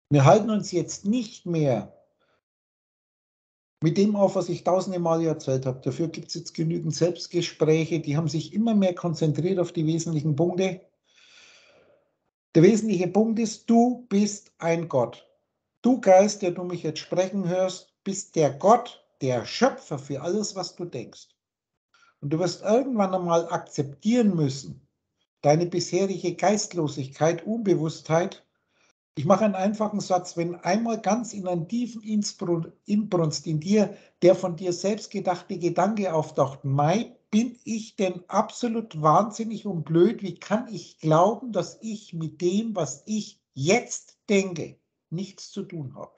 Wir halten uns jetzt nicht mehr mit dem auf, was ich tausende Male erzählt habe. Dafür gibt es jetzt genügend Selbstgespräche, die haben sich immer mehr konzentriert auf die wesentlichen Punkte. Der wesentliche Punkt ist, du bist ein Gott. Du Geist, der du mich jetzt sprechen hörst, bist der Gott, der Schöpfer für alles, was du denkst. Und du wirst irgendwann einmal akzeptieren müssen, deine bisherige Geistlosigkeit, Unbewusstheit. Ich mache einen einfachen Satz, wenn einmal ganz in einen tiefen Inbrunst in dir der von dir selbst gedachte Gedanke auftaucht, Mai, bin ich denn absolut wahnsinnig und blöd? Wie kann ich glauben, dass ich mit dem, was ich jetzt denke, nichts zu tun habe?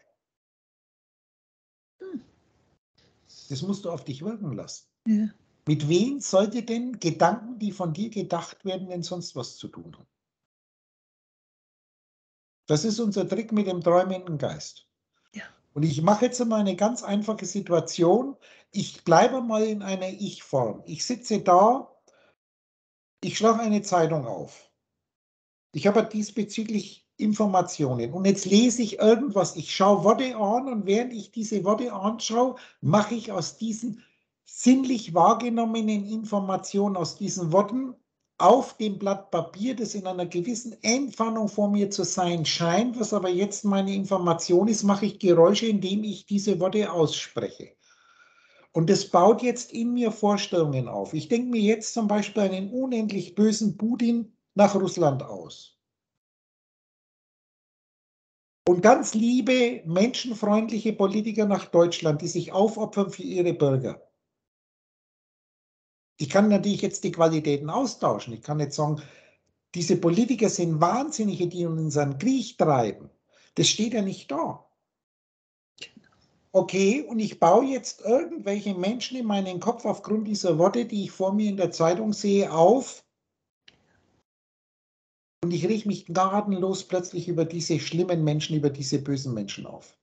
Das musst du auf dich wirken lassen. Ja. Mit wem sollte denn Gedanken, die von dir gedacht werden, denn sonst was zu tun haben? Das ist unser Trick mit dem träumenden Geist. Ja. Und ich mache jetzt mal eine ganz einfache Situation. Ich bleibe mal in einer Ich-Form. Ich sitze da, ich schlage eine Zeitung auf. Ich habe diesbezüglich Informationen. Und jetzt lese ich irgendwas. Ich schaue Worte an und während ich diese Worte anschaue, mache ich aus diesen sinnlich wahrgenommenen Informationen, aus diesen Worten auf dem Blatt Papier, das in einer gewissen Entfernung vor mir zu sein scheint, was aber jetzt meine Information ist, mache ich Geräusche, indem ich diese Worte ausspreche. Und das baut jetzt in mir Vorstellungen auf. Ich denke mir jetzt zum Beispiel einen unendlich bösen Putin nach Russland aus. Und ganz liebe, menschenfreundliche Politiker nach Deutschland, die sich aufopfern für ihre Bürger. Ich kann natürlich jetzt die Qualitäten austauschen. Ich kann jetzt sagen, diese Politiker sind Wahnsinnige, die uns an Krieg treiben. Das steht ja nicht da. Okay, und ich baue jetzt irgendwelche Menschen in meinen Kopf aufgrund dieser Worte, die ich vor mir in der Zeitung sehe, auf. Und ich reg mich gnadenlos plötzlich über diese schlimmen Menschen, über diese bösen Menschen auf.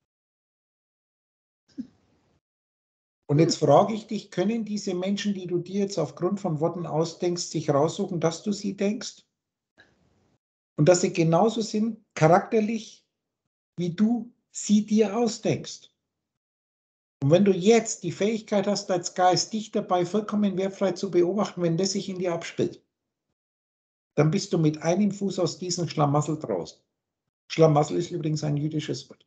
Und jetzt frage ich dich, können diese Menschen, die du dir jetzt aufgrund von Worten ausdenkst, sich raussuchen, dass du sie denkst? Und dass sie genauso sind, charakterlich, wie du sie dir ausdenkst. Und wenn du jetzt die Fähigkeit hast, als Geist, dich dabei vollkommen wertfrei zu beobachten, wenn das sich in dir abspielt, dann bist du mit einem Fuß aus diesem Schlamassel draußen. Schlamassel ist übrigens ein jüdisches Wort.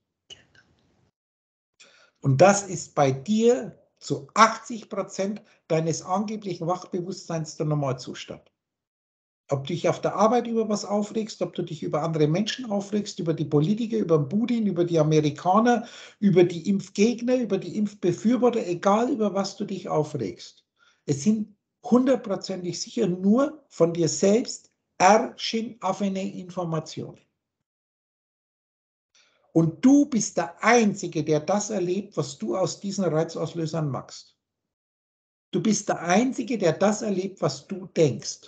Und das ist bei dir zu 80% deines angeblichen Wachbewusstseins der Normalzustand. Ob du dich auf der Arbeit über was aufregst, ob du dich über andere Menschen aufregst, über die Politiker, über den Putin, über die Amerikaner, über die Impfgegner, über die Impfbefürworter, egal über was du dich aufregst. Es sind 100%ig sicher nur von dir selbst erschaffene Informationen. Und du bist der Einzige, der das erlebt, was du aus diesen Reizauslösern machst. Du bist der Einzige, der das erlebt, was du denkst.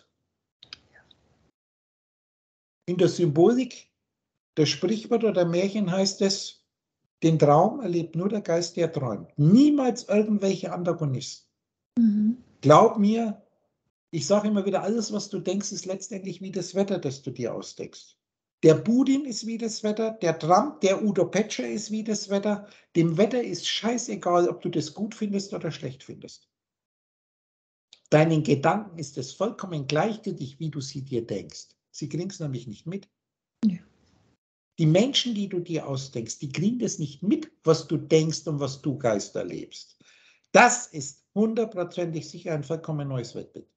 In der Symbolik der Sprichwörter oder Märchen heißt es, den Traum erlebt nur der Geist, der träumt. Niemals irgendwelche Antagonisten. Mhm. Glaub mir, ich sage immer wieder, alles, was du denkst, ist letztendlich wie das Wetter, das du dir ausdenkst. Der Putin ist wie das Wetter, der Trump, der Udo Petscher ist wie das Wetter. Dem Wetter ist scheißegal, ob du das gut findest oder schlecht findest. Deinen Gedanken ist es vollkommen gleichgültig, wie du sie dir denkst. Sie kriegen es nämlich nicht mit. Ja. Die Menschen, die du dir ausdenkst, die kriegen das nicht mit, was du denkst und was du Geist erlebst. Das ist 100%ig sicher ein vollkommen neues Weltbild.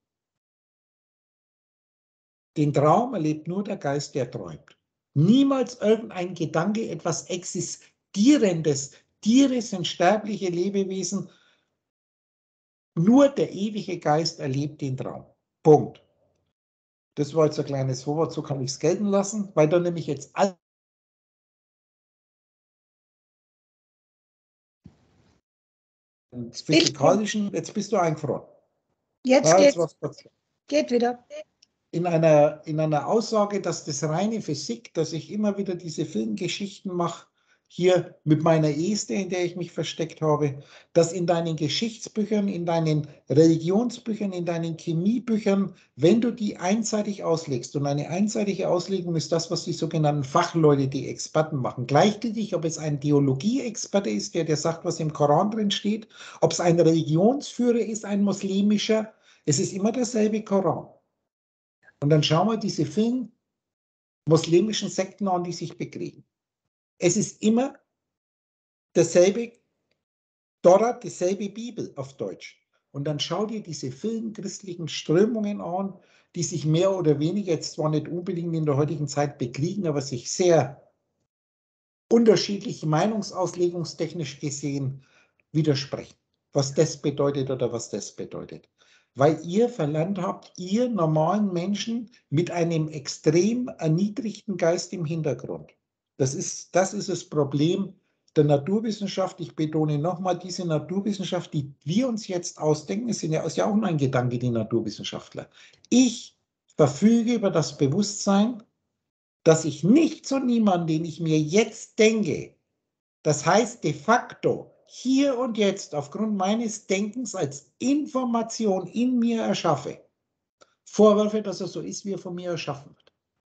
Den Traum erlebt nur der Geist, der träumt. Niemals irgendein Gedanke, etwas Existierendes. Tiere sind sterbliche Lebewesen. Nur der ewige Geist erlebt den Traum. Punkt. Das war jetzt ein kleines Vorwort, so kann ich es gelten lassen, weil da nämlich jetzt alle physikalischen, jetzt bist du eingefroren. Jetzt Ja, jetzt geht's. was passiert. Geht wieder. In einer Aussage, dass das reine Physik, dass ich immer wieder diese Filmgeschichten mache, hier mit meiner Este, in der ich mich versteckt habe, dass in deinen Geschichtsbüchern, in deinen Religionsbüchern, in deinen Chemiebüchern, wenn du die einseitig auslegst, und eine einseitige Auslegung ist das, was die sogenannten Fachleute, die Experten machen, gleichgültig, ob es ein Theologieexperte ist, der sagt, was im Koran drin steht, ob es ein Religionsführer ist, ein muslimischer, es ist immer derselbe Koran. Und dann schauen wir diese vielen muslimischen Sekten an, die sich bekriegen. Es ist immer derselbe Tora, dieselbe Bibel auf Deutsch. Und dann schau dir diese vielen christlichen Strömungen an, die sich mehr oder weniger jetzt zwar nicht unbedingt in der heutigen Zeit bekriegen, aber sich sehr unterschiedlich meinungsauslegungstechnisch gesehen widersprechen. Was das bedeutet oder was das bedeutet. Weil ihr verlernt habt, ihr normalen Menschen mit einem extrem erniedrigten Geist im Hintergrund. Das ist das Problem der Naturwissenschaft. Ich betone nochmal, diese Naturwissenschaft, die wir uns jetzt ausdenken, ist ja auch nur ein Gedanke, die Naturwissenschaftler. Ich verfüge über das Bewusstsein, dass ich nichts und niemanden, den ich mir jetzt denke, das heißt de facto hier und jetzt aufgrund meines Denkens als Information in mir erschaffe, vorwerfe, dass er so ist, wie er von mir erschaffen wird.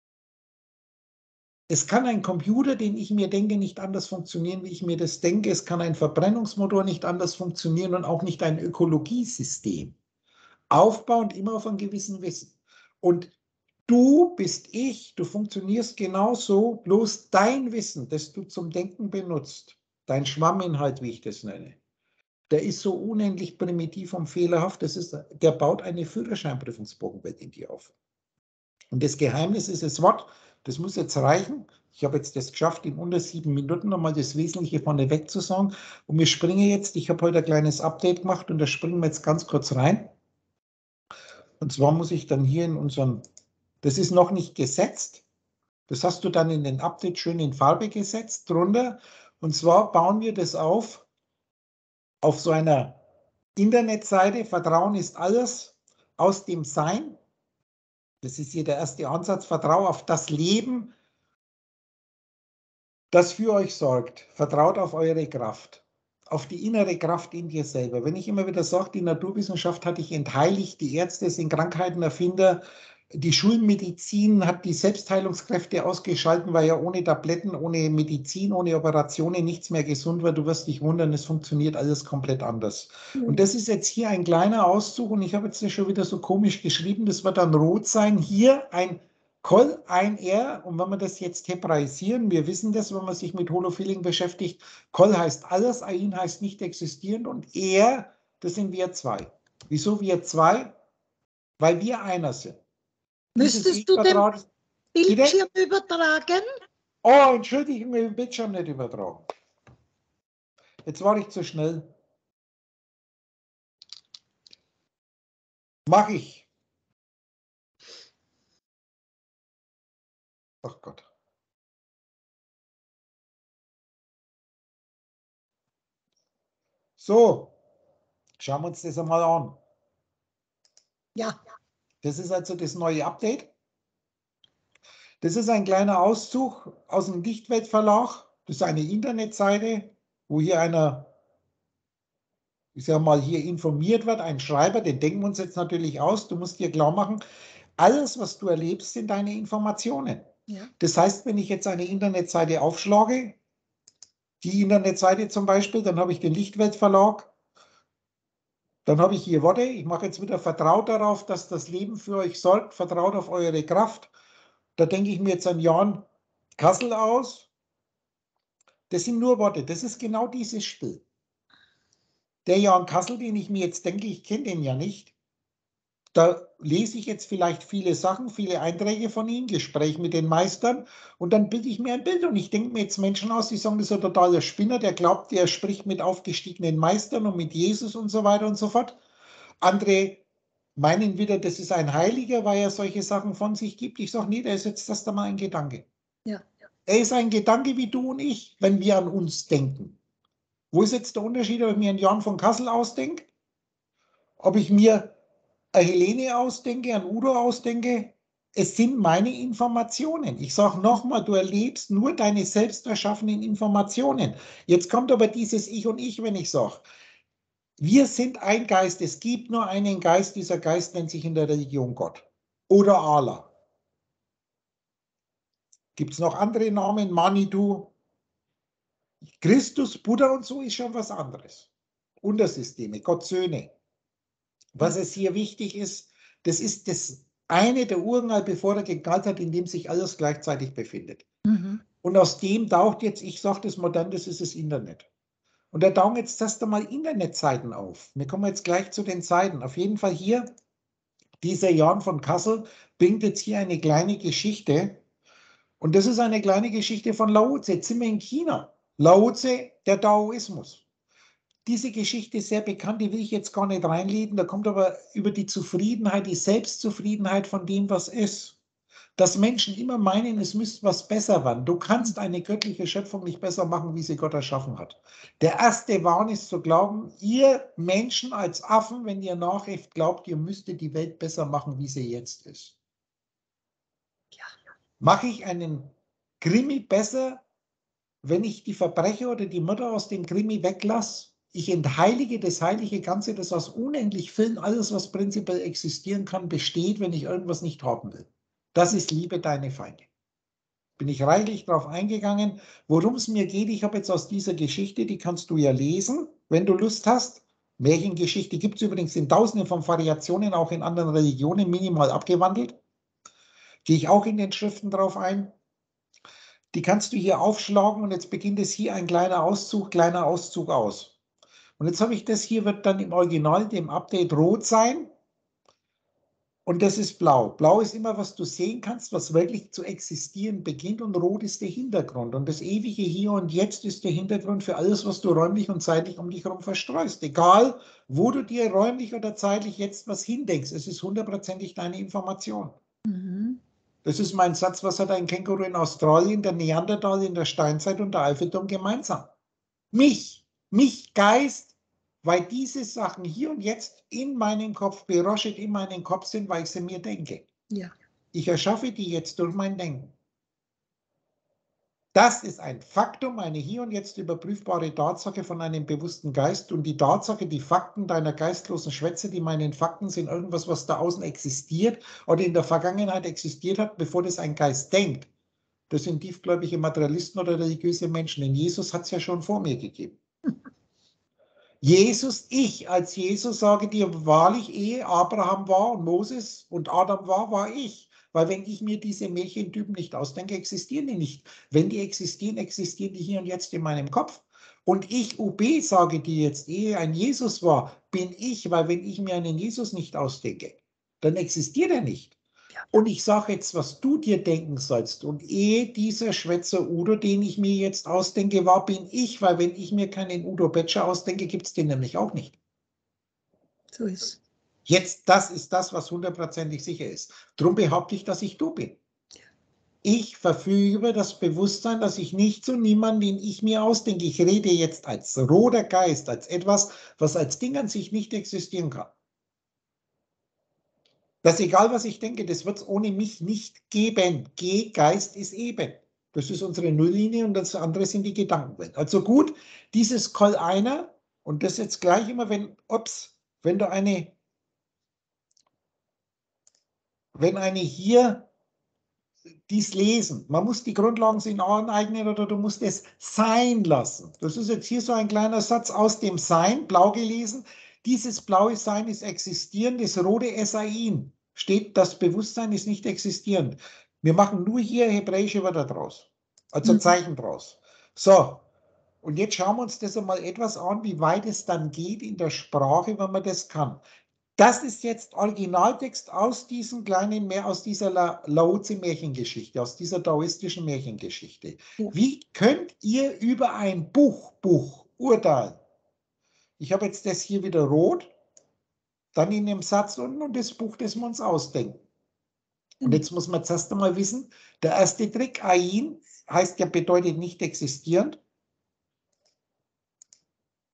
Es kann ein Computer, den ich mir denke, nicht anders funktionieren, wie ich mir das denke. Es kann ein Verbrennungsmotor nicht anders funktionieren und auch nicht ein Ökologiesystem. Aufbauend immer auf einem gewissen Wissen. Und du bist ich, du funktionierst genauso, bloß dein Wissen, das du zum Denken benutzt, dein Schwamminhalt, wie ich das nenne, der ist so unendlich primitiv und fehlerhaft, der baut eine Führerscheinprüfungsbogenwelt in dir auf. Und das Geheimnis ist das Wort, das muss jetzt reichen. Ich habe jetzt das geschafft, in unter 7 Minuten nochmal das Wesentliche von der weg zu sagen. Und wir springen jetzt, ich habe heute ein kleines Update gemacht und da springen wir jetzt ganz kurz rein. Und zwar muss ich dann hier in unserem, das ist noch nicht gesetzt, das hast du dann in den Update schön in Farbe gesetzt drunter. Und zwar bauen wir das auf so einer Internetseite, Vertrauen ist alles, aus dem Sein. Das ist hier der erste Ansatz, Vertrauen auf das Leben, das für euch sorgt. Vertraut auf eure Kraft, auf die innere Kraft in dir selber. Wenn ich immer wieder sage, die Naturwissenschaft hat dich entheiligt, die Ärzte sind Krankheitenerfinder, die Schulmedizin hat die Selbstheilungskräfte ausgeschaltet, weil ja ohne Tabletten, ohne Medizin, ohne Operationen nichts mehr gesund wird. Du wirst dich wundern, es funktioniert alles komplett anders. Und das ist jetzt hier ein kleiner Auszug und ich habe jetzt das schon wieder so komisch geschrieben, das wird dann rot sein. Hier ein Kol, ein R, und wenn wir das jetzt hebraisieren, wir wissen das, wenn man sich mit Holofilling beschäftigt, Kol heißt alles, Ain heißt nicht existierend und Er, das sind wir zwei. Wieso wir zwei? Weil wir einer sind. Müsstest du den Bildschirm übertragen? Oh, entschuldige, ich will den Bildschirm nicht übertragen. Jetzt war ich zu schnell. Mach ich. Ach Gott. So, schauen wir uns das einmal an. Ja. Das ist also das neue Update. Das ist ein kleiner Auszug aus dem Lichtwelt-Verlag. Das ist eine Internetseite, wo hier einer, ich sage mal, hier informiert wird, ein Schreiber, den denken wir uns jetzt natürlich aus. Du musst dir klar machen, alles, was du erlebst, sind deine Informationen. Ja. Das heißt, wenn ich jetzt eine Internetseite aufschlage, die Internetseite zum Beispiel, dann habe ich den Lichtwelt-Verlag, dann habe ich hier Worte, ich mache jetzt wieder vertraut darauf, dass das Leben für euch sorgt, vertraut auf eure Kraft. Da denke ich mir jetzt an Jan Kassel aus. Das sind nur Worte, das ist genau dieses Spiel. Der Jan Kassel, den ich mir jetzt denke, ich kenne den ja nicht, da lese ich jetzt vielleicht viele Sachen, viele Einträge von ihm, Gespräch mit den Meistern und dann bilde ich mir ein Bild und ich denke mir jetzt Menschen aus, die sagen, das ist ein totaler Spinner, der glaubt, der spricht mit aufgestiegenen Meistern und mit Jesus und so weiter und so fort. Andere meinen wieder, das ist ein Heiliger, weil er solche Sachen von sich gibt. Ich sage, nee, der ist jetzt das da mal ein Gedanke. Ja. Er ist ein Gedanke wie du und ich, wenn wir an uns denken. Wo ist jetzt der Unterschied, ob ich mir einen Jan von Kassel ausdenke, ob ich mir eine Helene ausdenke, einen Udo ausdenke, es sind meine Informationen. Ich sage nochmal, du erlebst nur deine selbst erschaffenen Informationen. Jetzt kommt aber dieses Ich und Ich, wenn ich sage, wir sind ein Geist, es gibt nur einen Geist, dieser Geist nennt sich in der Religion Gott oder Allah. Gibt es noch andere Namen? Manitou, Christus, Buddha und so ist schon was anderes. Untersysteme, Gottsöhne. Was es hier wichtig ist, das ist das eine der Urknall, bevor er geknallt hat, in dem sich alles gleichzeitig befindet. Mhm. Und aus dem taucht jetzt, ich sage das modern, das ist das Internet. Und da tauchen jetzt erst einmal Internetseiten auf. Wir kommen jetzt gleich zu den Seiten. Auf jeden Fall hier, dieser Jan von Kassel bringt jetzt hier eine kleine Geschichte. Und das ist eine kleine Geschichte von Lao Tse. Jetzt sind wir in China. Lao Tse, der Daoismus. Diese Geschichte ist sehr bekannt, die will ich jetzt gar nicht reinlesen. Da kommt aber über die Zufriedenheit, die Selbstzufriedenheit von dem, was ist. Dass Menschen immer meinen, es müsste was besser werden. Du kannst eine göttliche Schöpfung nicht besser machen, wie sie Gott erschaffen hat. Der erste Wahn ist zu glauben, ihr Menschen als Affen, wenn ihr nachrecht glaubt, ihr müsstet die Welt besser machen, wie sie jetzt ist. Ja. Mache ich einen Krimi besser, wenn ich die Verbrecher oder die Mörder aus dem Krimi weglasse? Ich entheilige das heilige Ganze, das aus unendlich vielen, alles, was prinzipiell existieren kann, besteht, wenn ich irgendwas nicht haben will. Das ist Liebe deine Feinde. Bin ich reichlich darauf eingegangen, worum es mir geht. Ich habe jetzt aus dieser Geschichte, die kannst du ja lesen, wenn du Lust hast. Märchengeschichte gibt es übrigens in Tausenden von Variationen, auch in anderen Religionen, minimal abgewandelt. Gehe ich auch in den Schriften drauf ein. Die kannst du hier aufschlagen und jetzt beginnt es hier ein kleiner Auszug aus. Und jetzt habe ich das hier, wird dann im Original, dem Update rot sein. Und das ist blau. Blau ist immer, was du sehen kannst, was wirklich zu existieren beginnt. Und rot ist der Hintergrund. Und das ewige Hier und Jetzt ist der Hintergrund für alles, was du räumlich und zeitlich um dich herum verstreust. Egal, wo du dir räumlich oder zeitlich jetzt was hindenkst, es ist hundertprozentig deine Information. Mhm. Das ist mein Satz, was hat ein Känguru in Australien, der Neandertal in der Steinzeit und der Eiffelturm gemeinsam? Mich Geist, weil diese Sachen hier und jetzt in meinem Kopf, beroschet in meinem Kopf sind, weil ich sie mir denke. Ja. Ich erschaffe die jetzt durch mein Denken. Das ist ein Faktum, eine hier und jetzt überprüfbare Tatsache von einem bewussten Geist und die Tatsache, die Fakten deiner geistlosen Schwätze, die meinen Fakten sind irgendwas, was da außen existiert oder in der Vergangenheit existiert hat, bevor das ein Geist denkt. Das sind tiefgläubige Materialisten oder religiöse Menschen, denn Jesus hat es ja schon vor mir gegeben. Jesus, ich als Jesus sage dir wahrlich, ehe Abraham war und Moses und Adam war ich. Weil wenn ich mir diese Märchentypen nicht ausdenke, existieren die nicht. Wenn die existieren, existieren die hier und jetzt in meinem Kopf. Und ich, UB, sage dir jetzt, ehe ein Jesus war, bin ich, weil wenn ich mir einen Jesus nicht ausdenke, dann existiert er nicht. Und ich sage jetzt, was du dir denken sollst. Und ehe dieser Schwätzer Udo, den ich mir jetzt ausdenke, war, bin ich, weil wenn ich mir keinen Udo Betscher ausdenke, gibt es den nämlich auch nicht. So ist. Jetzt, das ist das, was hundertprozentig sicher ist. Darum behaupte ich, dass ich du bin. Ich verfüge über das Bewusstsein, dass ich nicht zu niemandem, den ich mir ausdenke. Ich rede jetzt als roter Geist, als etwas, was als Ding an sich nicht existieren kann. Das egal, was ich denke, das wird es ohne mich nicht geben. Geist ist eben. Das ist unsere Nulllinie und das andere sind die Gedankenwelt. Also gut, dieses Call einer und das jetzt gleich immer, wenn du wenn eine hier dies lesen, man muss die Grundlagen sich aneignen oder du musst es sein lassen. Das ist jetzt hier so ein kleiner Satz aus dem Sein, blau gelesen. Dieses blaue Sein ist existierend, das rote Esain steht, das Bewusstsein ist nicht existierend. Wir machen nur hier hebräische Wörter draus, also Zeichen draus. So, und jetzt schauen wir uns das einmal etwas an, wie weit es dann geht in der Sprache, wenn man das kann. Das ist jetzt Originaltext aus diesem aus dieser Lao Tse Märchengeschichte, aus dieser taoistischen Märchengeschichte. Wie könnt ihr über ein Buch urteilen? Ich habe jetzt das hier wieder rot, dann in dem Satz unten und das Buch, das wir uns ausdenken. Und jetzt muss man zuerst einmal wissen, der erste Trick, Ain, heißt ja, bedeutet nicht existierend.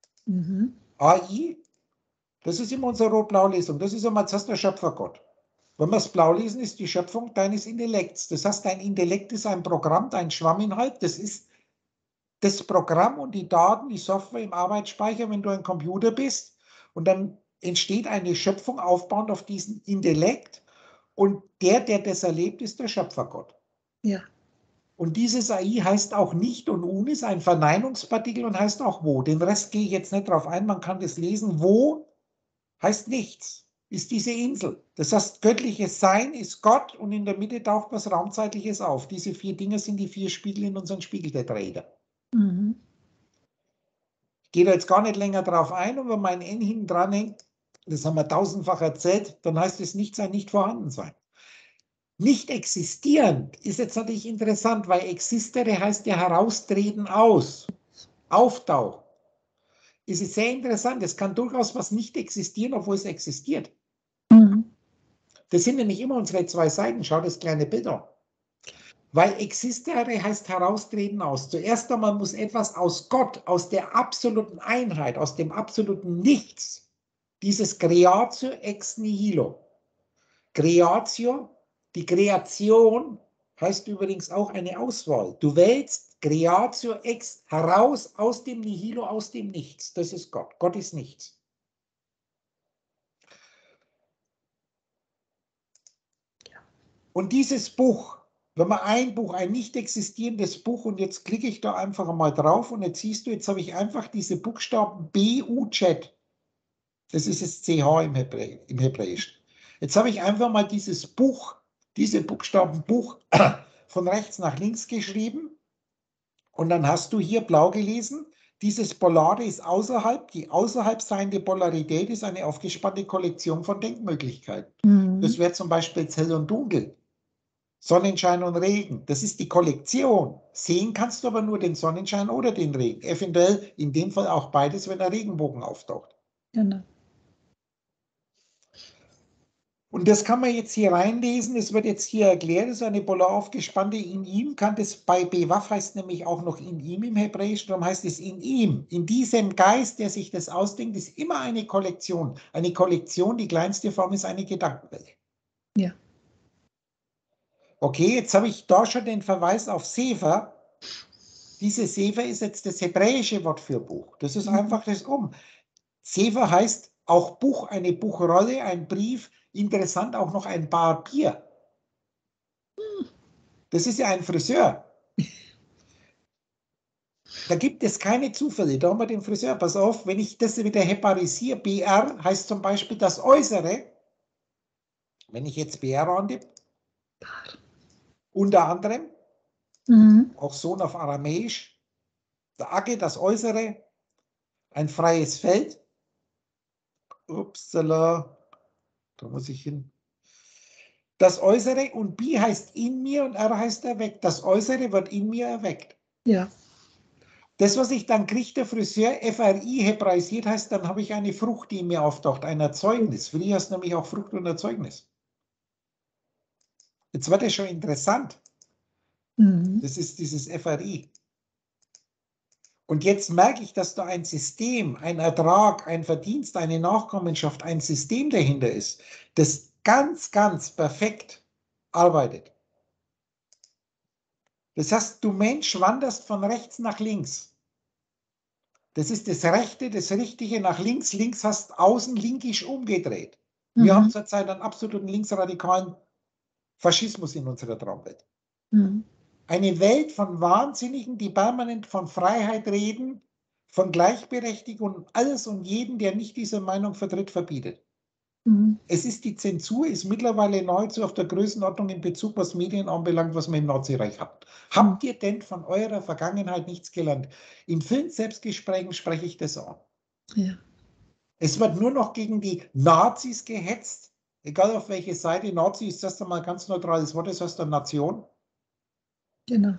AI, das ist immer unsere Rot-Blau-Lesung. Das ist immer zuerst der Schöpfergott. Wenn wir es blau lesen, ist die Schöpfung deines Intellekts. Das heißt, dein Intellekt ist ein Programm, dein Schwamminhalt, das ist das Programm und die Daten, die Software im Arbeitsspeicher, wenn du ein Computer bist. Und dann entsteht eine Schöpfung aufbauend auf diesen Intellekt. Und der das erlebt, ist der Schöpfergott. Ja. Und dieses AI heißt auch nicht und un ist ein Verneinungspartikel und heißt auch wo. Den Rest gehe ich jetzt nicht drauf ein, man kann das lesen. Wo heißt nichts, ist diese Insel. Das heißt, göttliches Sein ist Gott und in der Mitte taucht was Raumzeitliches auf. Diese 4 Dinge sind die 4 Spiegel in unseren Spiegeltetraeder. Mhm. Ich gehe da jetzt gar nicht länger drauf ein und wenn mein N hinten dran hängt, das haben wir tausendfach erzählt, dann heißt es nicht sein, nicht vorhanden sein. Nicht existierend ist jetzt natürlich interessant, weil existere heißt ja heraustreten aus, auftauchen. Es ist sehr interessant, es kann durchaus was nicht existieren, obwohl es existiert. Mhm. Das sind nämlich immer unsere 2 Seiten, schau das kleine Bild an. Weil existere heißt heraustreten aus. Zuerst einmal muss etwas aus Gott, aus der absoluten Einheit, aus dem absoluten Nichts, dieses Creatio ex nihilo. Creatio, die Kreation heißt übrigens auch eine Auswahl. Du wählst Creatio ex heraus aus dem Nihilo, aus dem Nichts. Das ist Gott. Gott ist nichts. Und dieses Buch, wenn man ein Buch, ein nicht existierendes Buch, und jetzt klicke ich da einfach mal drauf und jetzt siehst du, jetzt habe ich einfach diese Buchstaben B-U-Z. Das ist das CH im Hebräischen. Jetzt habe ich einfach mal dieses Buch, diese Buchstaben Buch von rechts nach links geschrieben und dann hast du hier blau gelesen, dieses Polare ist außerhalb, die außerhalb seiende Polarität ist eine aufgespannte Kollektion von Denkmöglichkeiten. Mhm. Das wäre zum Beispiel Hell und Dunkel, Sonnenschein und Regen. Das ist die Kollektion. Sehen kannst du aber nur den Sonnenschein oder den Regen. Eventuell in dem Fall auch beides, wenn der Regenbogen auftaucht. Genau. Und das kann man jetzt hier reinlesen, es wird jetzt hier erklärt, es ist eine polar aufgespannte in ihm, kann das bei Bewaff heißt nämlich auch noch in ihm im Hebräischen, darum heißt es in ihm, in diesem Geist, der sich das ausdenkt, ist immer eine Kollektion. Eine Kollektion, die kleinste Form ist eine Gedankenwelle. Ja. Okay, jetzt habe ich da schon den Verweis auf Sefer. Diese Sefer ist jetzt das hebräische Wort für Buch. Das ist einfach das Sefer heißt auch Buch, eine Buchrolle, ein Brief, interessant auch noch ein Barbier. Das ist ja ein Friseur. Da gibt es keine Zufälle. Da haben wir den Friseur. Pass auf, wenn ich das wieder heparisiere, BR heißt zum Beispiel das Äußere. Wenn ich jetzt BR antippe, unter anderem, auch Sohn auf Aramäisch, der Age, das Äußere, ein freies Feld. Upsala, da muss ich hin. Das Äußere und B heißt in mir und R heißt erweckt. Das Äußere wird in mir erweckt. Ja. Das, was ich dann kriege, der Friseur, FRI hebraisiert heißt, dann habe ich eine Frucht, die in mir auftaucht, ein Erzeugnis. Für die heißt nämlich auch Frucht und Erzeugnis. Jetzt wird es schon interessant. Das ist dieses FRI. Und jetzt merke ich, dass da ein System, ein Ertrag, ein Verdienst, eine Nachkommenschaft, ein System dahinter ist, das ganz, ganz perfekt arbeitet. Das heißt, du Mensch wanderst von rechts nach links. Das ist das Rechte, das Richtige nach links. Links hast außen linkisch umgedreht. Wir haben zurzeit einen absoluten linksradikalen Faschismus in unserer Traumwelt. Eine Welt von Wahnsinnigen, die permanent von Freiheit reden, von Gleichberechtigung und alles und jeden, der nicht diese Meinung vertritt, verbietet. Es ist die Zensur, ist mittlerweile nahezu auf der Größenordnung in Bezug, was Medien anbelangt, was wir im Nazireich hatten. Habt ihr denn von eurer Vergangenheit nichts gelernt? In vielen Selbstgesprächen spreche ich das an. Ja. Es wird nur noch gegen die Nazis gehetzt, egal auf welche Seite. Nazi ist das einmal ein ganz neutrales Wort, das heißt eine Nation. Genau.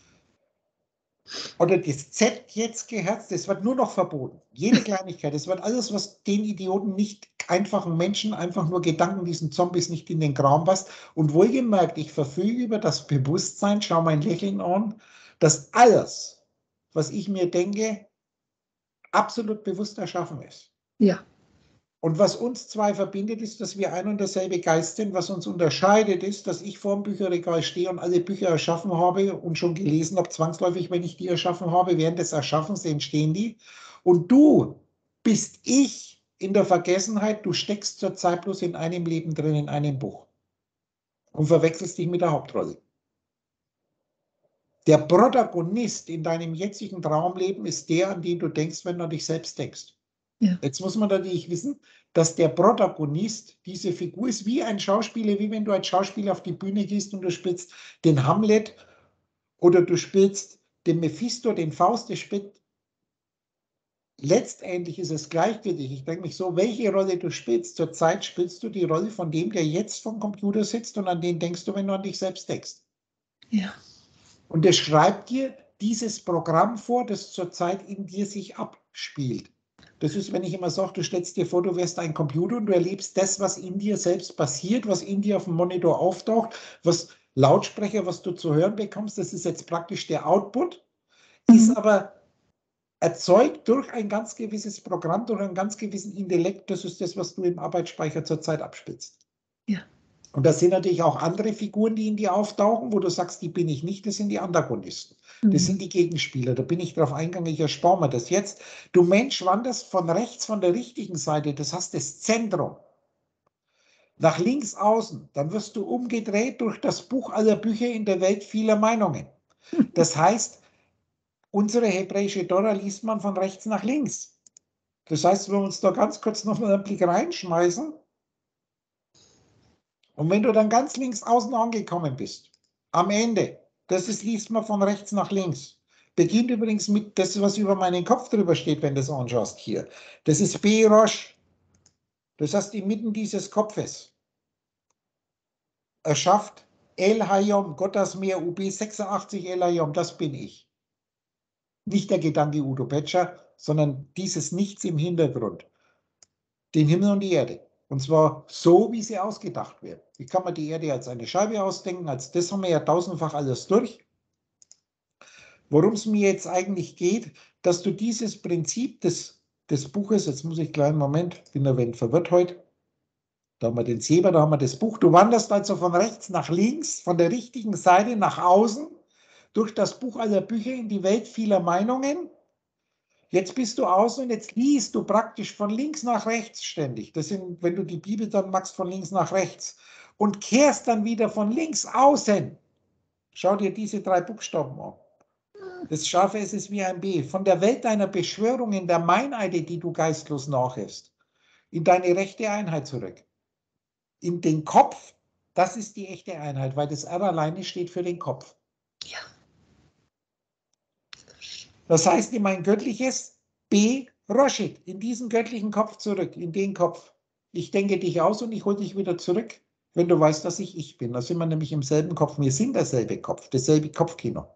Oder das Z jetzt geherzt, das wird nur noch verboten. Jede Kleinigkeit, das wird alles, was den Idioten nicht einfachen Menschen, einfach nur Gedanken, diesen Zombies nicht in den Kram passt. Und wohlgemerkt, ich verfüge über das Bewusstsein, schau mein Lächeln an, dass alles, was ich mir denke, absolut bewusst erschaffen ist. Ja. Und was uns zwei verbindet, ist, dass wir ein und derselbe Geist sind. Was uns unterscheidet, ist, dass ich vor dem Bücherregal stehe und alle Bücher erschaffen habe und schon gelesen habe, zwangsläufig, wenn ich die erschaffen habe. Während des Erschaffens entstehen die. Und du bist ich in der Vergessenheit. Du steckst zurzeit bloß in einem Leben drin, in einem Buch. Und verwechselst dich mit der Hauptrolle. Der Protagonist in deinem jetzigen Traumleben ist der, an den du denkst, wenn du an dich selbst denkst. Ja. Jetzt muss man natürlich wissen, dass der Protagonist, diese Figur ist wie ein Schauspieler, wie wenn du als Schauspieler auf die Bühne gehst und du spielst den Hamlet oder du spielst den Mephisto, den Faust, der spielt. Letztendlich ist es gleich für dich. Ich denke mich so, welche Rolle du spielst. Zurzeit spielst du die Rolle von dem, der jetzt vom Computer sitzt und an den denkst du, wenn du an dich selbst denkst. Ja. Und er schreibt dir dieses Programm vor, das zurzeit in dir sich abspielt. Das ist, wenn ich immer sage, du stellst dir vor, du wärst ein Computer und du erlebst das, was in dir selbst passiert, was in dir auf dem Monitor auftaucht, was Lautsprecher, was du zu hören bekommst, das ist jetzt praktisch der Output, ist aber erzeugt durch ein ganz gewisses Programm, durch einen ganz gewissen Intellekt. Das ist das, was du im Arbeitsspeicher zurzeit abspielst. Ja. Und das sind natürlich auch andere Figuren, die in dir auftauchen, wo du sagst, die bin ich nicht, das sind die Antagonisten. Das sind die Gegenspieler. Da bin ich drauf eingegangen, ich erspare mir das jetzt. Du Mensch wanderst von rechts, von der richtigen Seite, das heißt das Zentrum, nach links außen. Dann wirst du umgedreht durch das Buch aller Bücher in der Welt vieler Meinungen. Das heißt, unsere hebräische Tora liest man von rechts nach links. Das heißt, wenn wir uns da ganz kurz noch mal einen Blick reinschmeißen, und wenn du dann ganz links außen angekommen bist, am Ende, liest man von rechts nach links. Beginnt übrigens mit das, was über meinen Kopf drüber steht, wenn du das anschaust hier. Das ist Berosh. Das heißt, inmitten dieses Kopfes erschafft El Hayom, Gott das Meer, UB 86 El Hayom, das bin ich. Nicht der Gedanke Udo Petscher, sondern dieses Nichts im Hintergrund. Den Himmel und die Erde. Und zwar so, wie sie ausgedacht wird. Wie kann man die Erde als eine Scheibe ausdenken? Das haben wir ja tausendfach alles durch. Worum es mir jetzt eigentlich geht, dass du dieses Prinzip des Buches, jetzt muss ich gleich einen Moment, bin ein wenig verwirrt heute, da haben wir den Zebra, da haben wir das Buch. Du wanderst also von rechts nach links, von der richtigen Seite nach außen, durch das Buch aller Bücher in die Welt vieler Meinungen. Jetzt bist du außen und jetzt liest du praktisch von links nach rechts ständig. Das sind, wenn du die Bibel dann magst, von links nach rechts. Und kehrst dann wieder von links außen. Schau dir diese 3 Buchstaben an. Das scharfe S ist wie ein B. Von der Welt deiner Beschwörungen, der Meineide, die du geistlos nachhältst, in deine rechte Einheit zurück. In den Kopf, das ist die echte Einheit, weil das R alleine steht für den Kopf. Ja. Das heißt, in mein göttliches B. Roshit, in diesen göttlichen Kopf zurück, in den Kopf. Ich denke dich aus und ich hole dich wieder zurück, wenn du weißt, dass ich bin. Da sind wir nämlich im selben Kopf. Wir sind derselbe Kopf, dasselbe Kopfkino.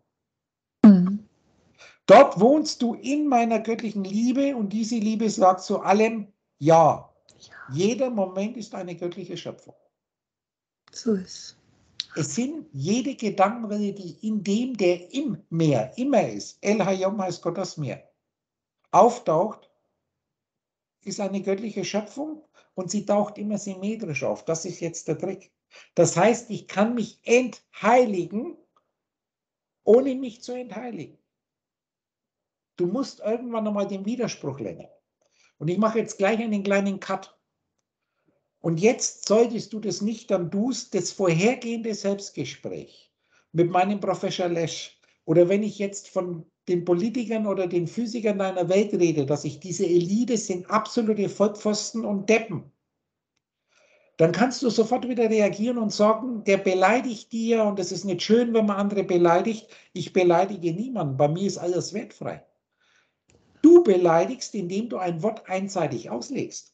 Dort wohnst du in meiner göttlichen Liebe und diese Liebe sagt zu allem Ja. Jeder Moment ist eine göttliche Schöpfung. So ist. Es sind jede Gedankenwelle, die in dem, der im Meer immer ist, El Hayom heißt Gott das Meer, auftaucht, ist eine göttliche Schöpfung und sie taucht immer symmetrisch auf. Das ist jetzt der Trick. Das heißt, ich kann mich entheiligen, ohne mich zu entheiligen. Du musst irgendwann einmal den Widerspruch lernen. Und ich mache jetzt gleich einen kleinen Cut. Und jetzt solltest du das nicht dann tust, das vorhergehende Selbstgespräch mit meinem Professor Lesch oder wenn ich jetzt von den Politikern oder den Physikern deiner Welt rede, dass ich diese Elite sind absolute Vollpfosten und Deppen, dann kannst du sofort wieder reagieren und sagen, der beleidigt dir und es ist nicht schön, wenn man andere beleidigt. Ich beleidige niemanden, bei mir ist alles wertfrei. Du beleidigst, indem du ein Wort einseitig auslegst.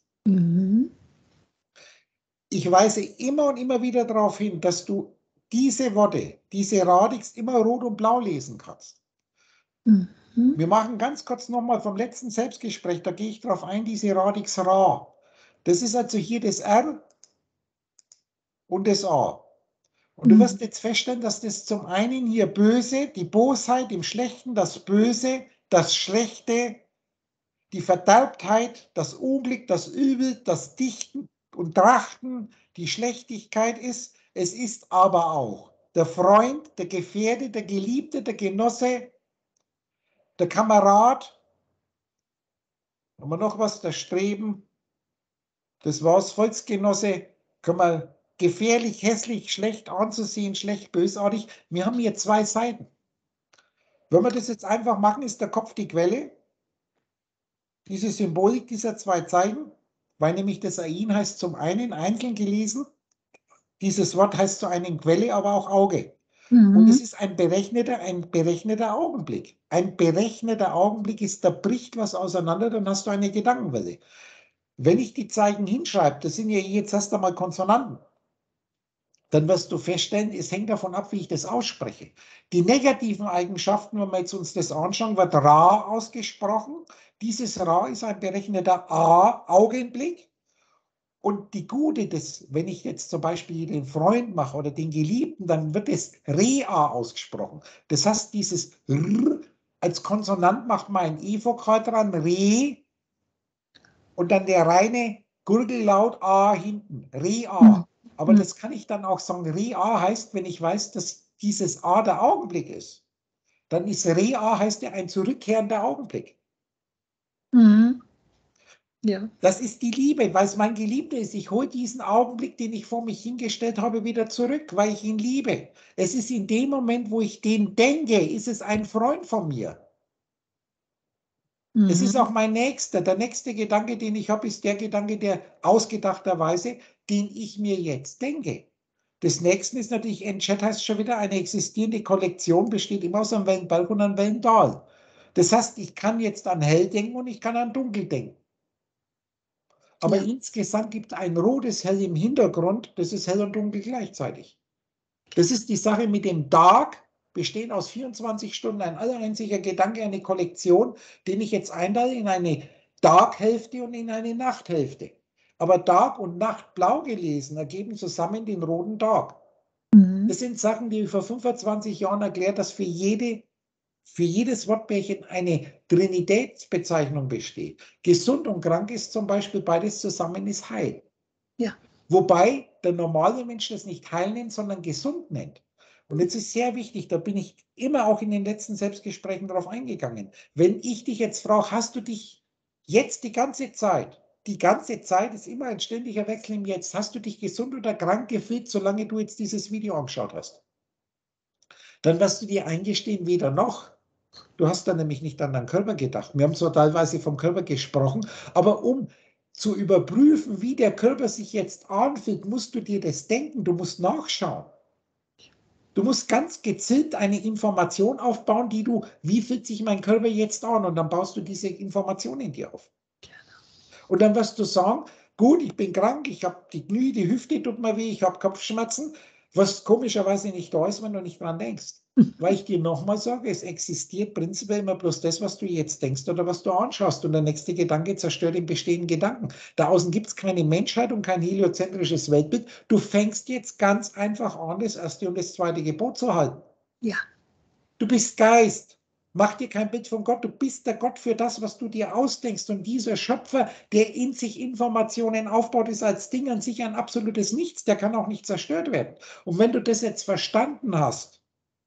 Ich weise immer und immer wieder darauf hin, dass du diese Worte, diese Radix immer rot und blau lesen kannst. Wir machen ganz kurz nochmal vom letzten Selbstgespräch, da gehe ich darauf ein, diese Radix Ra. Das ist also hier das R und das A. Und du wirst jetzt feststellen, dass das zum einen hier böse, die Bosheit im Schlechten, das Böse, das Schlechte, die Verderbtheit, das Unglück, das Übel, das Dichten und Trachten, die Schlechtigkeit ist. Es ist aber auch der Freund, der Gefährte, der Geliebte, der Genosse, der Kamerad. Haben wir noch was? Der Streben. Das war's. Volksgenosse. Können wir gefährlich, hässlich, schlecht anzusehen, schlecht, bösartig. Wir haben hier zwei Seiten. Wenn wir das jetzt einfach machen, ist der Kopf die Quelle. Diese Symbolik dieser zwei Zeichen, weil nämlich das Ain heißt zum einen einzeln gelesen, dieses Wort heißt zu einem Quelle, aber auch Auge. Und es ist ein berechneter Augenblick. Ein berechneter Augenblick ist, da bricht was auseinander, dann hast du eine Gedankenwelle. Wenn ich die Zeichen hinschreibe, das sind ja jetzt erst einmal Konsonanten, dann wirst du feststellen, es hängt davon ab, wie ich das ausspreche. Die negativen Eigenschaften, wenn wir jetzt uns das anschauen, wird Ra ausgesprochen. Dieses Ra ist ein berechneter A-Augenblick. Und die gute, wenn ich jetzt zum Beispiel den Freund mache oder den Geliebten, dann wird es Re-A ausgesprochen. Das heißt, dieses R als Konsonant macht man ein E-Vokal dran, Re, und dann der reine Gurgellaut A hinten, Re-A. Aber das kann ich dann auch sagen, Re-A heißt, wenn ich weiß, dass dieses A der Augenblick ist, dann ist Re-A heißt ja ein zurückkehrender Augenblick. Ja. Das ist die Liebe, weil es mein Geliebter ist. Ich hole diesen Augenblick, den ich vor mich hingestellt habe, wieder zurück, weil ich ihn liebe. Es ist in dem Moment, wo ich den denke, ist es ein Freund von mir. Es ist auch mein Nächster. Der nächste Gedanke, den ich habe, ist der Gedanke, der ausgedachterweise, den ich mir jetzt denke. Das nächste ist natürlich, Enchat heißt schon wieder, eine existierende Kollektion besteht immer aus einem Wellenbalg und einem Wellental. Das heißt, ich kann jetzt an hell denken und ich kann an dunkel denken. Aber insgesamt gibt es ein rotes Hell im Hintergrund, das ist hell und dunkel gleichzeitig. Das ist die Sache mit dem Dark, bestehen aus 24 Stunden, ein einziger Gedanke, eine Kollektion, den ich jetzt einteile in eine Dark-Hälfte und in eine Nacht-Hälfte. Aber Dark und Nacht blau gelesen ergeben zusammen den roten Dark. Das sind Sachen, die ich vor 25 Jahren erklärt, dass für jedes Wortpärchen eine Trinitätsbezeichnung besteht. Gesund und krank ist zum Beispiel beides zusammen ist heil. Ja. Wobei der normale Mensch das nicht heil nennt, sondern gesund nennt. Und jetzt ist sehr wichtig, da bin ich immer auch in den letzten Selbstgesprächen darauf eingegangen. Wenn ich dich jetzt frage, hast du dich jetzt die ganze Zeit ist immer ein ständiger Wechsel im Jetzt, hast du dich gesund oder krank gefühlt, solange du jetzt dieses Video angeschaut hast? Dann wirst du dir eingestehen, weder noch. Du hast dann nämlich nicht an deinen Körper gedacht. Wir haben zwar teilweise vom Körper gesprochen, aber um zu überprüfen, wie der Körper sich jetzt anfühlt, musst du dir das denken, du musst nachschauen. Du musst ganz gezielt eine Information aufbauen, wie fühlt sich mein Körper jetzt an? Und dann baust du diese Information in dir auf. Und dann wirst du sagen, gut, ich bin krank, ich habe die Knie, die Hüfte tut mir weh, ich habe Kopfschmerzen, was komischerweise nicht da ist, wenn du nicht dran denkst. Weil ich dir nochmal sage, es existiert prinzipiell immer bloß das, was du jetzt denkst oder was du anschaust. Und der nächste Gedanke zerstört den bestehenden Gedanken. Da außen gibt es keine Menschheit und kein heliozentrisches Weltbild. Du fängst jetzt ganz einfach an, das erste und das zweite Gebot zu halten. Ja. Du bist Geist. Mach dir kein Bild von Gott. Du bist der Gott für das, was du dir ausdenkst. Und dieser Schöpfer, der in sich Informationen aufbaut, ist als Ding an sich ein absolutes Nichts. Der kann auch nicht zerstört werden. Und wenn du das jetzt verstanden hast,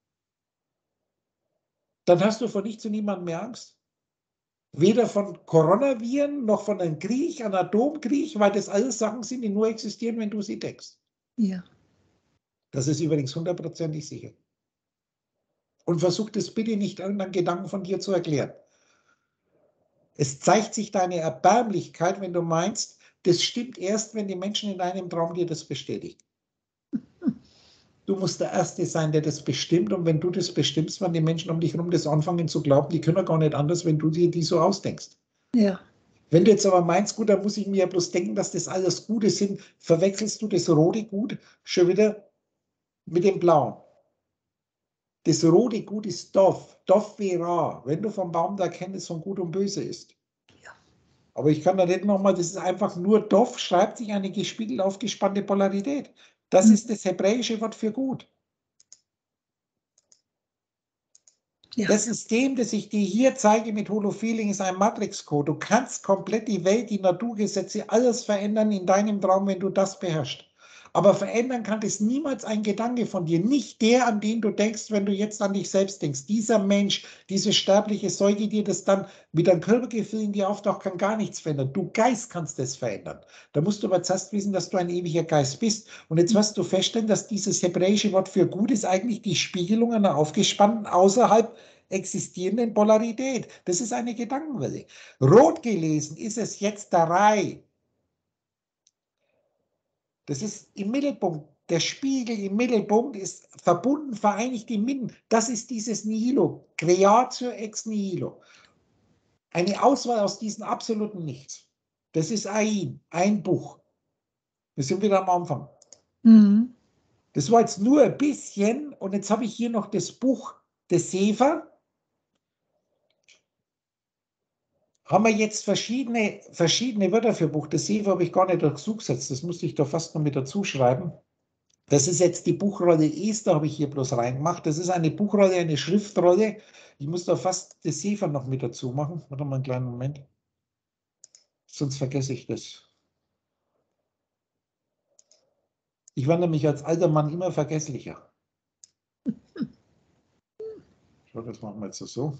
dann hast du vor nichts und niemandem mehr Angst. Weder von Coronaviren noch von einem Krieg, einem Atomkrieg, weil das alles Sachen sind, die nur existieren, wenn du sie denkst. Ja. Das ist übrigens 100%ig sicher. Und versuch das bitte nicht irgendeinen Gedanken von dir zu erklären. Es zeigt sich deine Erbärmlichkeit, wenn du meinst, das stimmt erst, wenn die Menschen in deinem Traum dir das bestätigen. Du musst der Erste sein, der das bestimmt. Und wenn du das bestimmst, wenn die Menschen um dich herum das anfangen zu glauben, die können gar nicht anders, wenn du dir die so ausdenkst. Ja. Wenn du jetzt aber meinst, gut, dann muss ich mir ja bloß denken, dass das alles Gute sind, verwechselst du das rote Gut schon wieder mit dem Blauen. Das rote Gut ist Doff. Doff Vera. Wenn du vom Baum da erkennst, von Gut und Böse ist. Ja. Aber ich kann da nicht nochmal, das ist einfach nur Doff, schreibt sich eine gespiegelt aufgespannte Polarität. Das ist das hebräische Wort für gut. Ja. Das System, das ich dir hier zeige mit Holofeeling, ist ein Matrix-Code. Du kannst komplett die Welt, die Naturgesetze, alles verändern in deinem Traum, wenn du das beherrschst. Aber verändern kann das niemals ein Gedanke von dir. Nicht der, an den du denkst, wenn du jetzt an dich selbst denkst. Dieser Mensch, diese sterbliche Säugetier, das dann mit einem Körpergefühl in dir auftaucht, kann gar nichts verändern. Du Geist kannst das verändern. Da musst du aber zuerst wissen, dass du ein ewiger Geist bist. Und jetzt wirst du feststellen, dass dieses hebräische Wort für gut ist eigentlich die Spiegelung einer aufgespannten, außerhalb existierenden Polarität. Das ist eine Gedankenwelle. Rot gelesen ist es jetzt der Rai. Das ist im Mittelpunkt. Der Spiegel im Mittelpunkt ist verbunden, vereinigt im Mitten. Das ist dieses Nihilo. Creatio ex nihilo. Eine Auswahl aus diesem absoluten Nichts. Das ist ein Buch. Wir sind wieder am Anfang. Mhm. Das war jetzt nur ein bisschen. Und jetzt habe ich hier noch das Buch des Sefer. Haben wir jetzt verschiedene Wörter für Buch des Sefer, habe ich gar nicht dazu gesetzt. Das musste ich da fast noch mit dazu schreiben. Das ist jetzt die Buchrolle Esther, habe ich hier bloß reingemacht. Das ist eine Buchrolle, eine Schriftrolle. Ich muss da fast das Sefer noch mit dazu machen. Warte mal einen kleinen Moment. Sonst vergesse ich das. Ich werde nämlich als alter Mann immer vergesslicher. So, das machen wir jetzt so.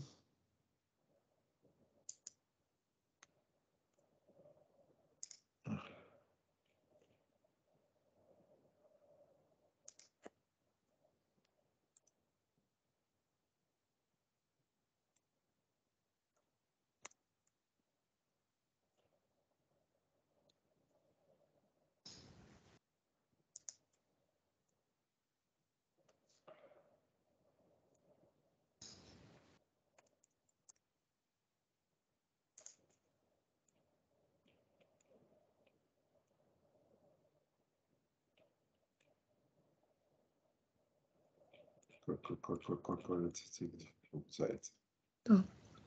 Gut, jetzt ziehe ich die Flugzeit. So.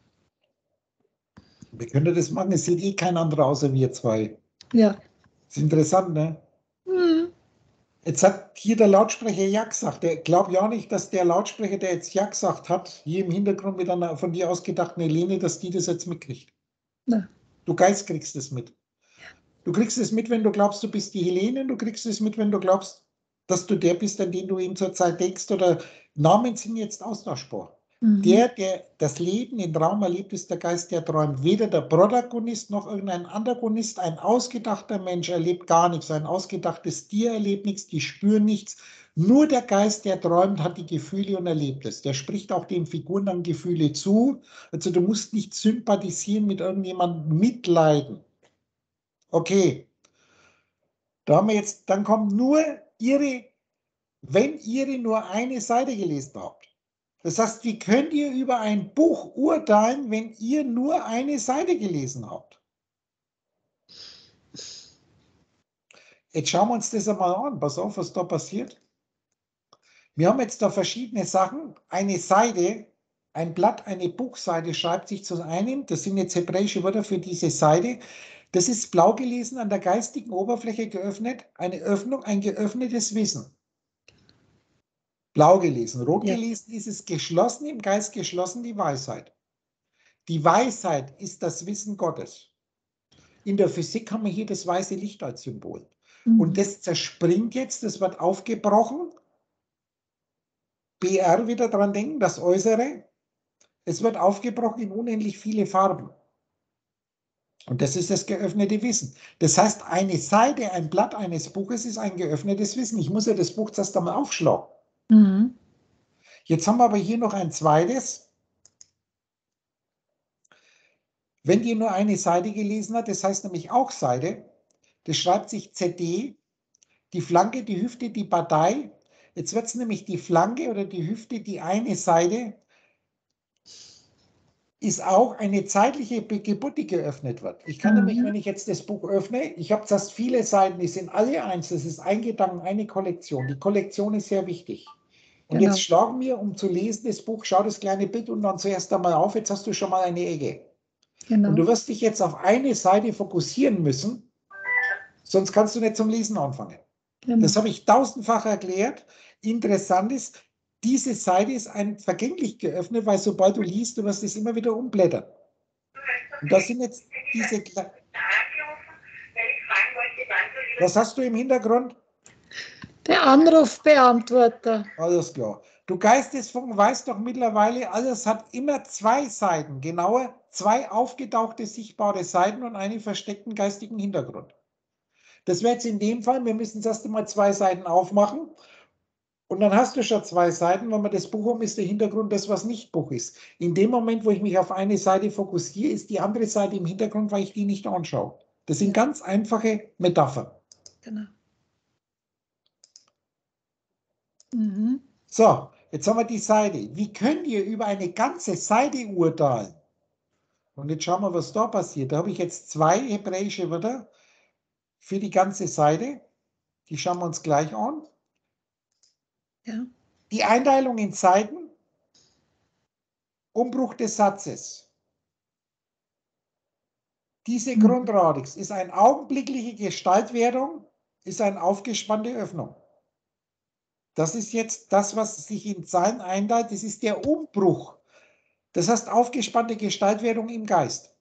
Wir können das machen, es sieht eh kein anderer außer wir zwei. Ja. Das ist interessant, ne? Mhm. Jetzt hat hier der Lautsprecher Ja gesagt. Ich glaube ja nicht, dass der Lautsprecher, der jetzt Ja gesagt hat, hier im Hintergrund mit einer von dir ausgedachten Helene, dass die das jetzt mitkriegt. Na. Du Geist kriegst es mit. Du kriegst es mit, wenn du glaubst, du bist die Helene. Du kriegst es mit, wenn du glaubst, dass du der bist, an den du ihm zurzeit denkst. Oder Namen sind jetzt austauschbar. Mhm. Der das Leben im Traum erlebt, ist der Geist, der träumt. Weder der Protagonist noch irgendein Antagonist. Ein ausgedachter Mensch erlebt gar nichts. Ein ausgedachtes Tier erlebt nichts. Die spüren nichts. Nur der Geist, der träumt, hat die Gefühle und erlebt es. Der spricht auch den Figuren dann Gefühle zu. Also du musst nicht sympathisieren mit irgendjemandem, mitleiden. Okay, da haben wir jetzt, dann kommt nur wenn ihr nur eine Seite gelesen habt. Das heißt, wie könnt ihr über ein Buch urteilen, wenn ihr nur eine Seite gelesen habt? Jetzt schauen wir uns das einmal an. Pass auf, was da passiert. Wir haben jetzt da verschiedene Sachen. Eine Seite, ein Blatt, eine Buchseite schreibt sich zu einem. Das sind jetzt hebräische Wörter für diese Seite. Das ist blau gelesen, an der geistigen Oberfläche geöffnet. Eine Öffnung, ein geöffnetes Wissen. Blau gelesen. Rot Ja. gelesen ist es geschlossen, im Geist geschlossen, die Weisheit. Die Weisheit ist das Wissen Gottes. In der Physik haben wir hier das weiße Licht als Symbol. Mhm. Und das zerspringt jetzt, das wird aufgebrochen. BR wieder dran denken, das Äußere. Es wird aufgebrochen in unendlich viele Farben. Und das ist das geöffnete Wissen. Das heißt, eine Seite, ein Blatt eines Buches ist ein geöffnetes Wissen. Ich muss ja das Buch zuerst einmal aufschlagen. Mhm. Jetzt haben wir aber hier noch ein zweites. Wenn ihr nur eine Seite gelesen habt, das heißt nämlich auch Seite, das schreibt sich ZD, die Flanke, die Hüfte, die Partei. Jetzt wird es nämlich die Flanke oder die Hüfte, die eine Seite, ist auch eine zeitliche Geburt, die geöffnet wird. Ich kann nämlich, wenn ich jetzt das Buch öffne, ich habe zuerst viele Seiten, die sind alle eins, das ist ein Gedanken, eine Kollektion. Die Kollektion ist sehr wichtig. Und Genau. jetzt schlagen wir, um zu lesen, das Buch, schau das kleine Bild und dann zuerst einmal auf, jetzt hast du schon mal eine Ecke. Genau. Und du wirst dich jetzt auf eine Seite fokussieren müssen, sonst kannst du nicht zum Lesen anfangen. Genau. Das habe ich tausendfach erklärt. Interessant ist, Diese Seite ist vergänglich geöffnet, weil sobald du liest, du wirst es immer wieder umblättern. Und das sind jetzt diese... Was hast du im Hintergrund? Der Anrufbeantworter. Alles klar. Du Geistesfunken weißt doch mittlerweile, alles hat immer zwei Seiten, genauer zwei aufgetauchte sichtbare Seiten und einen versteckten geistigen Hintergrund. Das wäre jetzt in dem Fall, wir müssen erst einmal zwei Seiten aufmachen und dann hast du schon zwei Seiten. Wenn man das Buch um ist der Hintergrund das, was nicht Buch ist. In dem Moment, wo ich mich auf eine Seite fokussiere, ist die andere Seite im Hintergrund, weil ich die nicht anschaue. Das sind ganz einfache Metaphern. Genau. Mhm. So, jetzt haben wir die Seite. Wie könnt ihr über eine ganze Seite urteilen? Und jetzt schauen wir, was da passiert. Da habe ich jetzt zwei hebräische Wörter für die ganze Seite. Die schauen wir uns gleich an. Ja. Die Einteilung in Seiten, Umbruch des Satzes. Diese Grundradix ist eine augenblickliche Gestaltwerdung, ist eine aufgespannte Öffnung. Das ist jetzt das, was sich in Zeilen einteilt. Das ist der Umbruch. Das heißt aufgespannte Gestaltwerdung im Geist.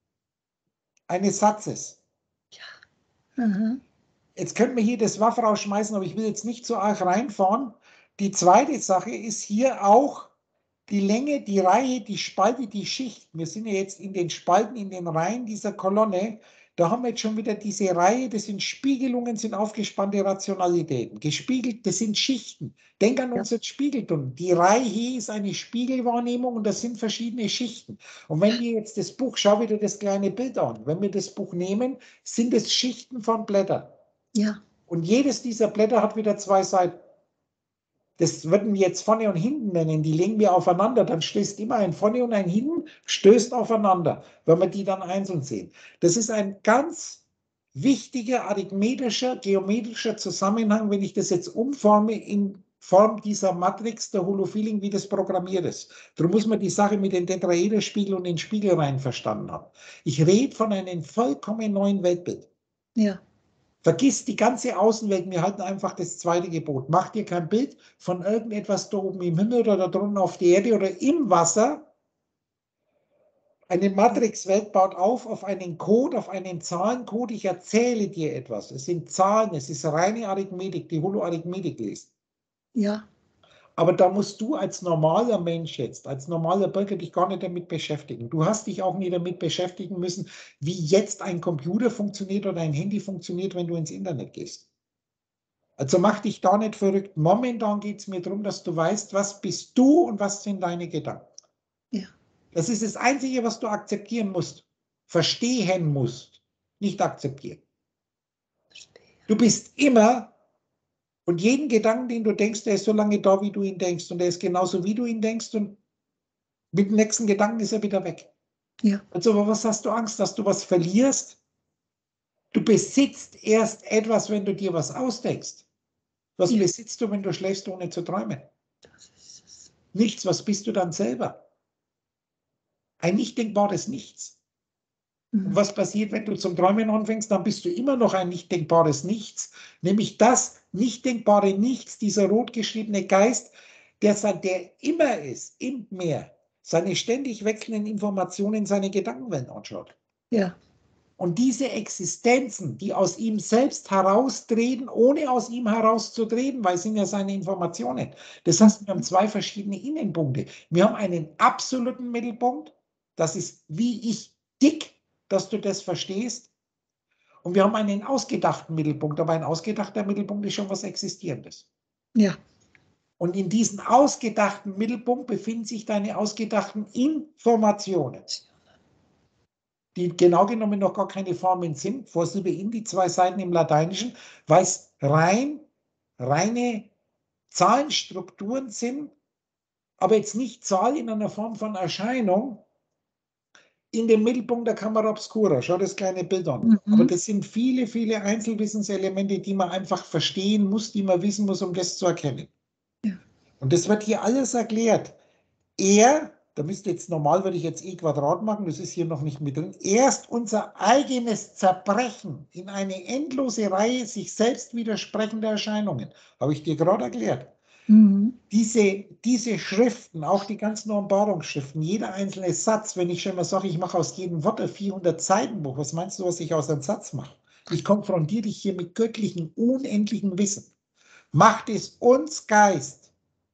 Eines Satzes. Ja. Mhm. Jetzt könnten wir hier das Waff rausschmeißen, aber ich will jetzt nicht so arg reinfahren. Die zweite Sache ist hier auch die Länge, die Reihe, die Spalte, die Schicht. Wir sind ja jetzt in den Spalten, in den Reihen dieser Kolonne. Da haben wir jetzt schon wieder diese Reihe, das sind Spiegelungen, sind aufgespannte Rationalitäten. Gespiegelt, das sind Schichten. Denk an unser Spiegelton. Die Reihe hier ist eine Spiegelwahrnehmung und das sind verschiedene Schichten. Und wenn wir jetzt das Buch, schau wieder das kleine Bild an, wenn wir das Buch nehmen, sind es Schichten von Blättern. Ja. Und jedes dieser Blätter hat wieder zwei Seiten. Das würden wir jetzt vorne und hinten nennen, die legen wir aufeinander, dann stößt immer ein vorne und ein hinten, stößt aufeinander, wenn wir die dann einzeln sehen. Das ist ein ganz wichtiger arithmetischer, geometrischer Zusammenhang, wenn ich das jetzt umforme in Form dieser Matrix der Holofeeling, wie das programmiert ist. Darum muss man die Sache mit den Tetraederspiegel und den Spiegelreihen verstanden haben. Ich rede von einem vollkommen neuen Weltbild. Ja. Vergiss die ganze Außenwelt, wir halten einfach das zweite Gebot. Mach dir kein Bild von irgendetwas da oben im Himmel oder da drunten auf der Erde oder im Wasser. Eine Matrixwelt baut auf einen Code, auf einen Zahlencode. Ich erzähle dir etwas. Es sind Zahlen, es ist reine Arithmetik, die Holoarithmetik ist. Ja. Aber da musst du als normaler Mensch jetzt, als normaler Bürger dich gar nicht damit beschäftigen. Du hast dich auch nie damit beschäftigen müssen, wie jetzt ein Computer funktioniert oder ein Handy funktioniert, wenn du ins Internet gehst. Also mach dich da nicht verrückt. Momentan geht es mir darum, dass du weißt, was bist du und was sind deine Gedanken. Ja. Das ist das Einzige, was du akzeptieren musst. Verstehen musst. Nicht akzeptieren. Verstehe. Du bist immer und jeden Gedanken, den du denkst, der ist so lange da, wie du ihn denkst. Und der ist genauso, wie du ihn denkst. Und mit dem nächsten Gedanken ist er wieder weg. Ja. Also, aber was hast du Angst, dass du was verlierst? Du besitzt erst etwas, wenn du dir was ausdenkst. Was Ja. besitzt du, wenn du schläfst, ohne zu träumen? Das ist es. Nichts. Was bist du dann selber? Ein nicht denkbares Nichts. Und was passiert, wenn du zum Träumen anfängst? Dann bist du immer noch ein nicht denkbares Nichts. Nämlich das nicht denkbare Nichts, dieser rot geschriebene Geist, der immer ist, im Meer, seine ständig wechselnden Informationen, seine Gedankenwellen anschaut. Ja. Und diese Existenzen, die aus ihm selbst heraustreten, ohne aus ihm herauszutreten, weil es sind ja seine Informationen. Das heißt, wir haben zwei verschiedene Innenpunkte. Wir haben einen absoluten Mittelpunkt, das ist wie ich dick, dass du das verstehst. Und wir haben einen ausgedachten Mittelpunkt, aber ein ausgedachter Mittelpunkt ist schon was Existierendes. Ja. Und in diesem ausgedachten Mittelpunkt befinden sich deine ausgedachten Informationen, die genau genommen noch gar keine Formen sind, Vorsilbe in die zwei Seiten im Lateinischen, weil es reine Zahlenstrukturen sind, aber jetzt nicht Zahl in einer Form von Erscheinung in dem Mittelpunkt der Camera Obscura. Schau das kleine Bild an. Aber das sind viele, viele Einzelwissenselemente, die man einfach verstehen muss, die man wissen muss, um das zu erkennen. Ja. Und das wird hier alles erklärt. Da müsste jetzt normal, würde ich jetzt E Quadrat machen, das ist hier noch nicht mit drin, erst unser eigenes Zerbrechen in eine endlose Reihe sich selbst widersprechender Erscheinungen. Habe ich dir gerade erklärt. Mhm. Diese Schriften, auch die ganzen Offenbarungsschriften, jeder einzelne Satz, wenn ich schon mal sage, ich mache aus jedem Wort ein 400-Seiten-Buch, was meinst du, was ich aus einem Satz mache? Ich konfrontiere dich hier mit göttlichem, unendlichem Wissen. Macht es uns Geist.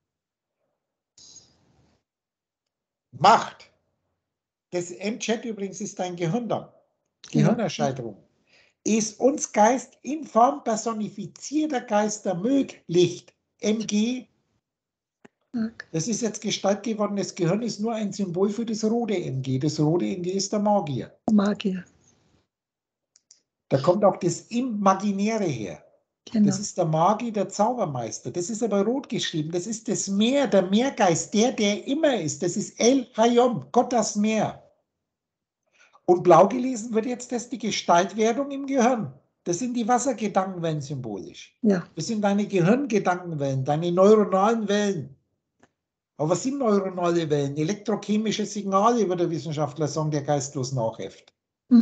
Macht. Das M-Chat übrigens ist dein Gehirn dann. Gehirnerscheinung. Ist uns Geist in Form personifizierter Geister möglich. MG. Das ist jetzt Gestalt geworden. Das Gehirn ist nur ein Symbol für das rote MG. Das rote MG ist der Magier. Magier. Da kommt auch das Imaginäre her. Genau. Das ist der Magier, der Zaubermeister. Das ist aber rot geschrieben. Das ist das Meer, der Meergeist, der immer ist. Das ist El Hayom, Gott das Meer. Und blau gelesen wird jetzt das die Gestaltwerdung im Gehirn. Das sind die Wassergedankenwellen symbolisch. Ja. Das sind deine Gehirngedankenwellen, deine neuronalen Wellen. Aber was sind neuronale Wellen? Elektrochemische Signale, würde der Wissenschaftler sagen, der geistlos nachäfft.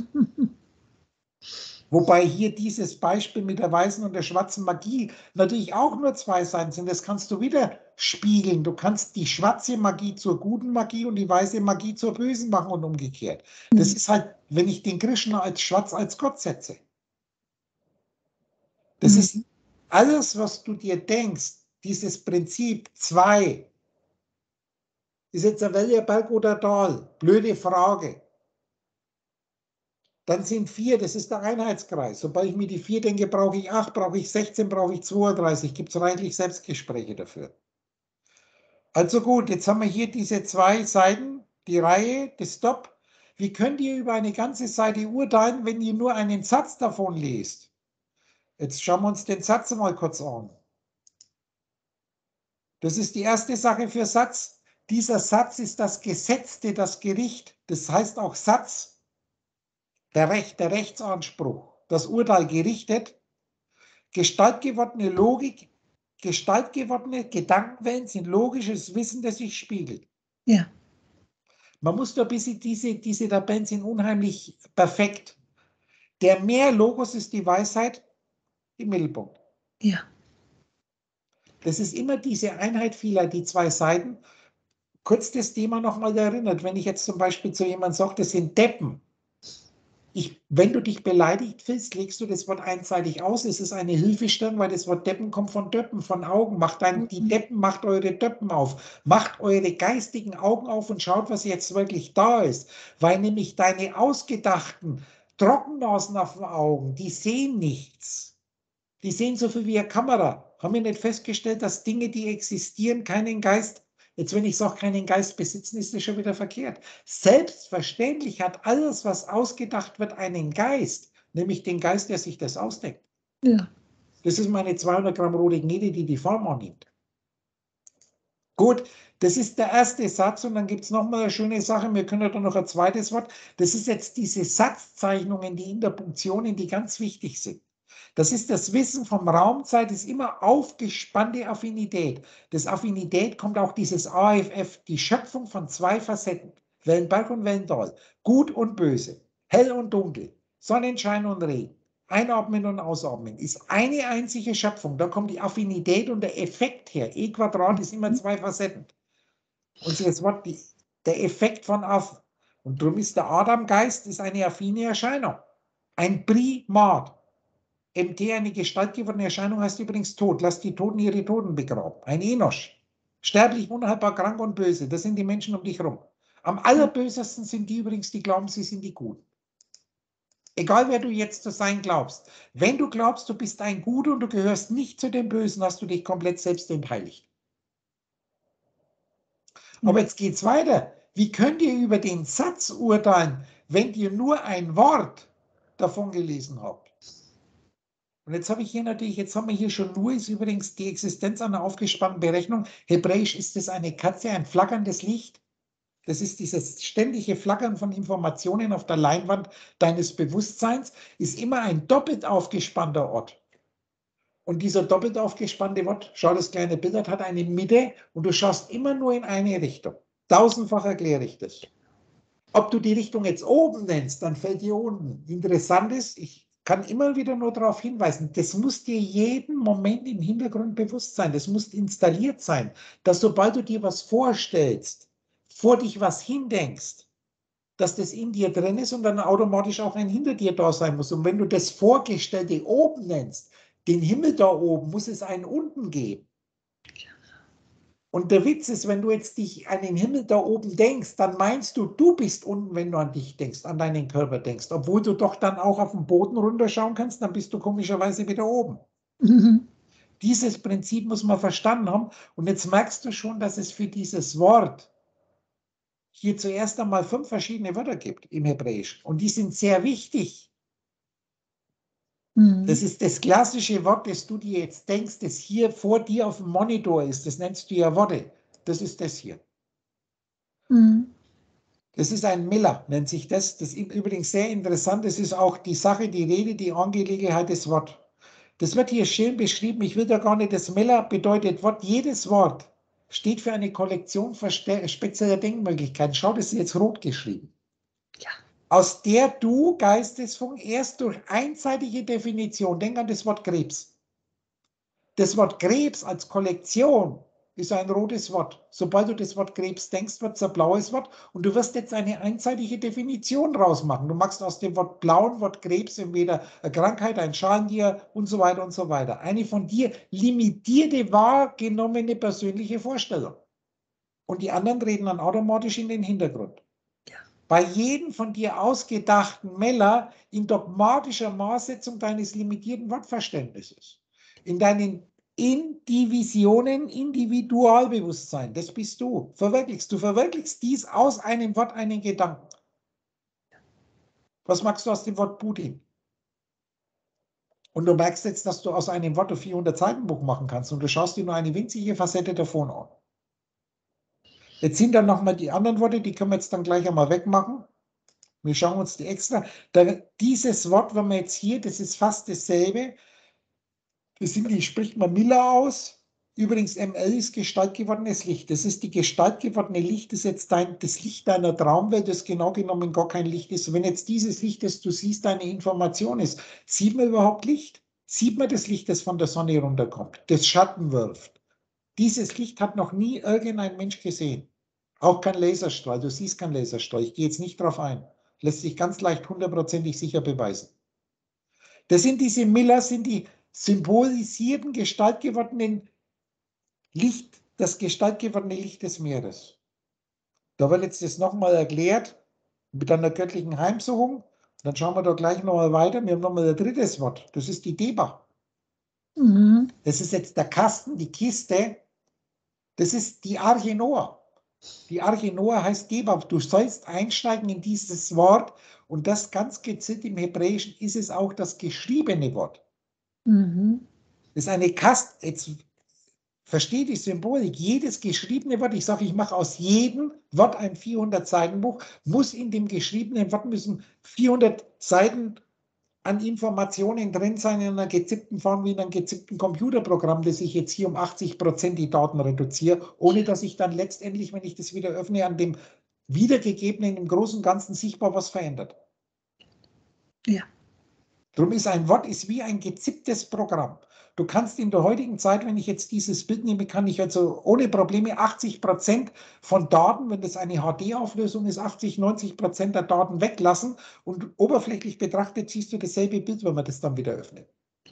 Wobei hier dieses Beispiel mit der weißen und der schwarzen Magie natürlich auch nur zwei Seiten sind. Das kannst du wieder spiegeln. Du kannst die schwarze Magie zur guten Magie und die weiße Magie zur bösen machen und umgekehrt. Das ist halt, wenn ich den Krishna als schwarz als Gott setze. Das ist alles, was du dir denkst, dieses Prinzip 2. Ist jetzt ein Welle, Berg oder Tal? Blöde Frage. Dann sind 4, das ist der Einheitskreis. Sobald ich mir die 4 denke, brauche ich 8, brauche ich 16, brauche ich 32. Gibt es reichlich Selbstgespräche dafür. Also gut, jetzt haben wir hier diese 2 Seiten, die Reihe, das Stop. Wie könnt ihr über eine ganze Seite urteilen, wenn ihr nur einen Satz davon lest? Jetzt schauen wir uns den Satz mal kurz an. Das ist die erste Sache für Satz. Dieser Satz ist das Gesetzte, das Gericht. Das heißt auch Satz. Der Rechtsanspruch, das Urteil gerichtet, gestaltgewordene Logik, gestaltgewordene Gedankenwellen sind logisches Wissen, das sich spiegelt. Ja. Man muss da ein bisschen, diese Tabellen sind unheimlich perfekt. Der Mehr-Logos ist die Weisheit im Mittelpunkt. Ja. Das ist immer diese Einheit vieler, die 2 Seiten. Kurz das Thema nochmal erinnert, wenn ich jetzt zum Beispiel zu jemandem sage, das sind Deppen. Wenn du dich beleidigt fühlst, legst du das Wort einseitig aus. Es ist eine Hilfestellung, weil das Wort Deppen kommt von Döppen, von Augen. Die Deppen, macht eure Döppen auf. Macht eure geistigen Augen auf und schaut, was jetzt wirklich da ist. Weil nämlich deine ausgedachten Trockennasen auf den Augen, die sehen nichts. Die sehen so viel wie eine Kamera. Haben wir nicht festgestellt, dass Dinge, die existieren, keinen Geist. Jetzt, wenn ich sage, keinen Geist besitzen, ist das schon wieder verkehrt. Selbstverständlich hat alles, was ausgedacht wird, einen Geist, nämlich den Geist, der sich das ausdenkt. Ja. Das ist meine 200 Gramm rote Gnede, die die Form annimmt. Gut, das ist der erste Satz und dann gibt es nochmal eine schöne Sache, wir können da noch ein zweites Wort. Das ist jetzt diese Satzzeichnungen, die Interpunktionen, die ganz wichtig sind. Das ist das Wissen vom Raumzeit, ist immer aufgespannte Affinität. Das Affinität kommt auch dieses AFF, die Schöpfung von 2 Facetten, Wellenberg und Wellental, gut und böse, hell und dunkel, Sonnenschein und Regen, einatmen und ausatmen, ist eine einzige Schöpfung. Da kommt die Affinität und der Effekt her. E Quadrat ist immer 2 Facetten. Und das Wort, der Effekt von Affen. Und darum ist der Adamgeist ist eine affine Erscheinung. Ein Primat. MT, eine gestaltgewordene Erscheinung, heißt übrigens Tod. Lass die Toten ihre Toten begraben. Ein Enosch. Sterblich, unheilbar, krank und böse. Das sind die Menschen um dich herum. Am allerbösesten sind die übrigens, die glauben, sie sind die Guten. Egal, wer du jetzt zu sein glaubst. Wenn du glaubst, du bist ein Guter und du gehörst nicht zu den Bösen, hast du dich komplett selbst entheiligt. Aber jetzt geht es weiter. Wie könnt ihr über den Satz urteilen, wenn ihr nur ein Wort davon gelesen habt? Und jetzt habe ich hier natürlich, jetzt haben wir hier schon nur, ist übrigens die Existenz einer aufgespannten Berechnung. Hebräisch ist es eine Katze, ein flackerndes Licht. Das ist dieses ständige Flackern von Informationen auf der Leinwand deines Bewusstseins, ist immer ein doppelt aufgespannter Ort. Und dieser doppelt aufgespannte Ort, schau, das kleine Bild hat eine Mitte und du schaust immer nur in eine Richtung. Tausendfach erkläre ich das. Ob du die Richtung jetzt oben nennst, dann fällt hier unten. Interessant ist, ich kann immer wieder nur darauf hinweisen, das muss dir jeden Moment im Hintergrund bewusst sein, das muss installiert sein, dass sobald du dir was vorstellst, vor dich was hindenkst, dass das in dir drin ist und dann automatisch auch ein hinter dir da sein muss. Und wenn du das Vorgestellte oben nennst, den Himmel da oben, muss es einen unten geben. Und der Witz ist, wenn du jetzt dich an den Himmel da oben denkst, dann meinst du, du bist unten, wenn du an dich denkst, an deinen Körper denkst. Obwohl du doch dann auch auf den Boden runterschauen kannst, dann bist du komischerweise wieder oben. Mhm. Dieses Prinzip muss man verstanden haben. Und jetzt merkst du schon, dass es für dieses Wort hier zuerst einmal 5 verschiedene Wörter gibt im Hebräisch. Und die sind sehr wichtig. Das ist das klassische Wort, das du dir jetzt denkst, das hier vor dir auf dem Monitor ist. Das nennst du ja Worte. Das ist das hier. Mhm. Das ist ein Miller, nennt sich das. Das ist übrigens sehr interessant. Das ist auch die Sache, die Rede, die Angelegenheit, das Wort. Das wird hier schön beschrieben. Ich will da gar nicht, das Miller bedeutet Wort. Jedes Wort steht für eine Kollektion spezieller Denkmöglichkeiten. Schau, das ist jetzt rot geschrieben. Ja. Aus der du, Geistesfunk, erst durch einseitige Definition, denk an das Wort Krebs. Das Wort Krebs als Kollektion ist ein rotes Wort. Sobald du das Wort Krebs denkst, wird es ein blaues Wort und du wirst jetzt eine einseitige Definition rausmachen. Du machst aus dem Wort blauen Wort Krebs entweder eine Krankheit, ein Schalentier und so weiter und so weiter. Eine von dir limitierte, wahrgenommene persönliche Vorstellung. Und die anderen treten dann automatisch in den Hintergrund. Ja. Bei jedem von dir ausgedachten Meller in dogmatischer Maßsetzung deines limitierten Wortverständnisses. In deinen Indivisionen, Individualbewusstsein, das bist du. Du verwirklichst dies aus einem Wort, einen Gedanken. Was magst du aus dem Wort Putin? Und du merkst jetzt, dass du aus einem Wort ein 400-Seiten-Buch machen kannst und du schaust dir nur eine winzige Facette davon an. Jetzt sind dann nochmal die anderen Worte, die können wir jetzt dann gleich einmal wegmachen. Wir schauen uns die extra. Dieses Wort, wenn wir jetzt hier, das ist fast dasselbe. Die spricht man Miller aus. Übrigens, ML ist gestaltgewordenes Licht. Das ist die gestaltgewordene Licht, das ist jetzt das Licht deiner Traumwelt, das genau genommen gar kein Licht ist. Und wenn jetzt dieses Licht, das du siehst, deine Information ist, sieht man überhaupt Licht? Sieht man das Licht, das von der Sonne runterkommt, das Schatten wirft? Dieses Licht hat noch nie irgendein Mensch gesehen. Auch kein Laserstrahl. Du siehst keinen Laserstrahl. Ich gehe jetzt nicht drauf ein. Lässt sich ganz leicht hundertprozentig sicher beweisen. Das sind diese Miller, sind die symbolisierten, gestaltgewordenen Licht, das gestaltgewordene Licht des Meeres. Da wird jetzt das nochmal erklärt mit einer göttlichen Heimsuchung. Dann schauen wir da gleich nochmal weiter. Wir haben nochmal ein drittes Wort. Das ist die Deba. Mhm. Das ist jetzt der Kasten, die Kiste. Das ist die Arche Noah. Die Arche Noah heißt Deba. Du sollst einsteigen in dieses Wort und das ganz gezielt im Hebräischen ist es auch das geschriebene Wort. Mhm. Das ist eine Kaste. Jetzt versteht die Symbolik. Jedes geschriebene Wort, ich sage, ich mache aus jedem Wort ein 400-Seiten-Buch, muss in dem geschriebenen Wort müssen 400 Seiten an Informationen drin sein in einer gezippten Form wie in einem gezippten Computerprogramm, das ich jetzt hier um 80% die Daten reduziere, ohne dass ich dann letztendlich, wenn ich das wieder öffne, an dem wiedergegebenen im Großen und Ganzen sichtbar was verändert. Ja. Darum ist ein Wort ist wie ein gezipptes Programm. Du kannst in der heutigen Zeit, wenn ich jetzt dieses Bild nehme, kann ich also ohne Probleme 80% von Daten, wenn das eine HD-Auflösung ist, 80-90% der Daten weglassen und oberflächlich betrachtet siehst du dasselbe Bild, wenn man das dann wieder öffnet.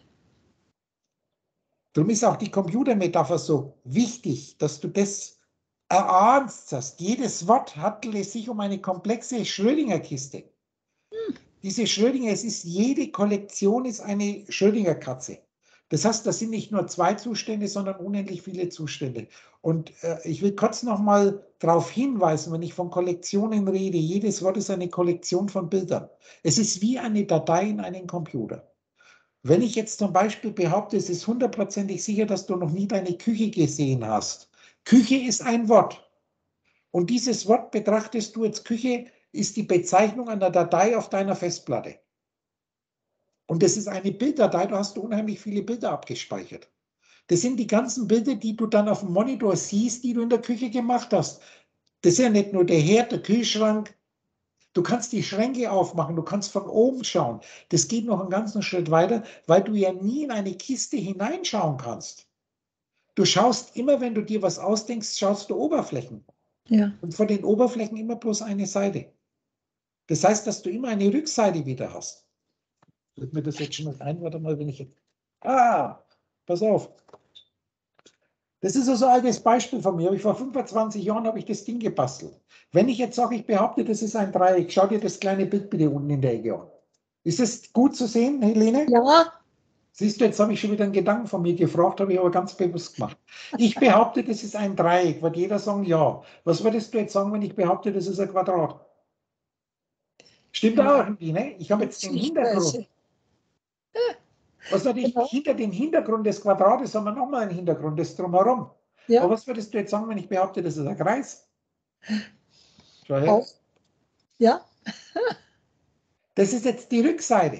Darum ist auch die Computermetapher so wichtig, dass du das erahnst, dass jedes Wort handelt es sich um eine komplexe Schrödinger-Kiste. Diese Schrödinger, es ist jede Kollektion ist eine Schrödinger-Katze. Das heißt, das sind nicht nur 2 Zustände, sondern unendlich viele Zustände. Und ich will kurz noch mal darauf hinweisen, wenn ich von Kollektionen rede, jedes Wort ist eine Kollektion von Bildern. Es ist wie eine Datei in einem Computer. Wenn ich jetzt zum Beispiel behaupte, es ist hundertprozentig sicher, dass du noch nie deine Küche gesehen hast. Küche ist ein Wort. Und dieses Wort betrachtest du als Küche, ist die Bezeichnung einer Datei auf deiner Festplatte. Und das ist eine Bilddatei, da hast du unheimlich viele Bilder abgespeichert. Das sind die ganzen Bilder, die du dann auf dem Monitor siehst, die du in der Küche gemacht hast. Das ist ja nicht nur der Herd, der Kühlschrank, Du kannst die Schränke aufmachen, du kannst von oben schauen. Das geht noch einen ganzen Schritt weiter, weil du ja nie in eine Kiste hineinschauen kannst. Du schaust immer, wenn du dir was ausdenkst, schaust du Oberflächen. Ja. Und von den Oberflächen immer bloß eine Seite. Das heißt, dass du immer eine Rückseite wieder hast. Fällt mir das jetzt schon mal ein? Warte mal, wenn ich jetzt... pass auf. Das ist also ein altes Beispiel von mir. Vor 25 Jahren habe ich das Ding gebastelt. Wenn ich jetzt sage, ich behaupte, das ist ein Dreieck, schau dir das kleine Bild bitte unten in der Ecke an. Ist das gut zu sehen, Helene? Ja. Siehst du, jetzt habe ich schon wieder einen Gedanken von mir gefragt, habe ich aber ganz bewusst gemacht. Ich behaupte, das ist ein Dreieck. Wird jeder sagen, ja. Was würdest du jetzt sagen, wenn ich behaupte, das ist ein Quadrat? Stimmt auch irgendwie, ne? Ich habe jetzt den Hintergrund. Was natürlich Genau. hinter dem Hintergrund des Quadrates haben wir nochmal einen Hintergrund, das drumherum. Ja. Aber was würdest du jetzt sagen, wenn ich behaupte, das ist ein Kreis? Schau her. Auch. Ja. Das ist jetzt die Rückseite.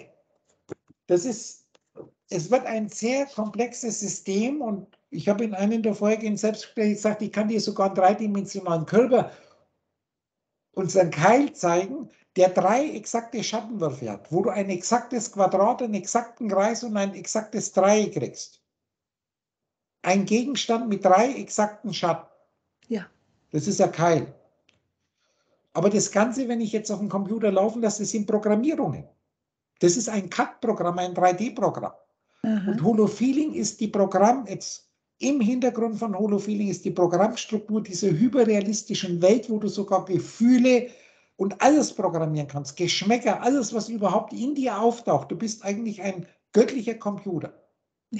Es wird ein sehr komplexes System und ich habe in einem der vorherigen Selbstgespräche gesagt, ich kann dir sogar einen dreidimensionalen Körper, unseren Keil zeigen, der 3 exakte Schattenwürfe hat, wo du ein exaktes Quadrat, einen exakten Kreis und ein exaktes Dreieck kriegst. Ein Gegenstand mit 3 exakten Schatten. Ja. Das ist ein Keil. Aber das Ganze, wenn ich jetzt auf dem Computer laufen lasse, das sind Programmierungen. Das ist ein CAD-Programm, ein 3D-Programm. Und HoloFeeling ist die jetzt im Hintergrund von HoloFeeling ist die Programmstruktur dieser hyperrealistischen Welt, wo du sogar Gefühle und alles programmieren kannst, Geschmäcker, alles, was überhaupt in dir auftaucht. Du bist eigentlich ein göttlicher Computer. Ja.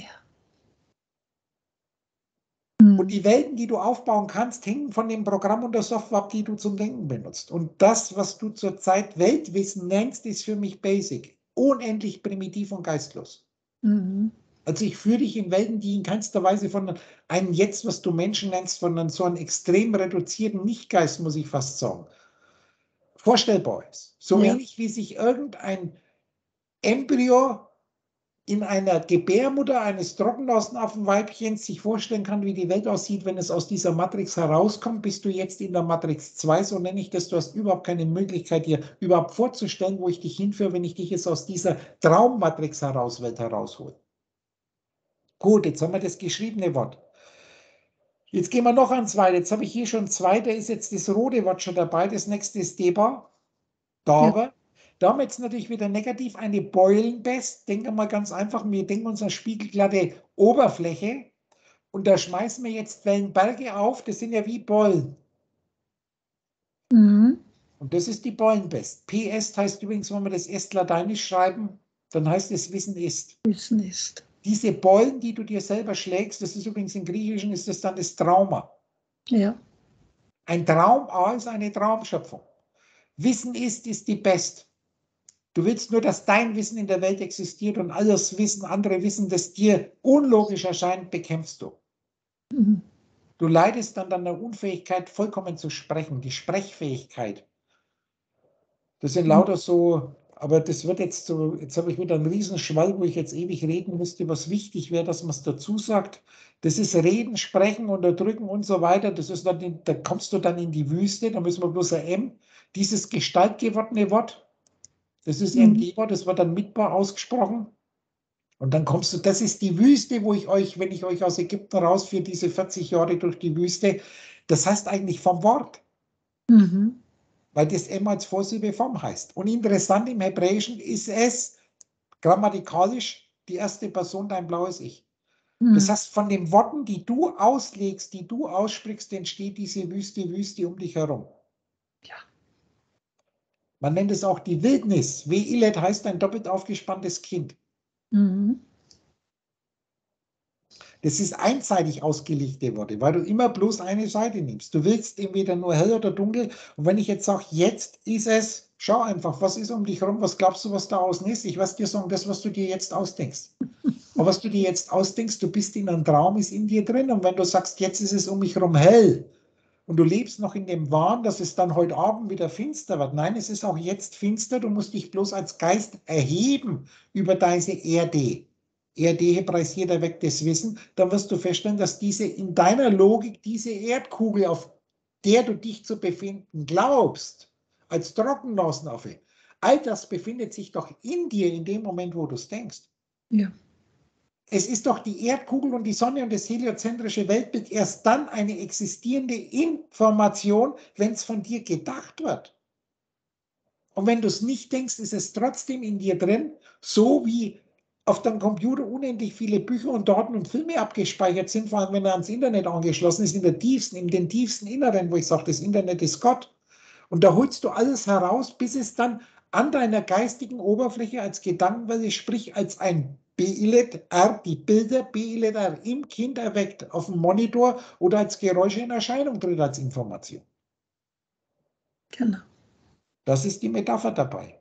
Und die Welten, die du aufbauen kannst, hängen von dem Programm und der Software ab, die du zum Denken benutzt. Und das, was du zurzeit Weltwissen nennst, ist für mich basic. Unendlich primitiv und geistlos. Mhm. Also ich führe dich in Welten, die in keinster Weise von einem Jetzt, was du Menschen nennst, von so einem extrem reduzierten Nichtgeist, muss ich fast sagen, vorstellbar ist. So wenig wie sich irgendein Embryo in einer Gebärmutter eines Trockenaußenaffenweibchens sich vorstellen kann, wie die Welt aussieht, wenn es aus dieser Matrix herauskommt, bist du jetzt in der Matrix 2, so nenne ich das. Du hast überhaupt keine Möglichkeit, dir überhaupt vorzustellen, wo ich dich hinführe, wenn ich dich jetzt aus dieser Traummatrix Welt heraushole. Gut, jetzt haben wir das geschriebene Wort. Jetzt gehen wir noch ans Zweite. Jetzt habe ich hier schon zwei, da ist jetzt das rote Wort schon dabei. Das nächste ist Deba. Da haben wir jetzt natürlich wieder negativ eine Beulenbest. Denken wir mal ganz einfach, wir denken uns eine spiegelglatte Oberfläche und da schmeißen wir jetzt Wellenberge auf. Das sind ja wie Beulen. Mhm. Und das ist die Beulenbest. PS heißt übrigens, wenn wir das Est lateinisch schreiben, dann heißt es Wissen ist. Wissen ist. Diese Beulen, die du dir selber schlägst, das ist übrigens im Griechischen, ist das dann das Trauma. Ja. Ein Traum A ist eine Traumschöpfung. Wissen ist die Best. Du willst nur, dass dein Wissen in der Welt existiert und alles Wissen, andere Wissen, das dir unlogisch erscheint, bekämpfst du. Mhm. Du leidest dann an der Unfähigkeit, vollkommen zu sprechen, die Sprechfähigkeit. Das sind lauter so, aber das wird jetzt so, jetzt habe ich wieder einen Riesenschwall, wo ich jetzt ewig reden müsste, was wichtig wäre, dass man es dazu sagt. Das ist Reden, Sprechen, Unterdrücken und so weiter. Das ist dann, da kommst du dann in die Wüste, da müssen wir bloß ein M. Dieses gestaltgewordene Wort, das ist MG-Wort, das wird dann mitbar ausgesprochen. Und dann kommst du, das ist die Wüste, wo ich euch, wenn ich euch aus Ägypten rausführe, diese 40 Jahre durch die Wüste, das heißt eigentlich vom Wort. Mhm. Weil das M als Vorsilbe vom heißt. Und interessant im Hebräischen ist es grammatikalisch die erste Person, dein blaues Ich. Das heißt, von den Worten, die du auslegst, die du aussprichst, entsteht diese Wüste um dich herum. Ja. Man nennt es auch die Wildnis. Ve'ilet heißt ein doppelt aufgespanntes Kind. Mhm. Das ist einseitig ausgelegte Worte, weil du immer bloß eine Seite nimmst. Du willst entweder nur hell oder dunkel. Und wenn ich jetzt sage, jetzt ist es, schau einfach, was ist um dich herum, was glaubst du, was da außen ist? Ich werde dir sagen, das, was du dir jetzt ausdenkst. Aber was du dir jetzt ausdenkst, du bist in einem Traum, ist in dir drin. Und wenn du sagst, jetzt ist es um mich herum hell und du lebst noch in dem Wahn, dass es dann heute Abend wieder finster wird. Nein, es ist auch jetzt finster. Du musst dich bloß als Geist erheben über deine Erde. Erde hebräisiert erwecktes Wissen. Dann wirst du feststellen, dass diese in deiner Logik, diese Erdkugel, auf der du dich zu befinden glaubst, als Trockennasenaffe. All das befindet sich doch in dir in dem Moment, wo du es denkst. Ja. Es ist doch die Erdkugel und die Sonne und das heliozentrische Weltbild erst dann eine existierende Information, wenn es von dir gedacht wird. Und wenn du es nicht denkst, ist es trotzdem in dir drin, so wie auf deinem Computer unendlich viele Bücher und Daten und Filme abgespeichert sind, vor allem wenn er ans Internet angeschlossen ist, in den tiefsten Inneren, wo ich sage, das Internet ist Gott. Und da holst du alles heraus, bis es dann an deiner geistigen Oberfläche als Gedankenwelle, sprich als ein BILET-R, die Bilder BILET-R im Kind erweckt, auf dem Monitor oder als Geräusche in Erscheinung tritt als Information. Genau. Das ist die Metapher dabei.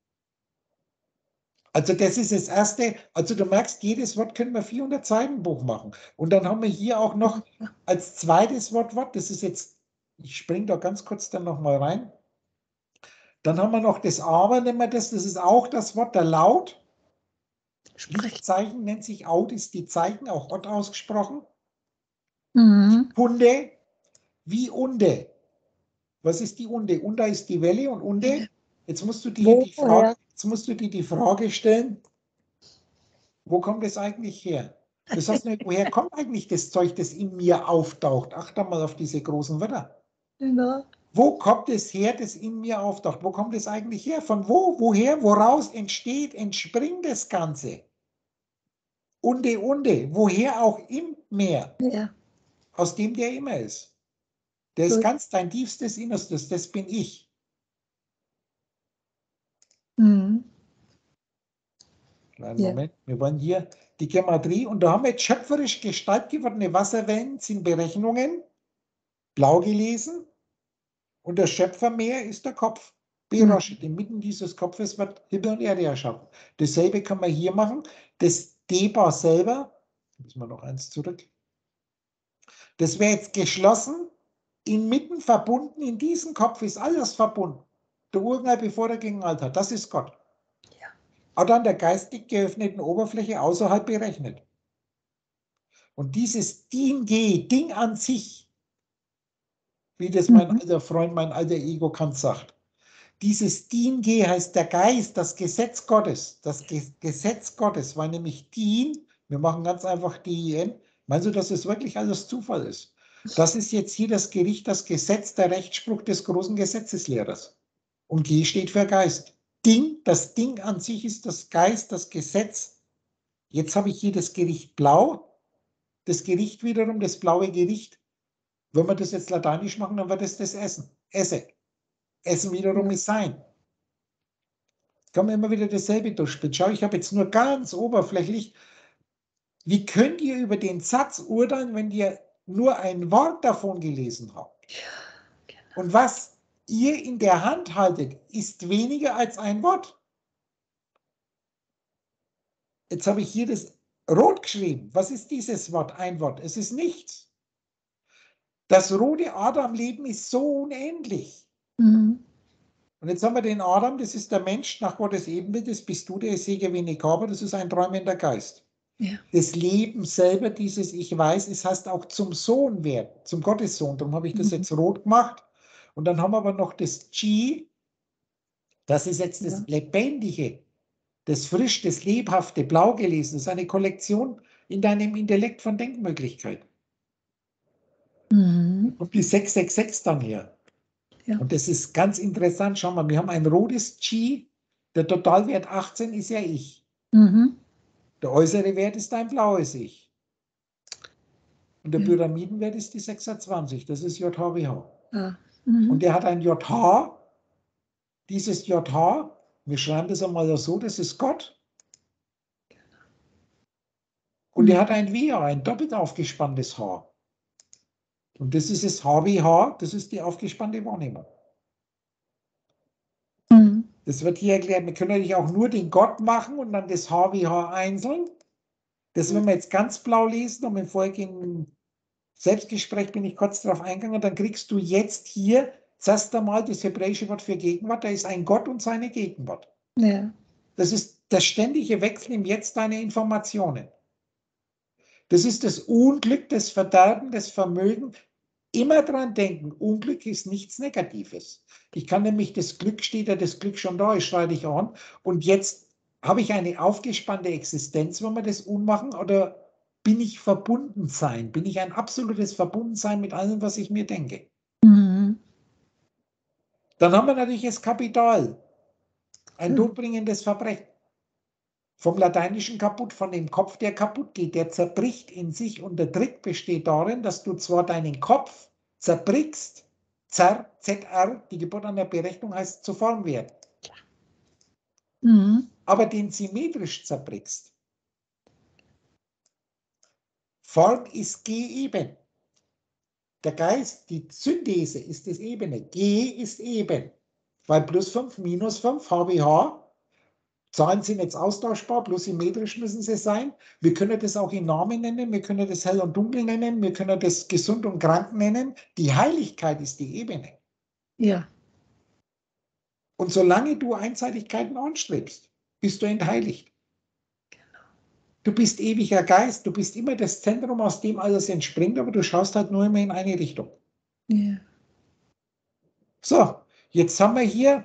Also das ist das Erste, also du merkst, jedes Wort können wir 400 Seiten Buch machen. Und dann haben wir hier auch noch als zweites Wort, das ist jetzt, ich springe da ganz kurz dann nochmal rein. Dann haben wir noch das Aber, nennen wir das ist auch das Wort, der Laut. Lichtzeichen nennt sich Out, ist die Zeichen, auch Ott ausgesprochen. Mhm. Hunde, wie Unde. Was ist die Unde? Unda ist die Welle und Unde. Jetzt musst du dir die Frage stellen, wo kommt es eigentlich her? Das heißt nicht, woher kommt eigentlich das Zeug, das in mir auftaucht? Achte mal auf diese großen Wörter. Genau. Wo kommt es her, das in mir auftaucht? Wo kommt es eigentlich her? Von wo, woher, woraus entspringt das Ganze? Unde, woher auch im Meer, Ja. aus dem der immer ist. Der ist ganz dein tiefstes Innerstes, das bin ich. Mhm. Kleinen Moment, wir wollen hier die Gematrie und da haben wir jetzt schöpferisch Gestalt gewordene Wasserwellen, sind Berechnungen, blau gelesen und das Schöpfermeer ist der Kopf. Beroshet, inmitten dieses Kopfes wird Himmel und Erde erschaffen. Dasselbe kann man hier machen. Das Deba selber, müssen wir noch eins zurück, das wäre jetzt geschlossen, inmitten verbunden, in diesem Kopf ist alles verbunden. Der Urknall, bevor er gegnalt hat, das ist Gott. Ja. Hat an der geistig geöffneten Oberfläche außerhalb berechnet. Und dieses Ding an sich, wie das mein alter Freund, mein alter Ego-Kant sagt, dieses Dien heißt der Geist, das Gesetz Gottes, Gesetz Gottes, weil nämlich Dien, wir machen ganz einfach DIN, meinst du, dass es wirklich alles Zufall ist? Das ist jetzt hier das Gericht, das Gesetz, der Rechtsspruch des großen Gesetzeslehrers. Und G steht für Geist. Das Ding an sich ist das Geist, das Gesetz. Jetzt habe ich hier das Gericht blau, das Gericht wiederum, das blaue Gericht. Wenn wir das jetzt lateinisch machen, dann wird es das Essen. Esse. Essen wiederum ist Sein. Kann man immer wieder dasselbe durchspielen. Schau, ich habe jetzt nur ganz oberflächlich, wie könnt ihr über den Satz urteilen, wenn ihr nur ein Wort davon gelesen habt? Ja, genau. Und was ihr in der Hand haltet, ist weniger als ein Wort. Jetzt habe ich hier das rot geschrieben. Was ist dieses Wort? Ein Wort. Es ist nichts. Das rote Adam-Leben ist so unendlich. Mhm. Und jetzt haben wir den Adam, das ist der Mensch nach Gottes Ebenbild, das bist du, der ist Sege wenig Körper, das ist ein träumender Geist. Ja. Das Leben selber, dieses Ich weiß, es heißt auch zum Sohn werden, zum Gottessohn. Darum habe ich das jetzt rot gemacht. Und dann haben wir aber noch das G, das ist jetzt das Lebendige, das frisch, das lebhafte, blau gelesen. Das ist eine Kollektion in deinem Intellekt von Denkmöglichkeiten. Mhm. Und die 666 dann her. Ja. Und das ist ganz interessant. Schau mal, wir haben ein rotes G, der Totalwert 18 ist ja ich. Mhm. Der äußere Wert ist ein blaues Ich. Und der Ja. Pyramidenwert ist die 26, das ist JHWH. Ah. Mhm. Und der hat ein JH, dieses JH, wir schreiben das einmal so, das ist Gott. Und der hat ein WH, ein doppelt aufgespanntes H. Und das ist das HWH, das ist die aufgespannte Wahrnehmung. Mhm. Das wird hier erklärt, wir können natürlich auch nur den Gott machen und dann das HWH einzeln. Das werden wir jetzt ganz blau lesen und im vorhergehenden Selbstgespräch bin ich kurz darauf eingegangen und dann kriegst du jetzt hier zuerst einmal das hebräische Wort für Gegenwart, da ist ein Gott und seine Gegenwart. Ja. Das ist das ständige Wechseln im Jetzt deiner Informationen. Das ist das Unglück, das Verderben, das Vermögen, Immer dran denken, Unglück ist nichts Negatives. Ich kann nämlich das Glück, steht ja das Glück schon da, ich schreie dich an. Und jetzt habe ich eine aufgespannte Existenz, wenn wir das ummachen, oder bin ich verbunden sein? Bin ich ein absolutes Verbundensein mit allem, was ich mir denke? Mhm. Dann haben wir natürlich das Kapital, ein todbringendes Verbrechen. Vom Lateinischen kaputt, von dem Kopf, der kaputt geht, der zerbricht in sich, und der Trick besteht darin, dass du zwar deinen Kopf zerbrichst, ZR, die Geburt an der Berechnung heißt zu Form werden, aber den symmetrisch zerbrichst. Form ist G eben. Der Geist, die Synthese ist das Ebene. G ist eben. Weil plus 5, minus 5, HWH, Zahlen sind jetzt austauschbar, bloß symmetrisch müssen sie sein. Wir können das auch in Namen nennen, wir können das hell und dunkel nennen, wir können das gesund und krank nennen. Die Heiligkeit ist die Ebene. Ja. Und solange du Einseitigkeiten anstrebst, bist du entheiligt. Genau. Du bist ewiger Geist, du bist immer das Zentrum, aus dem alles entspringt, aber du schaust halt nur immer in eine Richtung. Ja. So, jetzt haben wir hier,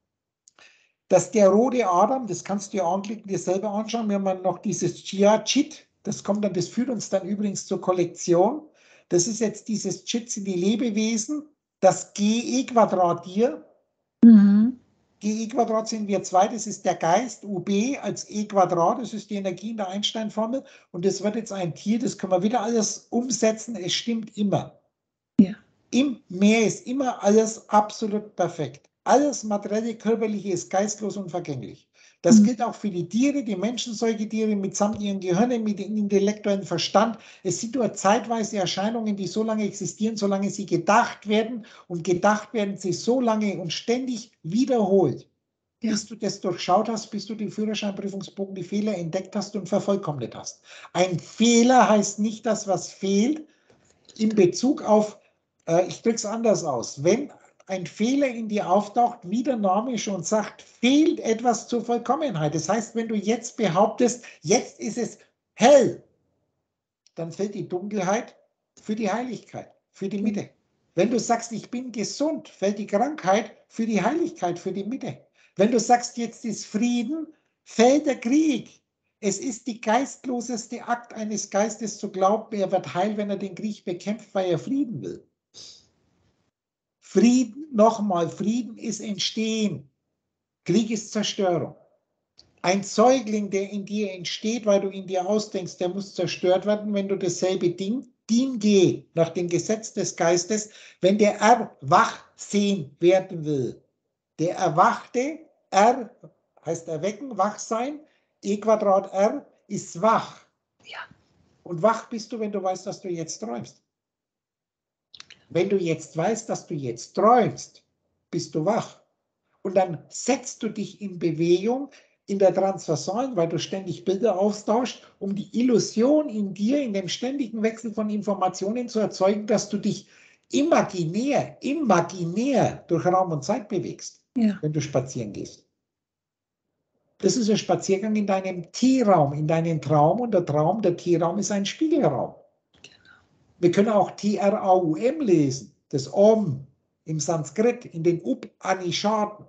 dass der rote Adam, das kannst du dir anklicken, dir selber anschauen, wir haben noch dieses Chia-Chit, das führt uns dann übrigens zur Kollektion. Das ist jetzt dieses Chit, sind die Lebewesen, das GE-Quadrat hier. GE-Quadrat sind wir zwei, das ist der Geist, UB als E-Quadrat, das ist die Energie in der Einstein-Formel, und das wird jetzt ein Tier, das können wir wieder alles umsetzen, es stimmt immer. Ja. Im Meer ist immer alles absolut perfekt. Alles materielle, körperliche ist geistlos und vergänglich. Das gilt auch für die Tiere, die Menschensäugetiere mitsamt ihren Gehirnen, mit dem intellektuellen Verstand. Es sind nur zeitweise Erscheinungen, die so lange existieren, solange sie gedacht werden, und gedacht werden sie so lange und ständig wiederholt, bis du das durchschaut hast, bis du die Führerscheinprüfungsbogen, die Fehler entdeckt hast und vervollkommnet hast. Ein Fehler heißt nicht das, was fehlt, in Bezug auf, ich drücke es anders aus, wenn ein Fehler in dir auftaucht, wie der Name schon sagt, fehlt etwas zur Vollkommenheit. Das heißt, wenn du jetzt behauptest, jetzt ist es hell, dann fällt die Dunkelheit für die Heiligkeit, für die Mitte. Wenn du sagst, ich bin gesund, fällt die Krankheit für die Heiligkeit, für die Mitte. Wenn du sagst, jetzt ist Frieden, fällt der Krieg. Es ist die geistloseste Akt eines Geistes zu glauben, er wird heil, wenn er den Krieg bekämpft, weil er Frieden will. Frieden, nochmal, Frieden ist Entstehen. Krieg ist Zerstörung. Ein Säugling, der in dir entsteht, weil du in dir ausdenkst, der muss zerstört werden, wenn du dasselbe Ding geh nach dem Gesetz des Geistes, wenn der erwachsehen werden will. Der Erwachte, R heißt erwecken, wach sein, E-Quadrat R ist wach. Ja. Und wach bist du, wenn du weißt, dass du jetzt träumst. Wenn du jetzt weißt, dass du jetzt träumst, bist du wach. Und dann setzt du dich in Bewegung in der Transversalen, weil du ständig Bilder austauschst, um die Illusion in dir, in dem ständigen Wechsel von Informationen zu erzeugen, dass du dich imaginär durch Raum und Zeit bewegst, wenn du spazieren gehst. Das ist ein Spaziergang in deinem T-Raum, in deinem Traum, und der T-Raum ist ein Spiegelraum. Wir können auch T-R-A-U-M lesen, das Om im Sanskrit, in den Upanishaden.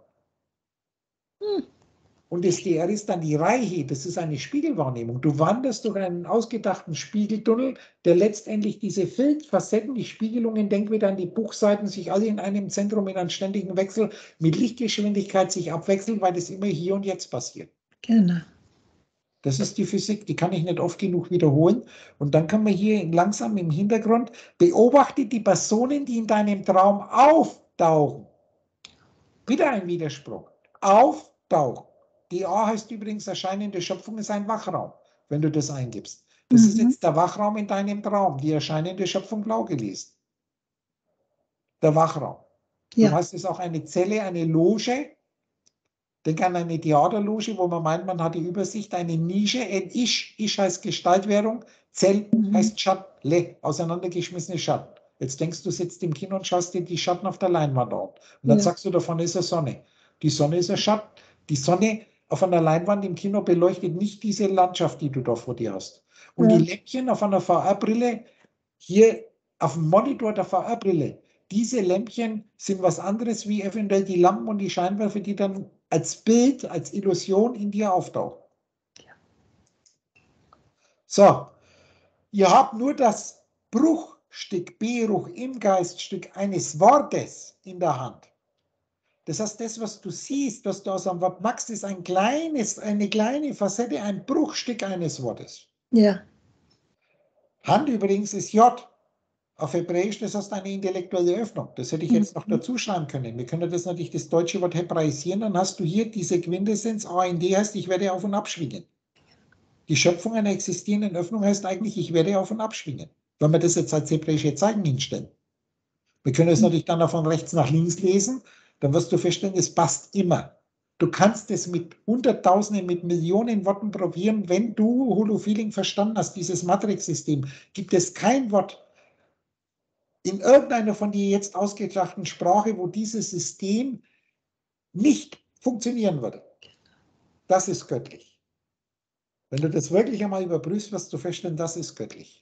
Und das DR ist dann die Reihe, das ist eine Spiegelwahrnehmung. Du wanderst durch einen ausgedachten Spiegeltunnel, der letztendlich diese Facetten, die Spiegelungen, denk wieder an die Buchseiten, sich alle in einem Zentrum in einem ständigen Wechsel mit Lichtgeschwindigkeit sich abwechseln, weil das immer hier und jetzt passiert. Genau. Das ist die Physik, die kann ich nicht oft genug wiederholen. Und dann kann man hier langsam im Hintergrund beobachten die Personen, die in deinem Traum auftauchen. Wieder ein Widerspruch. Auftauchen. Die A heißt übrigens, erscheinende Schöpfung ist ein Wachraum, wenn du das eingibst. Das ist jetzt der Wachraum in deinem Traum, die erscheinende Schöpfung blau gelesen. Der Wachraum. Du hast es auch eine Zelle, eine Loge. Denk an eine Theaterloge, wo man meint, man hat die Übersicht, eine Nische, ein Isch heißt Gestaltwährung, Zell heißt Schatten, auseinandergeschmissene Schatten. Jetzt denkst du, sitzt im Kino und schaust dir die Schatten auf der Leinwand an. Und dann sagst du, davon ist eine Sonne. Die Sonne ist ein Schatten. Die Sonne auf einer Leinwand im Kino beleuchtet nicht diese Landschaft, die du da vor dir hast. Und die Lämpchen auf einer VR-Brille, hier auf dem Monitor der VR-Brille. Diese Lämpchen sind was anderes wie eventuell die Lampen und die Scheinwerfer, die dann als Bild, als Illusion in dir auftauchen. So, ihr habt nur das Bruchstück, Beruch im Geiststück eines Wortes in der Hand. Das heißt, das, was du siehst, was du aus einem Wort machst, ist eine kleine Facette, ein Bruchstück eines Wortes. Ja. Hand übrigens ist J. Auf Hebräisch, das heißt eine intellektuelle Öffnung. Das hätte ich jetzt noch dazu schreiben können. Wir können das natürlich das deutsche Wort hebraisieren, dann hast du hier diese Quintessenz, AND heißt, ich werde auf und abschwingen. Die Schöpfung einer existierenden Öffnung heißt eigentlich, ich werde auf und abschwingen. Wenn wir das jetzt als hebräische Zeichen hinstellen. Wir können es natürlich dann auch von rechts nach links lesen, dann wirst du feststellen, es passt immer. Du kannst es mit Hunderttausenden, mit Millionen Worten probieren. Wenn du Holo-Feeling verstanden hast, dieses Matrix-System, gibt es kein Wort in irgendeiner von dir jetzt ausgedachten Sprache, wo dieses System nicht funktionieren würde. Das ist göttlich. Wenn du das wirklich einmal überprüfst, wirst du feststellen, das ist göttlich.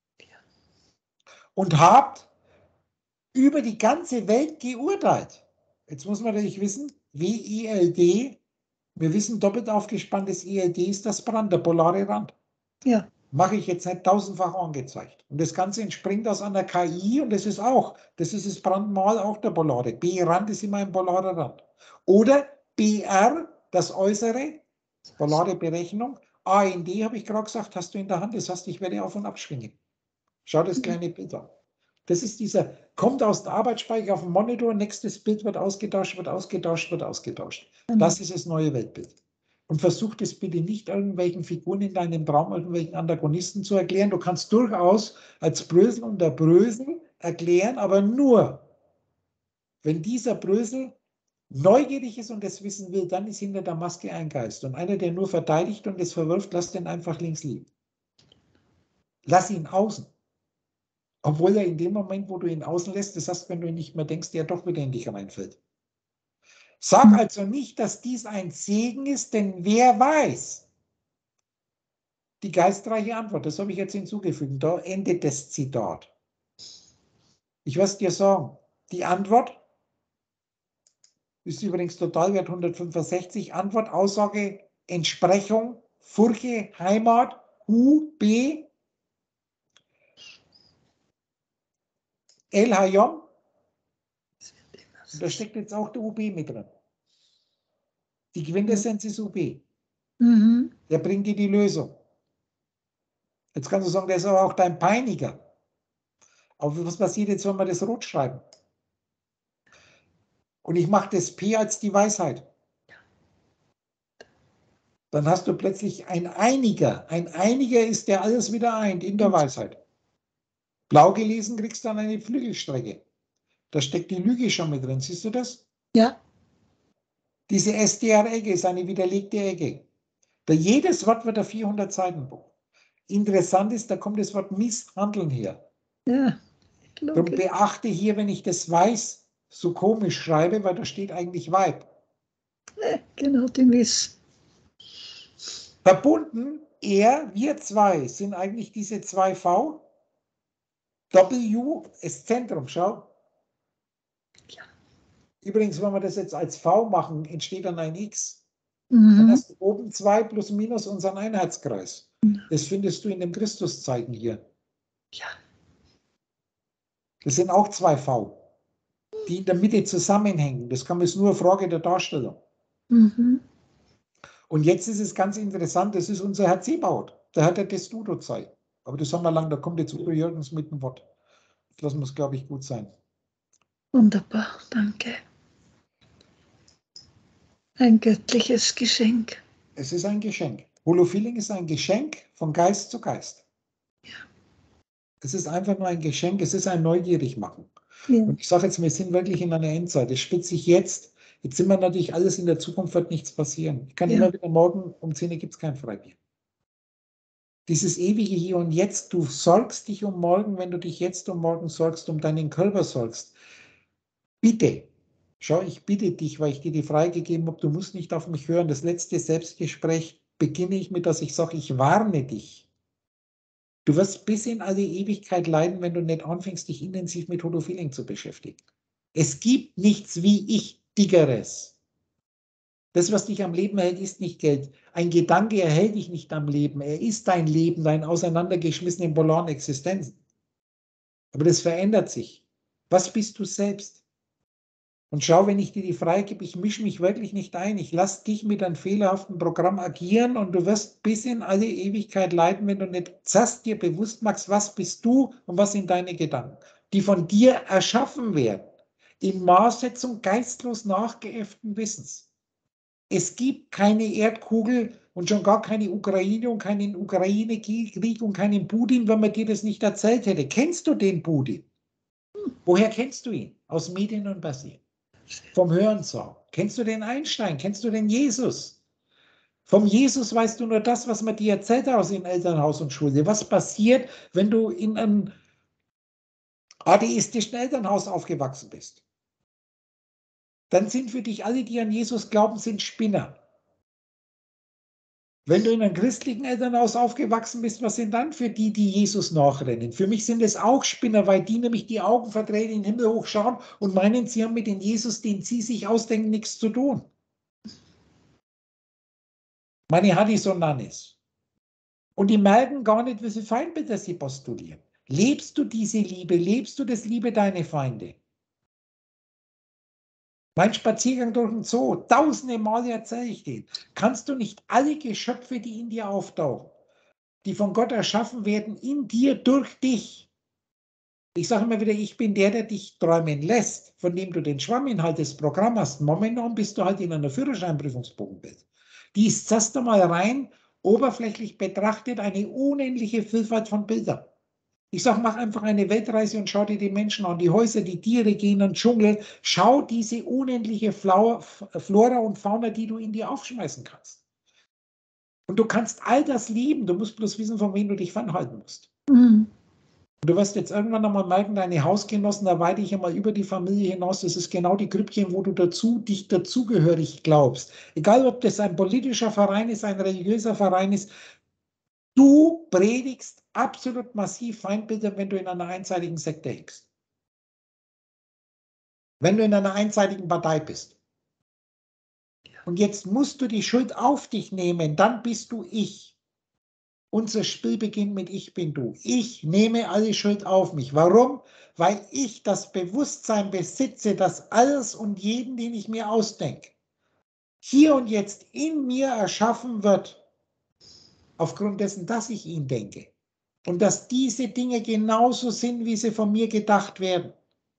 Und habt über die ganze Welt geurteilt. Jetzt muss man natürlich wissen, WILD, wir wissen, doppelt aufgespanntes ILD ist das Brand, der polare Rand. Ja. Mache ich jetzt nicht tausendfach angezeigt. Und das Ganze entspringt aus einer KI und das ist das Brandmal auch der polare. B-Rand ist immer ein polarer Rand. Oder BR, das Äußere, polare Berechnung. AND, habe ich gerade gesagt, hast du in der Hand. Das heißt, ich werde auf und abschwingen. Schau das kleine Bild an. Das ist dieser, kommt aus der Arbeitsspeicher auf dem Monitor, nächstes Bild wird ausgetauscht, wird ausgetauscht, wird ausgetauscht. Das ist das neue Weltbild. Und versuch das bitte nicht irgendwelchen Figuren in deinem Traum, irgendwelchen Antagonisten zu erklären. Du kannst durchaus als Brösel und der Brösel erklären, aber nur, wenn dieser Brösel neugierig ist und es wissen will, dann ist hinter der Maske ein Geist. Und einer, der nur verteidigt und es verwirft, lass den einfach links liegen. Lass ihn außen. Obwohl er in dem Moment, wo du ihn außen lässt, das heißt, wenn du ihn nicht mehr denkst, der doch wieder in dich reinfällt. Sag also nicht, dass dies ein Segen ist, denn wer weiß? Die geistreiche Antwort, das habe ich jetzt hinzugefügt, da endet das Zitat. Ich werde es dir sagen, die Antwort ist übrigens Totalwert 165, Antwort, Aussage, Entsprechung, Furche, Heimat, B, LHJ, da steckt jetzt auch der UB mit drin. Die Quintessenz ist UB. Mhm. Der bringt dir die Lösung. Jetzt kannst du sagen, der ist aber auch dein Peiniger. Aber was passiert jetzt, wenn wir das rot schreiben? Und ich mache das P als die Weisheit. Dann hast du plötzlich ein Einiger. Ein Einiger ist, der alles wieder eint in der Weisheit. Blau gelesen kriegst du dann eine Flügelstrecke. Da steckt die Lüge schon mit drin. Siehst du das? Ja. Diese SDR-Ecke ist eine widerlegte Ecke. Da jedes Wort wird ein 400-Seiten-Buch. Interessant ist, da kommt das Wort misshandeln her. Ja. Darum beachte hier, wenn ich das weiß, so komisch schreibe, weil da steht eigentlich Weib. Genau, den Wiss. Verbunden, wir zwei sind eigentlich diese zwei V. W ist Zentrum, schau. Ja. Übrigens, wenn wir das jetzt als V machen, entsteht dann ein X. Mhm. Dann hast du oben 2 plus minus unseren Einheitskreis. Das findest du in dem Christuszeichen hier. Ja. Das sind auch 2 V, die in der Mitte zusammenhängen. Das ist nur eine Frage der Darstellung. Mhm. Und jetzt ist es ganz interessant, das ist unser Herr Zebaoth. Der hat ja das Testudo-Zeit. Aber das haben wir lang, da kommt jetzt Udo Jürgens mit dem Wort. Das lassen wir es, glaube ich, gut sein. Wunderbar, danke. Ein göttliches Geschenk. Es ist ein Geschenk. Holo-Feeling ist ein Geschenk von Geist zu Geist. Ja. Es ist einfach nur ein Geschenk, es ist ein Neugierigmachen. Ja. Und ich sage jetzt, wir sind wirklich in einer Endzeit. Es spitzt sich jetzt. Jetzt sind wir natürlich alles in der Zukunft, wird nichts passieren. Ich kann immer wieder morgen um 10 Uhr gibt es kein Freibier. Dieses ewige Hier und Jetzt, du sorgst dich um morgen, wenn du dich jetzt um morgen sorgst, um deinen Körper sorgst. Bitte, schau, ich bitte dich, weil ich dir die Freiheit gegeben habe, du musst nicht auf mich hören. Das letzte Selbstgespräch beginne ich mit, dass ich sage, ich warne dich. Du wirst bis in alle Ewigkeit leiden, wenn du nicht anfängst, dich intensiv mit Holo-Feeling zu beschäftigen. Es gibt nichts wie Ich-Diggeres. Das, was dich am Leben hält, ist nicht Geld. Ein Gedanke erhält dich nicht am Leben. Er ist dein Leben, dein auseinandergeschmissenen Ballon Existenzen. Aber das verändert sich. Was bist du selbst? Und schau, wenn ich dir die Freiheit gebe, ich mische mich wirklich nicht ein. Ich lasse dich mit einem fehlerhaften Programm agieren und du wirst bis in alle Ewigkeit leiden, wenn du nicht zuerst dir bewusst machst, was bist du und was sind deine Gedanken, die von dir erschaffen werden, in Maßsetzung geistlos nachgeäfften Wissens. Es gibt keine Erdkugel und schon gar keine Ukraine und keinen Ukraine-Krieg und keinen Putin, wenn man dir das nicht erzählt hätte. Kennst du den Putin? Woher kennst du ihn? Aus Medien und Basieren. Vom Hörensagen. Kennst du den Einstein? Kennst du den Jesus? Vom Jesus weißt du nur das, was man dir erzählt hat aus dem Elternhaus und Schule. Was passiert, wenn du in einem atheistischen Elternhaus aufgewachsen bist? Dann sind für dich alle, die an Jesus glauben, sind Spinner. Wenn du in einem christlichen Elternhaus aufgewachsen bist, was sind dann für die, die Jesus nachrennen? Für mich sind es auch Spinner, weil die nämlich die Augen verdrehen, in den Himmel hochschauen und meinen, sie haben mit dem Jesus, den sie sich ausdenken, nichts zu tun. Meine Hadis und Nannis. Und die merken gar nicht, wie viele Feindbilder sie postulieren. Lebst du diese Liebe? Lebst du das Liebe deine Feinde? Mein Spaziergang durch den Zoo, tausende Male erzähle ich den. Kannst du nicht alle Geschöpfe, die in dir auftauchen, die von Gott erschaffen werden, in dir, durch dich? Ich sage immer wieder, ich bin der dich träumen lässt, von dem du den Schwamminhalt des Programms hast. Momentan bist du halt in einer Führerscheinprüfungsbogenwelt. Die ist zuerst einmal rein, oberflächlich betrachtet, eine unendliche Vielfalt von Bildern. Ich sage, mach einfach eine Weltreise und schau dir die Menschen an, die Häuser, die Tiere, gehen in den Dschungel. Schau diese unendliche Flora und Fauna, die du in dir aufschmeißen kannst. Und du kannst all das lieben, du musst bloß wissen, von wem du dich fernhalten musst. Mhm. Und du wirst jetzt irgendwann einmal merken, deine Hausgenossen, da weite ich einmal über die Familie hinaus, das ist genau die Grüppchen, wo du dich dazugehörig glaubst. Egal, ob das ein politischer Verein ist, ein religiöser Verein ist, du predigst absolut massiv Feindbilder, wenn du in einer einseitigen Sekte hängst. Wenn du in einer einseitigen Partei bist. Und jetzt musst du die Schuld auf dich nehmen, dann bist du ich. Unser Spiel beginnt mit Ich bin du. Ich nehme alle Schuld auf mich. Warum? Weil ich das Bewusstsein besitze, dass alles und jeden, den ich mir ausdenke, hier und jetzt in mir erschaffen wird, aufgrund dessen, dass ich ihn denke. Und dass diese Dinge genauso sind, wie sie von mir gedacht werden.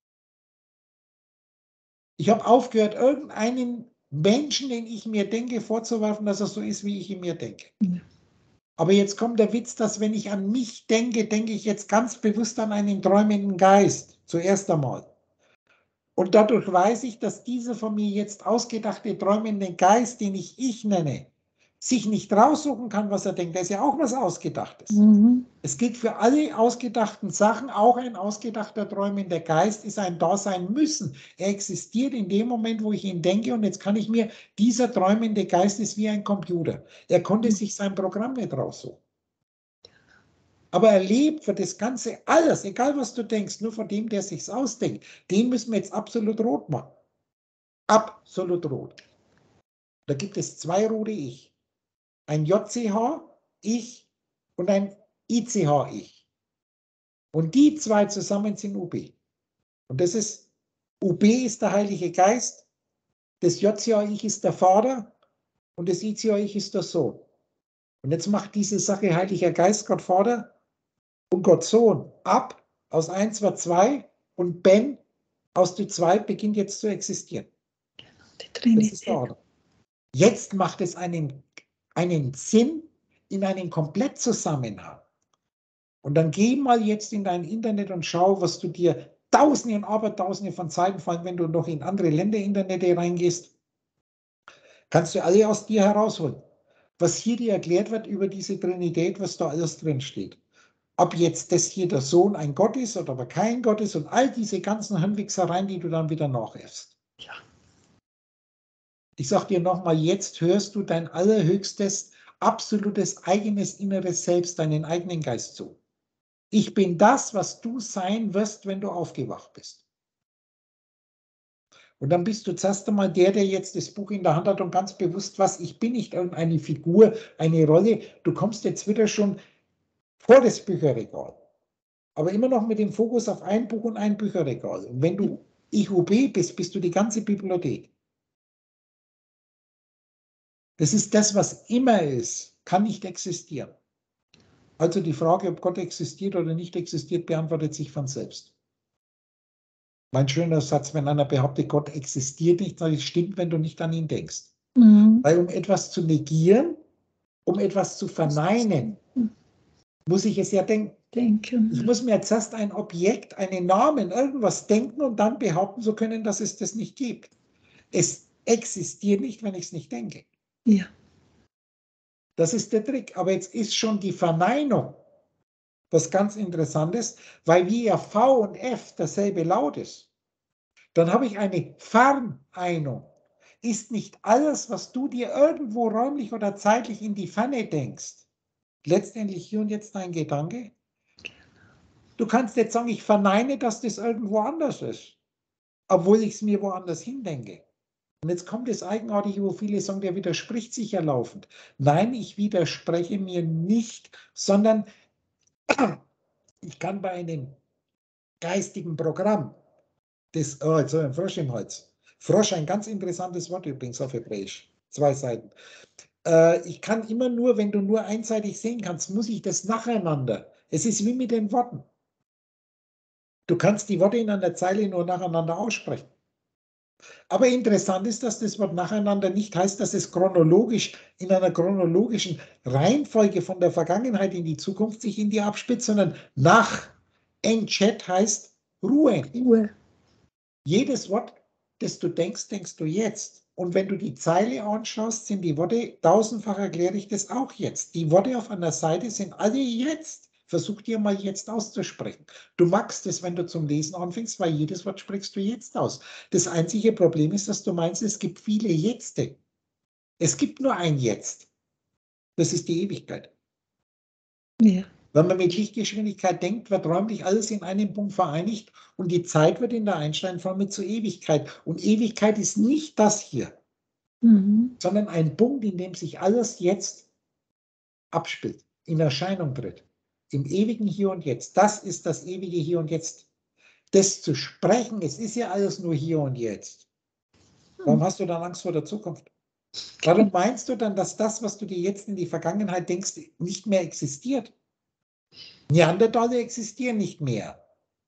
Ich habe aufgehört, irgendeinen Menschen, den ich mir denke, vorzuwerfen, dass er so ist, wie ich ihn mir denke. Ja. Aber jetzt kommt der Witz, dass wenn ich an mich denke, denke ich jetzt ganz bewusst an einen träumenden Geist, zuerst einmal. Und dadurch weiß ich, dass dieser von mir jetzt ausgedachte träumende Geist, den ich nenne, sich nicht raussuchen kann, was er denkt. Da ist ja auch was Ausgedachtes. Mhm. Es gilt für alle ausgedachten Sachen, auch ein ausgedachter träumender Geist ist ein Dasein müssen. Er existiert in dem Moment, wo ich ihn denke und jetzt kann ich mir, dieser träumende Geist ist wie ein Computer. Er konnte sich sein Programm nicht raussuchen. Aber er lebt für das Ganze alles, egal was du denkst, nur von dem, der sich's ausdenkt. Den müssen wir jetzt absolut rot machen. Absolut rot. Da gibt es zwei rote Ich. Ein JCH, Ich und ein ICH, Ich. Und die zwei zusammen sind UB. Und das ist, UB ist der Heilige Geist, das JCH, Ich ist der Vater und das ICH, Ich ist der Sohn. Und jetzt macht diese Sache Heiliger Geist, Gott Vater und Gott Sohn ab. Aus 1 wird 2 und Ben aus die 2 beginnt jetzt zu existieren. Die Trinität. Das ist der Ordnung. Jetzt macht es einen Sinn in einen Komplettzusammenhang. Und dann geh mal jetzt in dein Internet und schau, was du dir Tausende und Abertausende von Seiten, vor allem wenn du noch in andere Länder-Internete reingehst, kannst du alle aus dir herausholen. Was hier dir erklärt wird über diese Trinität, was da alles drin steht. Ob jetzt das hier der Sohn ein Gott ist oder aber kein Gott ist und all diese ganzen Hirnwichsereien, die du dann wieder nachäffst. Ja. Ich sage dir nochmal, jetzt hörst du dein allerhöchstes, absolutes, eigenes, inneres Selbst, deinen eigenen Geist zu. Ich bin das, was du sein wirst, wenn du aufgewacht bist. Und dann bist du zuerst einmal der jetzt das Buch in der Hand hat und ganz bewusst, was ich bin, nicht irgendeine Figur, eine Rolle. Du kommst jetzt wieder schon vor das Bücherregal. Aber immer noch mit dem Fokus auf ein Buch und ein Bücherregal. Und wenn du IUB bist, bist du die ganze Bibliothek. Das ist das, was immer ist, kann nicht existieren. Also die Frage, ob Gott existiert oder nicht existiert, beantwortet sich von selbst. Mein schöner Satz, wenn einer behauptet, Gott existiert nicht, das stimmt, wenn du nicht an ihn denkst. Weil um etwas zu negieren, um etwas zu verneinen, muss ich es ja denken. Ich muss mir jetzt erst ein Objekt, einen Namen, irgendwas denken und dann behaupten zu können, dass es das nicht gibt. Es existiert nicht, wenn ich es nicht denke. Ja. Das ist der Trick. Aber jetzt ist schon die Verneinung was ganz Interessantes, weil wie ja V und F dasselbe Laut ist. Dann habe ich eine Verneinung. Ist nicht alles, was du dir irgendwo räumlich oder zeitlich in die Ferne denkst, letztendlich hier und jetzt dein Gedanke? Du kannst jetzt sagen, ich verneine, dass das irgendwo anders ist, obwohl ich es mir woanders hindenke. Und jetzt kommt das Eigenartige, wo viele sagen, der widerspricht sich ja laufend. Nein, ich widerspreche mir nicht, sondern ich kann bei einem geistigen Programm, das, oh, jetzt habe ich einen Frosch im Hals. Frosch, ein ganz interessantes Wort übrigens auf Hebräisch. 2 Seiten. Ich kann immer nur, wenn du nur einseitig sehen kannst, muss ich das nacheinander. Es ist wie mit den Worten. Du kannst die Worte in einer Zeile nur nacheinander aussprechen. Aber interessant ist, dass das Wort nacheinander nicht heißt, dass es chronologisch in einer chronologischen Reihenfolge von der Vergangenheit in die Zukunft sich in dir abspitzt, sondern nach Enchet heißt Ruhe. Jedes Wort, das du denkst, denkst du jetzt. Und wenn du die Zeile anschaust, sind die Worte, tausendfach erkläre ich das auch jetzt. Die Worte auf einer Seite sind alle jetzt. Versuch dir mal jetzt auszusprechen. Du magst es, wenn du zum Lesen anfängst, weil jedes Wort sprichst du jetzt aus. Das einzige Problem ist, dass du meinst, es gibt viele Jetzte. Es gibt nur ein Jetzt. Das ist die Ewigkeit. Ja. Wenn man mit Lichtgeschwindigkeit denkt, wird räumlich alles in einem Punkt vereinigt und die Zeit wird in der Einstein-Formel zur Ewigkeit. Und Ewigkeit ist nicht das hier, sondern ein Punkt, in dem sich alles jetzt abspielt, in Erscheinung tritt. Im ewigen Hier und Jetzt. Das ist das ewige Hier und Jetzt. Das zu sprechen, es ist ja alles nur Hier und Jetzt. Warum hast du dann Angst vor der Zukunft? Warum meinst du dann, dass das, was du dir jetzt in die Vergangenheit denkst, nicht mehr existiert? Neandertaler existieren nicht mehr.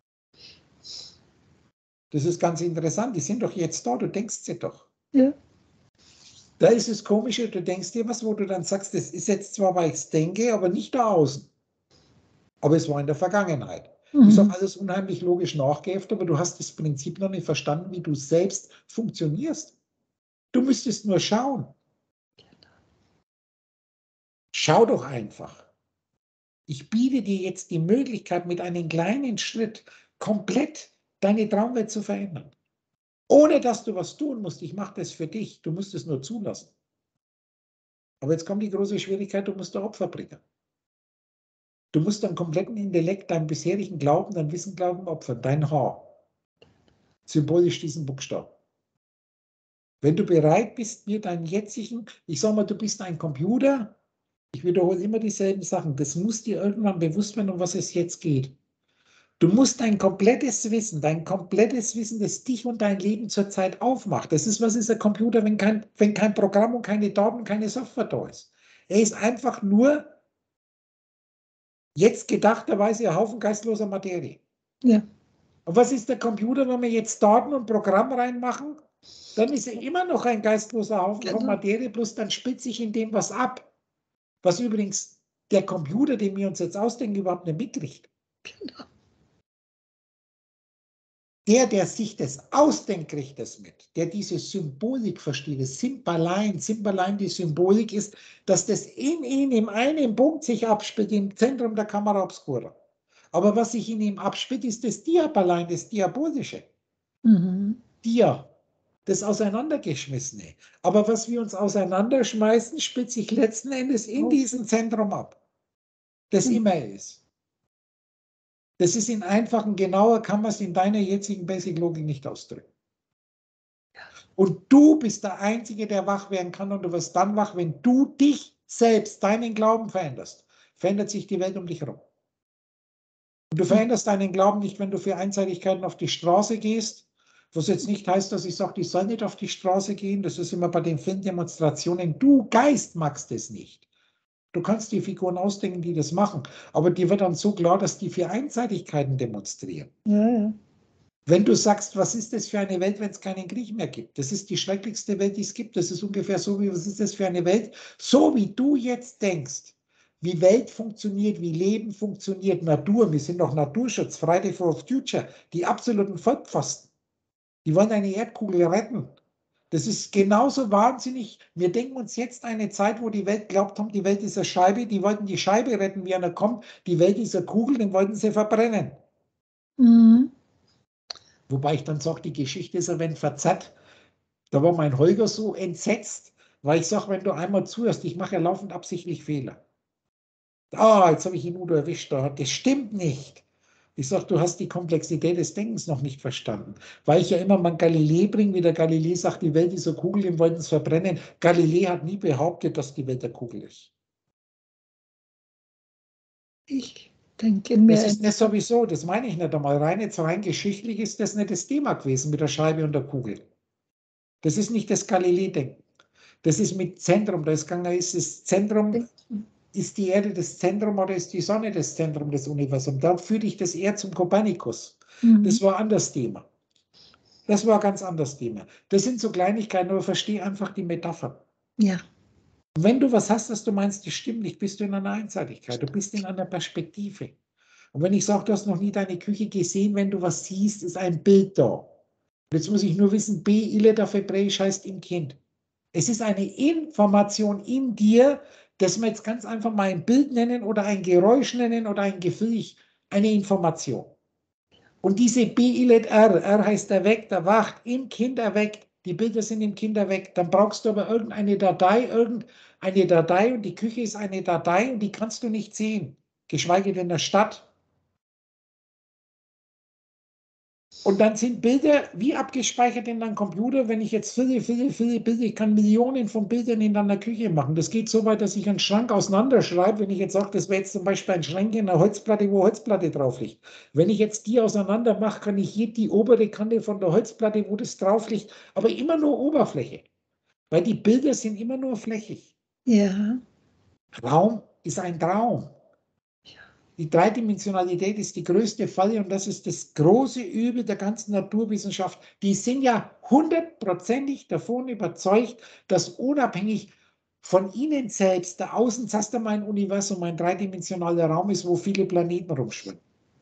Das ist ganz interessant. Die sind doch jetzt da, du denkst sie doch. Ja. Da ist es Komische, du denkst dir was, wo du dann sagst, das ist jetzt zwar, weil ich es denke, aber nicht da außen. Aber es war in der Vergangenheit. Ist auch alles unheimlich logisch nachgeäfft, aber du hast das Prinzip noch nicht verstanden, wie du selbst funktionierst. Du müsstest nur schauen. Schau doch einfach. Ich biete dir jetzt die Möglichkeit, mit einem kleinen Schritt komplett deine Traumwelt zu verändern. Ohne dass du was tun musst. Ich mache das für dich. Du musst es nur zulassen. Aber jetzt kommt die große Schwierigkeit, du musst da Opfer bringen. Du musst deinen kompletten Intellekt, deinen bisherigen Glauben, dein Wissen glauben, opfern, dein Haar. Symbolisch diesen Buchstaben. Wenn du bereit bist, mir deinen jetzigen, ich sage mal, du bist ein Computer, ich wiederhole immer dieselben Sachen, das muss dir irgendwann bewusst werden, um was es jetzt geht. Du musst dein komplettes Wissen, das dich und dein Leben zurzeit aufmacht. Das ist, was ist ein Computer, wenn kein Programm und keine Daten, keine Software da ist. Er ist einfach nur jetzt gedachterweise ein Haufen geistloser Materie. Ja. Und was ist der Computer, wenn wir jetzt Daten und Programm reinmachen? Dann ist er immer noch ein geistloser Haufen von Materie, bloß dann spielt sich in dem was ab. Was übrigens der Computer, den wir uns jetzt ausdenken, überhaupt nicht mitkriegt. Genau. Der sich das ausdenkt, kriegt das mit. Der diese Symbolik versteht, das Symbolein, die Symbolik ist, dass das in ihm in einem Punkt sich abspielt, im Zentrum der Camera Obscura. Aber was sich in ihm abspielt, ist das Diabalein, das Diabolische. Dia, das Auseinandergeschmissene. Aber was wir uns auseinanderschmeißen, spielt sich letzten Endes in diesem Zentrum ab, das immer ist. Das ist in einfachen, genauer kann man es in deiner jetzigen Basic-Logik nicht ausdrücken. Und du bist der Einzige, der wach werden kann, und du wirst dann wach, wenn du dich selbst, deinen Glauben veränderst. Verändert sich die Welt um dich herum. Und du veränderst deinen Glauben nicht, wenn du für Einseitigkeiten auf die Straße gehst, was jetzt nicht heißt, dass ich sage, die sollen nicht auf die Straße gehen. Das ist immer bei den Filmdemonstrationen. Du Geist magst es nicht. Du kannst die Figuren ausdenken, die das machen, aber dir wird dann so klar, dass die für Einseitigkeiten demonstrieren. Ja, ja. Wenn du sagst, was ist das für eine Welt, wenn es keinen Krieg mehr gibt? Das ist die schrecklichste Welt, die es gibt. Das ist ungefähr so, wie, was ist das für eine Welt? So wie du jetzt denkst, wie Welt funktioniert, wie Leben funktioniert, Natur, wir sind doch Naturschutz, Friday for Future, die absoluten Vollpfosten. Die wollen eine Erdkugel retten. Das ist genauso wahnsinnig. Wir denken uns jetzt eine Zeit, wo die Welt glaubt haben, die Welt ist eine Scheibe, die wollten die Scheibe retten, wie einer kommt, die Welt ist eine Kugel, den wollten sie verbrennen. Mhm. Wobei ich dann sage, die Geschichte ist ein wenig verzerrt. Da war mein Holger so entsetzt, weil ich sage, wenn du einmal zuhörst, ich mache ja laufend absichtlich Fehler. Ah, jetzt habe ich ihn Udo erwischt. Das stimmt nicht. Ich sage, du hast die Komplexität des Denkens noch nicht verstanden. Weil ich ja immer mal Galilei bringe, wie der Galilei sagt, die Welt ist eine Kugel, den wollten es verbrennen. Galilei hat nie behauptet, dass die Welt eine Kugel ist. Ich denke mir. Das ist nicht sowieso, das meine ich nicht einmal. Rein geschichtlich ist das nicht das Thema gewesen mit der Scheibe und der Kugel. Das ist nicht das Galilei-Denken. Das ist mit Zentrum. Da ist das Zentrum, ist die Erde das Zentrum oder ist die Sonne das Zentrum des Universums? Da führe ich das eher zum Kopernikus. Das war ein anderes Thema. Das war ein ganz anderes Thema. Das sind so Kleinigkeiten, aber verstehe einfach die Metapher. Ja. Und wenn du was hast, dass du meinst, das stimmt nicht, bist du in einer Einseitigkeit, du bist in einer Perspektive. Und wenn ich sage, du hast noch nie deine Küche gesehen, wenn du was siehst, ist ein Bild da. Und jetzt muss ich nur wissen, Ilet auf Hebräisch heißt im Kind. Es ist eine Information in dir, das wir jetzt ganz einfach mal ein Bild nennen oder ein Geräusch nennen oder ein Gefühl, eine Information. Und diese Ilet R heißt erweckt, erwacht, im Kind erweckt, die Bilder sind im Kind erweckt, dann brauchst du aber irgendeine Datei, und die Küche ist eine Datei und die kannst du nicht sehen, geschweige denn in der Stadt. Und dann sind Bilder wie abgespeichert in deinem Computer. Wenn ich jetzt viele Bilder, ich kann Millionen von Bildern in deiner Küche machen. Das geht so weit, dass ich einen Schrank auseinanderschreibe. Wenn ich jetzt sage, das wäre jetzt zum Beispiel ein Schrank in einer Holzplatte, wo Holzplatte drauf liegt. Wenn ich jetzt die auseinander mache, kann ich hier die obere Kante von der Holzplatte, wo das drauf liegt, aber immer nur Oberfläche. Weil die Bilder sind immer nur flächig. Ja. Raum ist ein Traum. Die Dreidimensionalität ist die größte Falle und das ist das große Übel der ganzen Naturwissenschaft. Die sind ja 100%ig davon überzeugt, dass unabhängig von ihnen selbst der Außen, sagst du mal, ein Universum, ein dreidimensionaler Raum ist, wo viele Planeten rumschwimmen.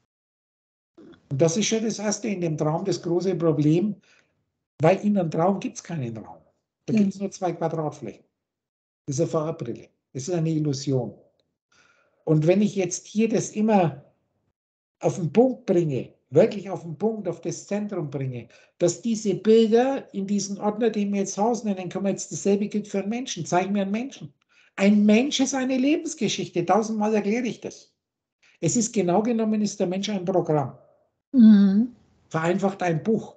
Und das ist schon das Erste in dem Traum, das große Problem, weil in einem Traum gibt es keinen Raum. Da gibt es nur 2 Quadratflächen. Das ist eine Farbbrille. Das ist eine Illusion. Und wenn ich jetzt hier das immer auf den Punkt bringe, wirklich auf den Punkt, auf das Zentrum bringe, dass diese Bilder in diesen Ordner, den wir jetzt Haus nennen, können wir jetzt dasselbe gilt für einen Menschen. Zeig mir einen Menschen. Ein Mensch ist eine Lebensgeschichte. 1000-mal erkläre ich das. Es ist genau genommen, ist der Mensch ein Programm. Mhm. Vereinfacht ein Buch.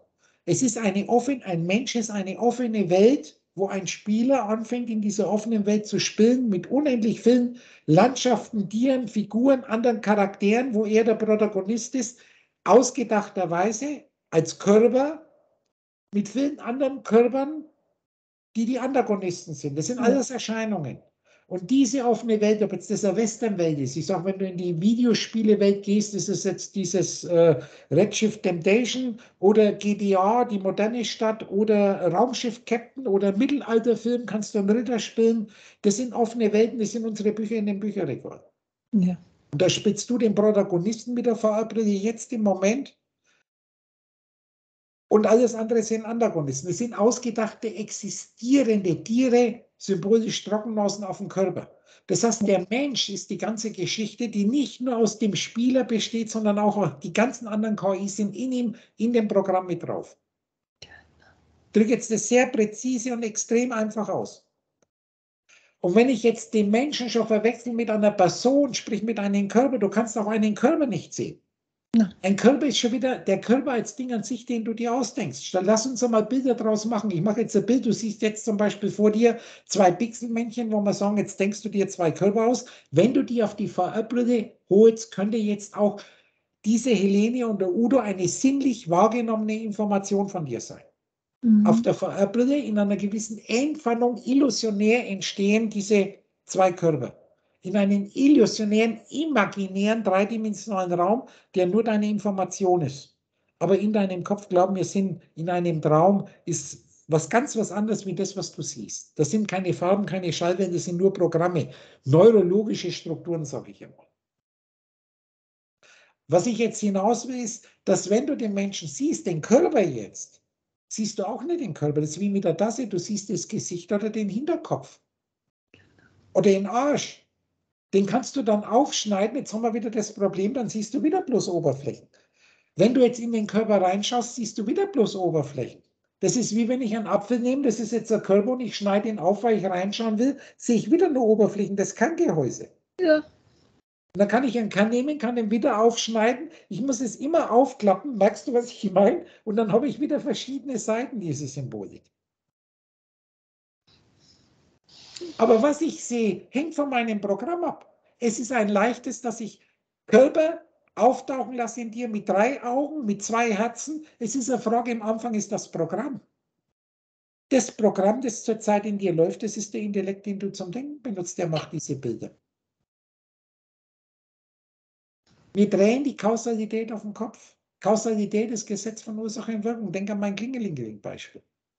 Ein Mensch ist eine offene Welt, wo ein Spieler anfängt, in dieser offenen Welt zu spielen, mit unendlich vielen Landschaften, Tieren, Figuren, anderen Charakteren, wo er der Protagonist ist, ausgedachterweise als Körper mit vielen anderen Körpern, die die Antagonisten sind. Das sind alles Erscheinungen. Und diese offene Welt, ob jetzt das eine Western-Welt ist, ich sage, wenn du in die Videospiele-Welt gehst, ist es jetzt dieses Redshift Temptation oder GTA, die moderne Stadt oder Raumschiff Captain oder Mittelalterfilm, kannst du einen Ritter spielen. Das sind offene Welten, das sind unsere Bücher in dem Bücherregal. Ja. Und da spielst du den Protagonisten mit der VR-Brille jetzt im Moment. Und alles andere sind Antagonisten. Es sind ausgedachte, existierende Tiere, symbolisch Trockennasen auf dem Körper. Das heißt, der Mensch ist die ganze Geschichte, die nicht nur aus dem Spieler besteht, sondern auch die ganzen anderen KIs sind in ihm, in dem Programm mit drauf. Ich drücke jetzt das sehr präzise und extrem einfach aus. Und wenn ich jetzt den Menschen schon verwechsel mit einer Person, sprich mit einem Körper, du kannst auch einen Körper nicht sehen. Ja. Ein Körper ist schon wieder der Körper als Ding an sich, den du dir ausdenkst. Dann lass uns mal Bilder draus machen. Ich mache jetzt ein Bild. Du siehst jetzt zum Beispiel vor dir 2 Pixelmännchen, wo wir sagen, jetzt denkst du dir 2 Körper aus. Wenn du die auf die VR-Brille holst, könnte jetzt auch diese Helene und der Udo eine sinnlich wahrgenommene Information von dir sein. Auf der VR-Brille in einer gewissen Entfernung illusionär entstehen diese 2 Körper. In einem illusionären, imaginären, dreidimensionalen Raum, der nur deine Information ist. Aber in deinem Kopf, glauben wir, sind in einem Traum ist was ganz was anderes wie das, was du siehst. Das sind keine Farben, keine Schallwellen, das sind nur Programme. Neurologische Strukturen, sage ich immer. Was ich jetzt hinaus will, ist, dass wenn du den Menschen siehst, den Körper jetzt, siehst du auch nicht den Körper. Das ist wie mit der Tasse, du siehst das Gesicht oder den Hinterkopf. Oder den Arsch. Den kannst du dann aufschneiden, jetzt haben wir wieder das Problem, dann siehst du wieder bloß Oberflächen. Wenn du jetzt in den Körper reinschaust, siehst du wieder bloß Oberflächen. Das ist wie wenn ich einen Apfel nehme, das ist jetzt der Körper und ich schneide ihn auf, weil ich reinschauen will, sehe ich wieder nur Oberflächen, das ist kein Gehäuse. Ja. Und dann kann ich einen Kern nehmen, kann den wieder aufschneiden. Ich muss es immer aufklappen, merkst du, was ich meine? Und dann habe ich wieder verschiedene Seiten, diese Symbolik. Aber was ich sehe, hängt von meinem Programm ab. Es ist ein leichtes, dass ich Körper auftauchen lasse in dir mit 3 Augen, mit 2 Herzen. Es ist eine Frage, am Anfang ist das Programm. Das Programm, das zurzeit in dir läuft, das ist der Intellekt, den du zum Denken benutzt, der macht diese Bilder. Wir drehen die Kausalität auf den Kopf. Kausalität ist Gesetz von Ursache und Wirkung. Denk an mein Klingelingeling-Beispiel.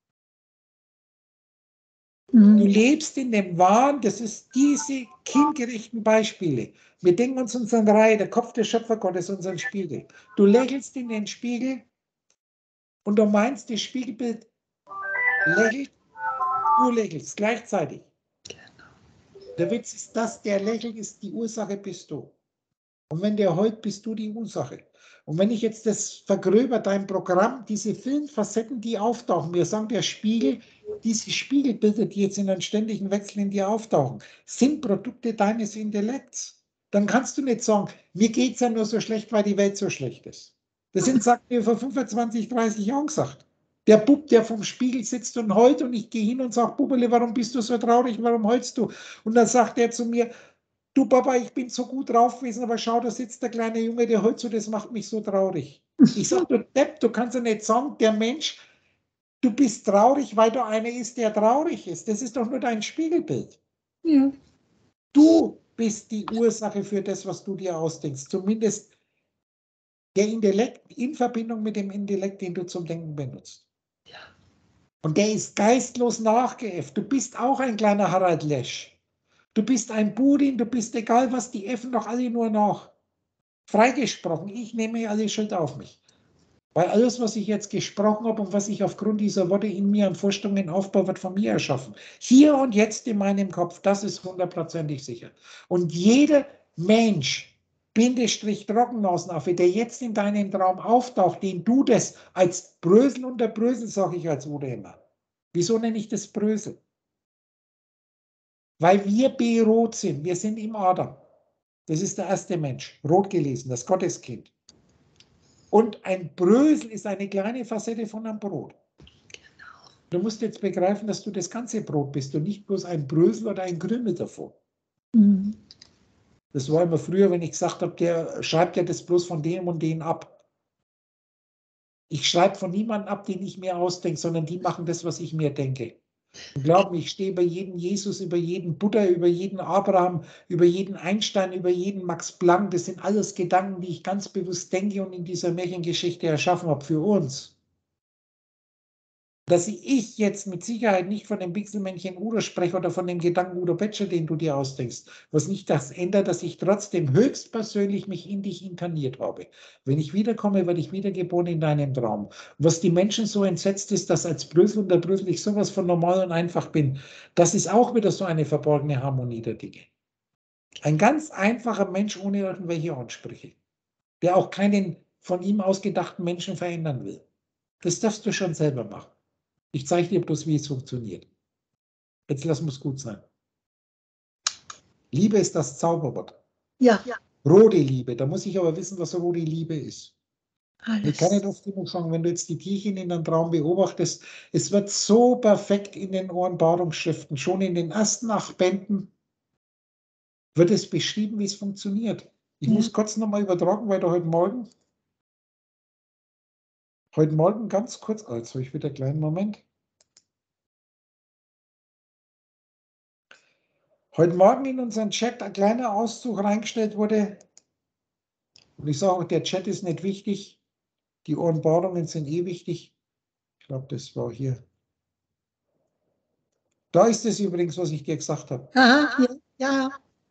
Du lebst in dem Wahn, das ist diese kindgerechten Beispiele. Wir denken uns unseren Reihe, der Kopf des Schöpfergottes, unseren Spiegel. Du lächelst in den Spiegel und du meinst, das Spiegelbild lächelt, du lächelst gleichzeitig. Der Witz ist, dass der lächelt, ist die Ursache, bist du. Und wenn der heult, bist du die Ursache. Und wenn ich jetzt das vergröber, dein Programm, diese vielen Facetten, die auftauchen, wir sagen, der Spiegel, diese Spiegelbilder, die jetzt in einem ständigen Wechsel in dir auftauchen, sind Produkte deines Intellekts. Dann kannst du nicht sagen, mir geht es ja nur so schlecht, weil die Welt so schlecht ist. Das sind, sagt mir vor 25, 30 Jahren gesagt. Der Bub, der vom Spiegel sitzt und heult und ich gehe hin und sage, Bubele, warum bist du so traurig, warum heulst du? Und dann sagt er zu mir, du Papa, ich bin so gut drauf gewesen, aber schau, da sitzt der kleine Junge, der heult so, das macht mich so traurig. Ich sage, du Depp, du kannst ja nicht sagen, der Mensch, du bist traurig, weil du einer ist, der traurig ist. Das ist doch nur dein Spiegelbild. Ja. Du bist die Ursache für das, was du dir ausdenkst. Zumindest der Intellekt in Verbindung mit dem Intellekt, den du zum Denken benutzt. Ja. Und der ist geistlos nachgeäfft. Du bist auch ein kleiner Harald Lesch. Du bist ein Budin, du bist egal was, die äffen doch alle nur nach. Freigesprochen, ich nehme alle Schuld auf mich. Weil alles, was ich jetzt gesprochen habe und was ich aufgrund dieser Worte in mir an Vorstellungen aufbaue, wird von mir erschaffen. Hier und jetzt in meinem Kopf, das ist 100%ig sicher. Und jeder Mensch, Bindestrich Trockennasenaffe, der jetzt in deinem Traum auftaucht, den du das als Brösel unter Brösel, sage ich als Udo immer. Wieso nenne ich das Brösel? Weil wir B-Rot sind, wir sind im Adam. Das ist der erste Mensch, rot gelesen, das Gotteskind. Und ein Brösel ist eine kleine Facette von einem Brot. Genau. Du musst jetzt begreifen, dass du das ganze Brot bist und nicht bloß ein Brösel oder ein Krümel davon. Mhm. Das war immer früher, wenn ich gesagt habe, der schreibt ja das bloß von dem und den ab. Ich schreibe von niemandem ab, den ich mir ausdenke, sondern die machen das, was ich mir denke. Und glaub mir, ich stehe über jeden Jesus, über jeden Buddha, über jeden Abraham, über jeden Einstein, über jeden Max Planck. Das sind alles Gedanken, die ich ganz bewusst denke und in dieser Märchengeschichte erschaffen habe für uns. Dass ich jetzt mit Sicherheit nicht von dem Pixelmännchen Udo spreche oder von dem Gedanken Udo Betscher, den du dir ausdenkst, was nicht das ändert, dass ich trotzdem höchstpersönlich mich in dich inkarniert habe. Wenn ich wiederkomme, werde ich wiedergeboren in deinem Traum. Und was die Menschen so entsetzt ist, dass als Brösel und der Brösel ich sowas von normal und einfach bin, das ist auch wieder so eine verborgene Harmonie der Dinge. Ein ganz einfacher Mensch ohne irgendwelche Ansprüche, der auch keinen von ihm ausgedachten Menschen verändern will. Das darfst du schon selber machen. Ich zeige dir bloß, wie es funktioniert. Jetzt lass uns gut sein. Liebe ist das Zauberwort. Ja. Rote Liebe, da muss ich aber wissen, was rote Liebe ist. Ich kann Alles. nicht oft genug sagen, wenn du jetzt die Tierchen in einem Traum beobachtest, es wird so perfekt in den Offenbarungsschriften, schon in den ersten 8 Bänden wird es beschrieben, wie es funktioniert. Ich muss kurz nochmal übertragen, weil da heute Morgen ganz kurz, jetzt habe ich wieder einen kleinen Moment. Heute Morgen in unseren Chat ein kleiner Auszug reingestellt wurde. Und ich sage auch, der Chat ist nicht wichtig. Die Offenbarungen sind eh wichtig. Ich glaube, das war hier. Da ist es übrigens, was ich dir gesagt habe. Aha, ja.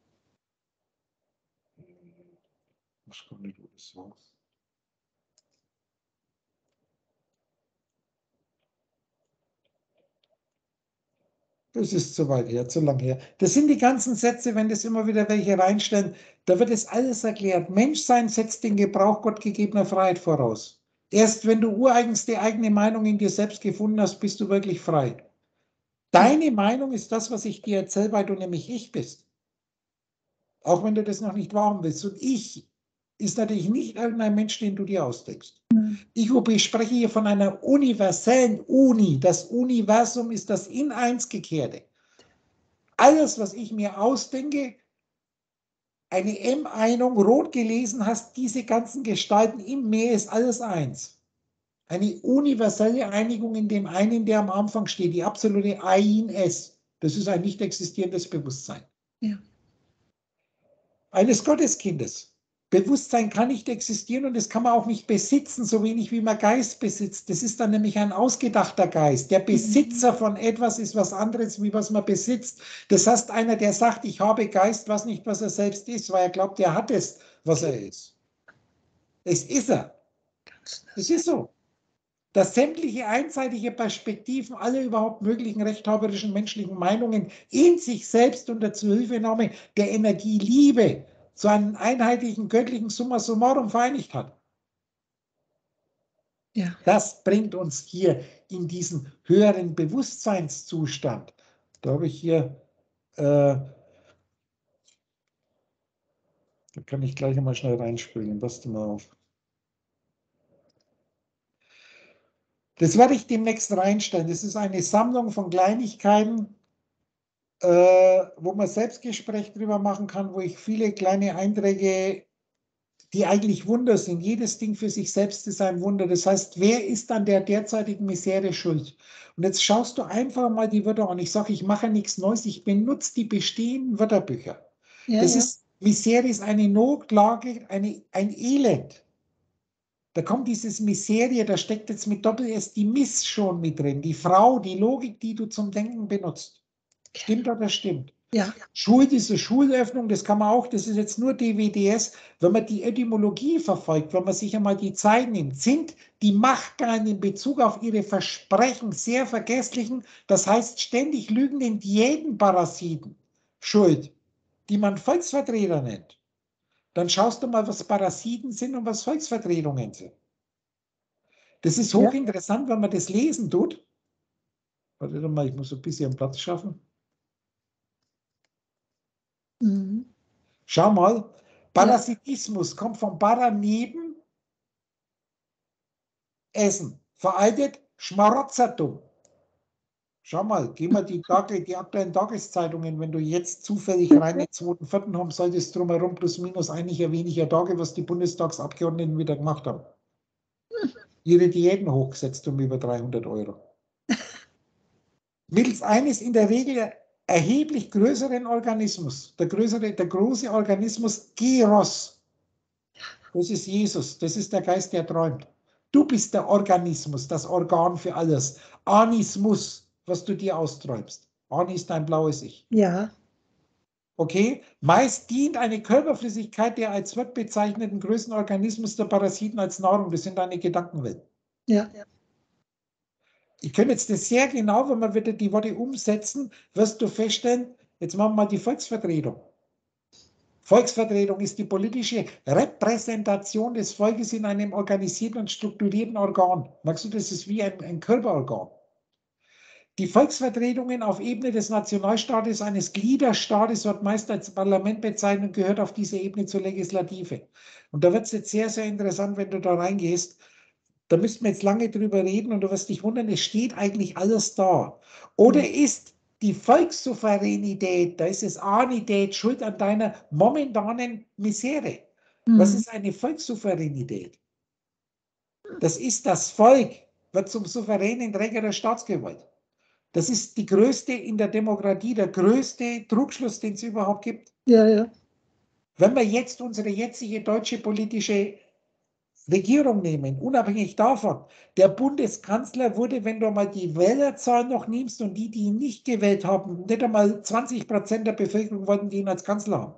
Ich weiß gar nicht, wo das war. Das ist zu weit her, zu lang her. Das sind die ganzen Sätze, wenn das immer wieder welche reinstellen, da wird es alles erklärt. Menschsein setzt den Gebrauch gottgegebener Freiheit voraus. Erst wenn du ureigens die eigene Meinung in dir selbst gefunden hast, bist du wirklich frei. Deine Meinung ist das, was ich dir erzähle, weil du nämlich ich bist. Auch wenn du das noch nicht wahrhaben willst. Und ich ist natürlich nicht irgendein Mensch, den du dir ausdenkst. Ich spreche hier von einer universellen Uni. Das Universum ist das in eins Gekehrte. Alles, was ich mir ausdenke, eine M-Einung, rot gelesen hast, diese ganzen Gestalten im Meer ist alles eins. Eine universelle Einigung in dem einen, der am Anfang steht, die absolute Ein-Es. Das ist ein nicht existierendes Bewusstsein. Ja. Eines Gotteskindes. Bewusstsein kann nicht existieren und das kann man auch nicht besitzen, so wenig wie man Geist besitzt. Das ist dann nämlich ein ausgedachter Geist. Der Besitzer von etwas ist was anderes, wie was man besitzt. Das heißt, einer, der sagt, ich habe Geist, weiß nicht, was er selbst ist, weil er glaubt, er hat es, was er ist. Es ist er. Es ist so. Dass sämtliche einseitige Perspektiven, alle überhaupt möglichen rechthaberischen menschlichen Meinungen in sich selbst unter Zuhilfenahme der Energie Liebe zu einem einheitlichen göttlichen Summa summarum vereinigt hat. Ja. Das bringt uns hier in diesen höheren Bewusstseinszustand. Da habe ich hier, da kann ich gleich einmal schnell reinspringen. Passt mal auf. Das werde ich demnächst reinstellen. Das ist eine Sammlung von Kleinigkeiten, wo man Selbstgespräch drüber machen kann, wo ich viele kleine Einträge, die eigentlich Wunder sind. Jedes Ding für sich selbst ist ein Wunder. Das heißt, wer ist an der derzeitigen Misere schuld? Und jetzt schaust du einfach mal die Wörter an. Ich sage, ich mache nichts Neues, ich benutze die bestehenden Wörterbücher. Ja, das ja. ist, Misere ist eine Notlage, ein Elend. Da kommt dieses Miserie, da steckt jetzt mit Doppel-S die Miss schon mit drin. Die Frau, die Logik, die du zum Denken benutzt. Stimmt oder stimmt? Ja. Schuld ist eine Schulöffnung, das kann man auch, das ist jetzt nur DWDS, wenn man die Etymologie verfolgt, wenn man sich einmal die Zeit nimmt, sind die Machtgeilen in Bezug auf ihre Versprechen sehr vergesslichen, das heißt ständig lügenden Diätenparasiten schuld, die man Volksvertreter nennt. Dann schaust du mal, was Parasiten sind und was Volksvertretungen sind. Das ist hochinteressant, wenn man das lesen tut. Warte mal, ich muss ein bisschen Platz schaffen. Mhm. Schau mal, Parasitismus kommt vom Para neben Essen. Veraltet Schmarotzertum. Schau mal, geh mal die aktuellen Tageszeitungen, wenn du jetzt zufällig rein den 2.4. haben solltest, drumherum plus minus einiger weniger Tage, was die Bundestagsabgeordneten wieder gemacht haben. Ihre Diäten hochgesetzt um über 300 €. Mittels eines in der Regel erheblich größeren Organismus, der große Organismus Geros. Das ist Jesus, das ist der Geist, der träumt. Du bist der Organismus, das Organ für alles. Anismus, was du dir austräumst. Ani ist dein blaues Ich. Ja. Okay? Meist dient eine Körperflüssigkeit der als Wirt bezeichneten Größenorganismus der Parasiten als Nahrung. Das sind deine Gedankenwelten. Ja. Ich könnte jetzt das sehr genau, wenn wir wieder die Worte umsetzen, wirst du feststellen, jetzt machen wir mal die Volksvertretung. Volksvertretung ist die politische Repräsentation des Volkes in einem organisierten und strukturierten Organ. Magst du, das ist wie ein Körperorgan. Die Volksvertretungen auf Ebene des Nationalstaates, eines Gliederstaates, wird meist als Parlament bezeichnet und gehört auf diese Ebene zur Legislative. Und da wird es jetzt sehr, sehr interessant, wenn du da reingehst. Da müssten wir jetzt lange drüber reden und du wirst dich wundern, es steht eigentlich alles da. Oder ist die Volkssouveränität, da ist es Anität, schuld an deiner momentanen Misere? Was ist eine Volkssouveränität? Das ist das Volk, wird zum souveränen Träger der Staatsgewalt. Das ist die größte in der Demokratie, der größte Trugschluss, den es überhaupt gibt. Ja, ja. Wenn wir jetzt unsere jetzige deutsche politische Regierung nehmen, unabhängig davon, der Bundeskanzler wurde, wenn du mal die Wählerzahl noch nimmst und die ihn nicht gewählt haben, nicht einmal 20% der Bevölkerung wollten ihn als Kanzler haben.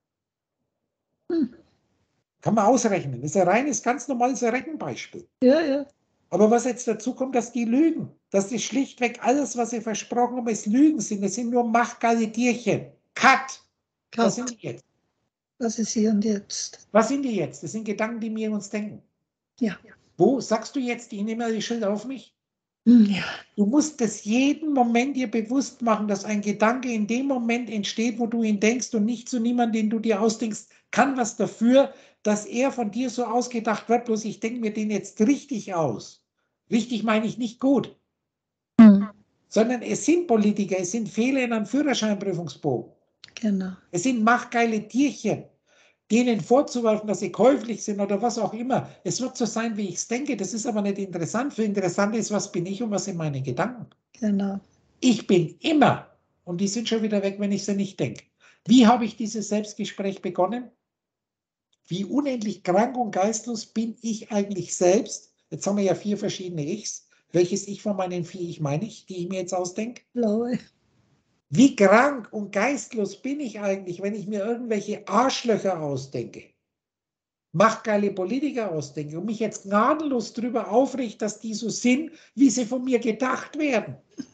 Kann man ausrechnen. Das ist ein reines, ganz normales Rechenbeispiel. Ja, ja. Aber was jetzt dazu kommt, dass die lügen. Dass die schlichtweg alles, was sie versprochen haben, es Lügen sind. Es sind nur machtgeile Tierchen. Cut. Was sind die jetzt? Was ist hier und jetzt? Was sind die jetzt? Das sind Gedanken, die wir in uns denken. Ja. Wo sagst du jetzt, ich nehme die Schilder auf mich? Ja. Du musst es jeden Moment dir bewusst machen, dass ein Gedanke in dem Moment entsteht, wo du ihn denkst und nicht zu niemandem, den du dir ausdenkst, kann was dafür, dass er von dir so ausgedacht wird. Bloß ich denke mir den jetzt richtig aus. Richtig meine ich nicht gut. Sondern es sind Politiker, es sind Fehler in einem Führerscheinprüfungsbogen. Genau. Es sind machtgeile Tierchen, denen vorzuwerfen, dass sie käuflich sind oder was auch immer. Es wird so sein, wie ich es denke. Das ist aber nicht interessant. Für interessant ist, was bin ich und was sind meine Gedanken. Genau. Ich bin immer, und die sind schon wieder weg, wenn ich sie nicht denke. Wie habe ich dieses Selbstgespräch begonnen? Wie unendlich krank und geistlos bin ich eigentlich selbst? Jetzt haben wir ja 4 verschiedene Ichs. Welches Ich von meinen 4 Ich meine ich, die ich mir jetzt ausdenke? Blaue. Wie krank und geistlos bin ich eigentlich, wenn ich mir irgendwelche Arschlöcher ausdenke, machtgeile Politiker ausdenke und mich jetzt gnadenlos darüber aufrichte, dass die so sind, wie sie von mir gedacht werden?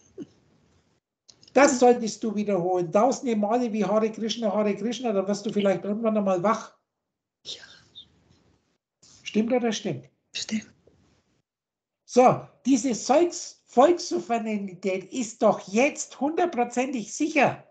Das solltest du wiederholen. Tausende Male wie Hare Krishna, dann wirst du vielleicht irgendwann einmal wach. Ja. Stimmt oder stimmt? Stimmt. So, diese Volkssouveränität ist doch jetzt 100%ig sicher.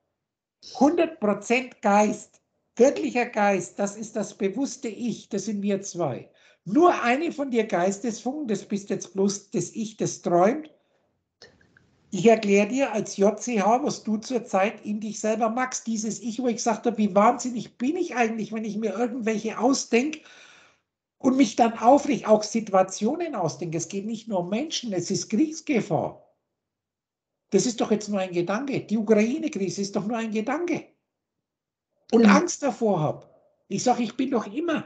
100% Geist, göttlicher Geist, das ist das bewusste Ich, das sind wir zwei. Nur eine von dir Geistesfunken, das bist jetzt bloß das Ich, das träumt. Ich erkläre dir als JCH, was du zurzeit in dich selber magst. Dieses Ich, wo ich gesagt habe, wie wahnsinnig bin ich eigentlich, wenn ich mir irgendwelche ausdenke und mich dann aufrichte, auch Situationen ausdenke. Es geht nicht nur um Menschen, es ist Kriegsgefahr. Das ist doch jetzt nur ein Gedanke. Die Ukraine-Krise ist doch nur ein Gedanke. Und Angst davor habe. Ich sage, ich bin doch immer.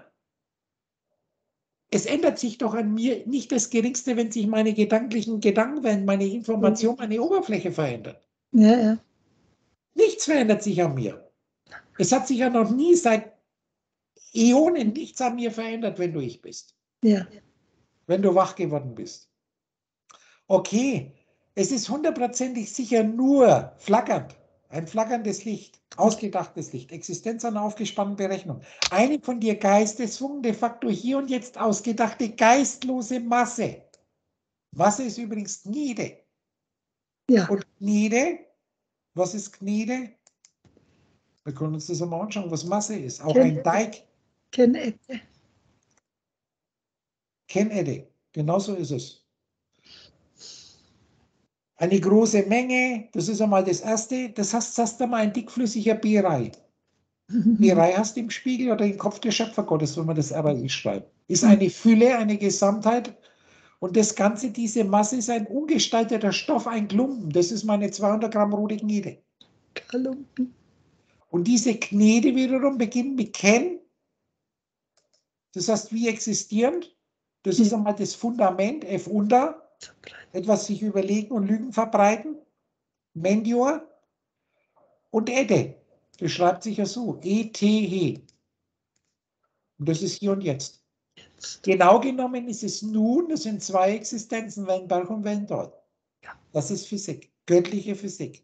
Es ändert sich doch an mir nicht das Geringste, wenn sich meine gedanklichen Gedankenwellen, meine Information, meine Oberfläche verändert. Ja, ja. Nichts verändert sich an mir. Es hat sich ja noch nie seit Äonen nichts an mir verändert, wenn du ich bist. Ja. Wenn du wach geworden bist. Okay, es ist 100%ig sicher nur flackernd. Ein flackerndes Licht, ausgedachtes Licht, Existenz einer aufgespannten Berechnung. Eine von dir Geistesfunken, de facto hier und jetzt ausgedachte geistlose Masse. Masse ist übrigens Gnede. Ja. Und Gnede, was ist Gnede? Wir können uns das einmal anschauen, was Masse ist. Auch ein Teig. Kennecke. Kennede, genauso ist es. Eine große Menge, das ist einmal das Erste. Das hast du einmal ein dickflüssiger Berei. Berei hast du im Spiegel oder im Kopf des Schöpfergottes, wenn man das RI schreibt. Ist eine Fülle, eine Gesamtheit. Und das Ganze, diese Masse ist ein ungestalteter Stoff, ein Klumpen. Das ist meine 200 Gramm rote Gnede. Klumpen. Und diese Gnede wiederum beginnt mit Ken. Das heißt, wie existierend. Das ist einmal das Fundament, F-Unda. Etwas sich überlegen und Lügen verbreiten. Mendior. Und Ede. Das schreibt sich ja so. E-T-H. Und das ist hier und jetzt. Genau genommen ist es nun, das sind 2 Existenzen, Wellenberg und Wellental. Das ist Physik, göttliche Physik.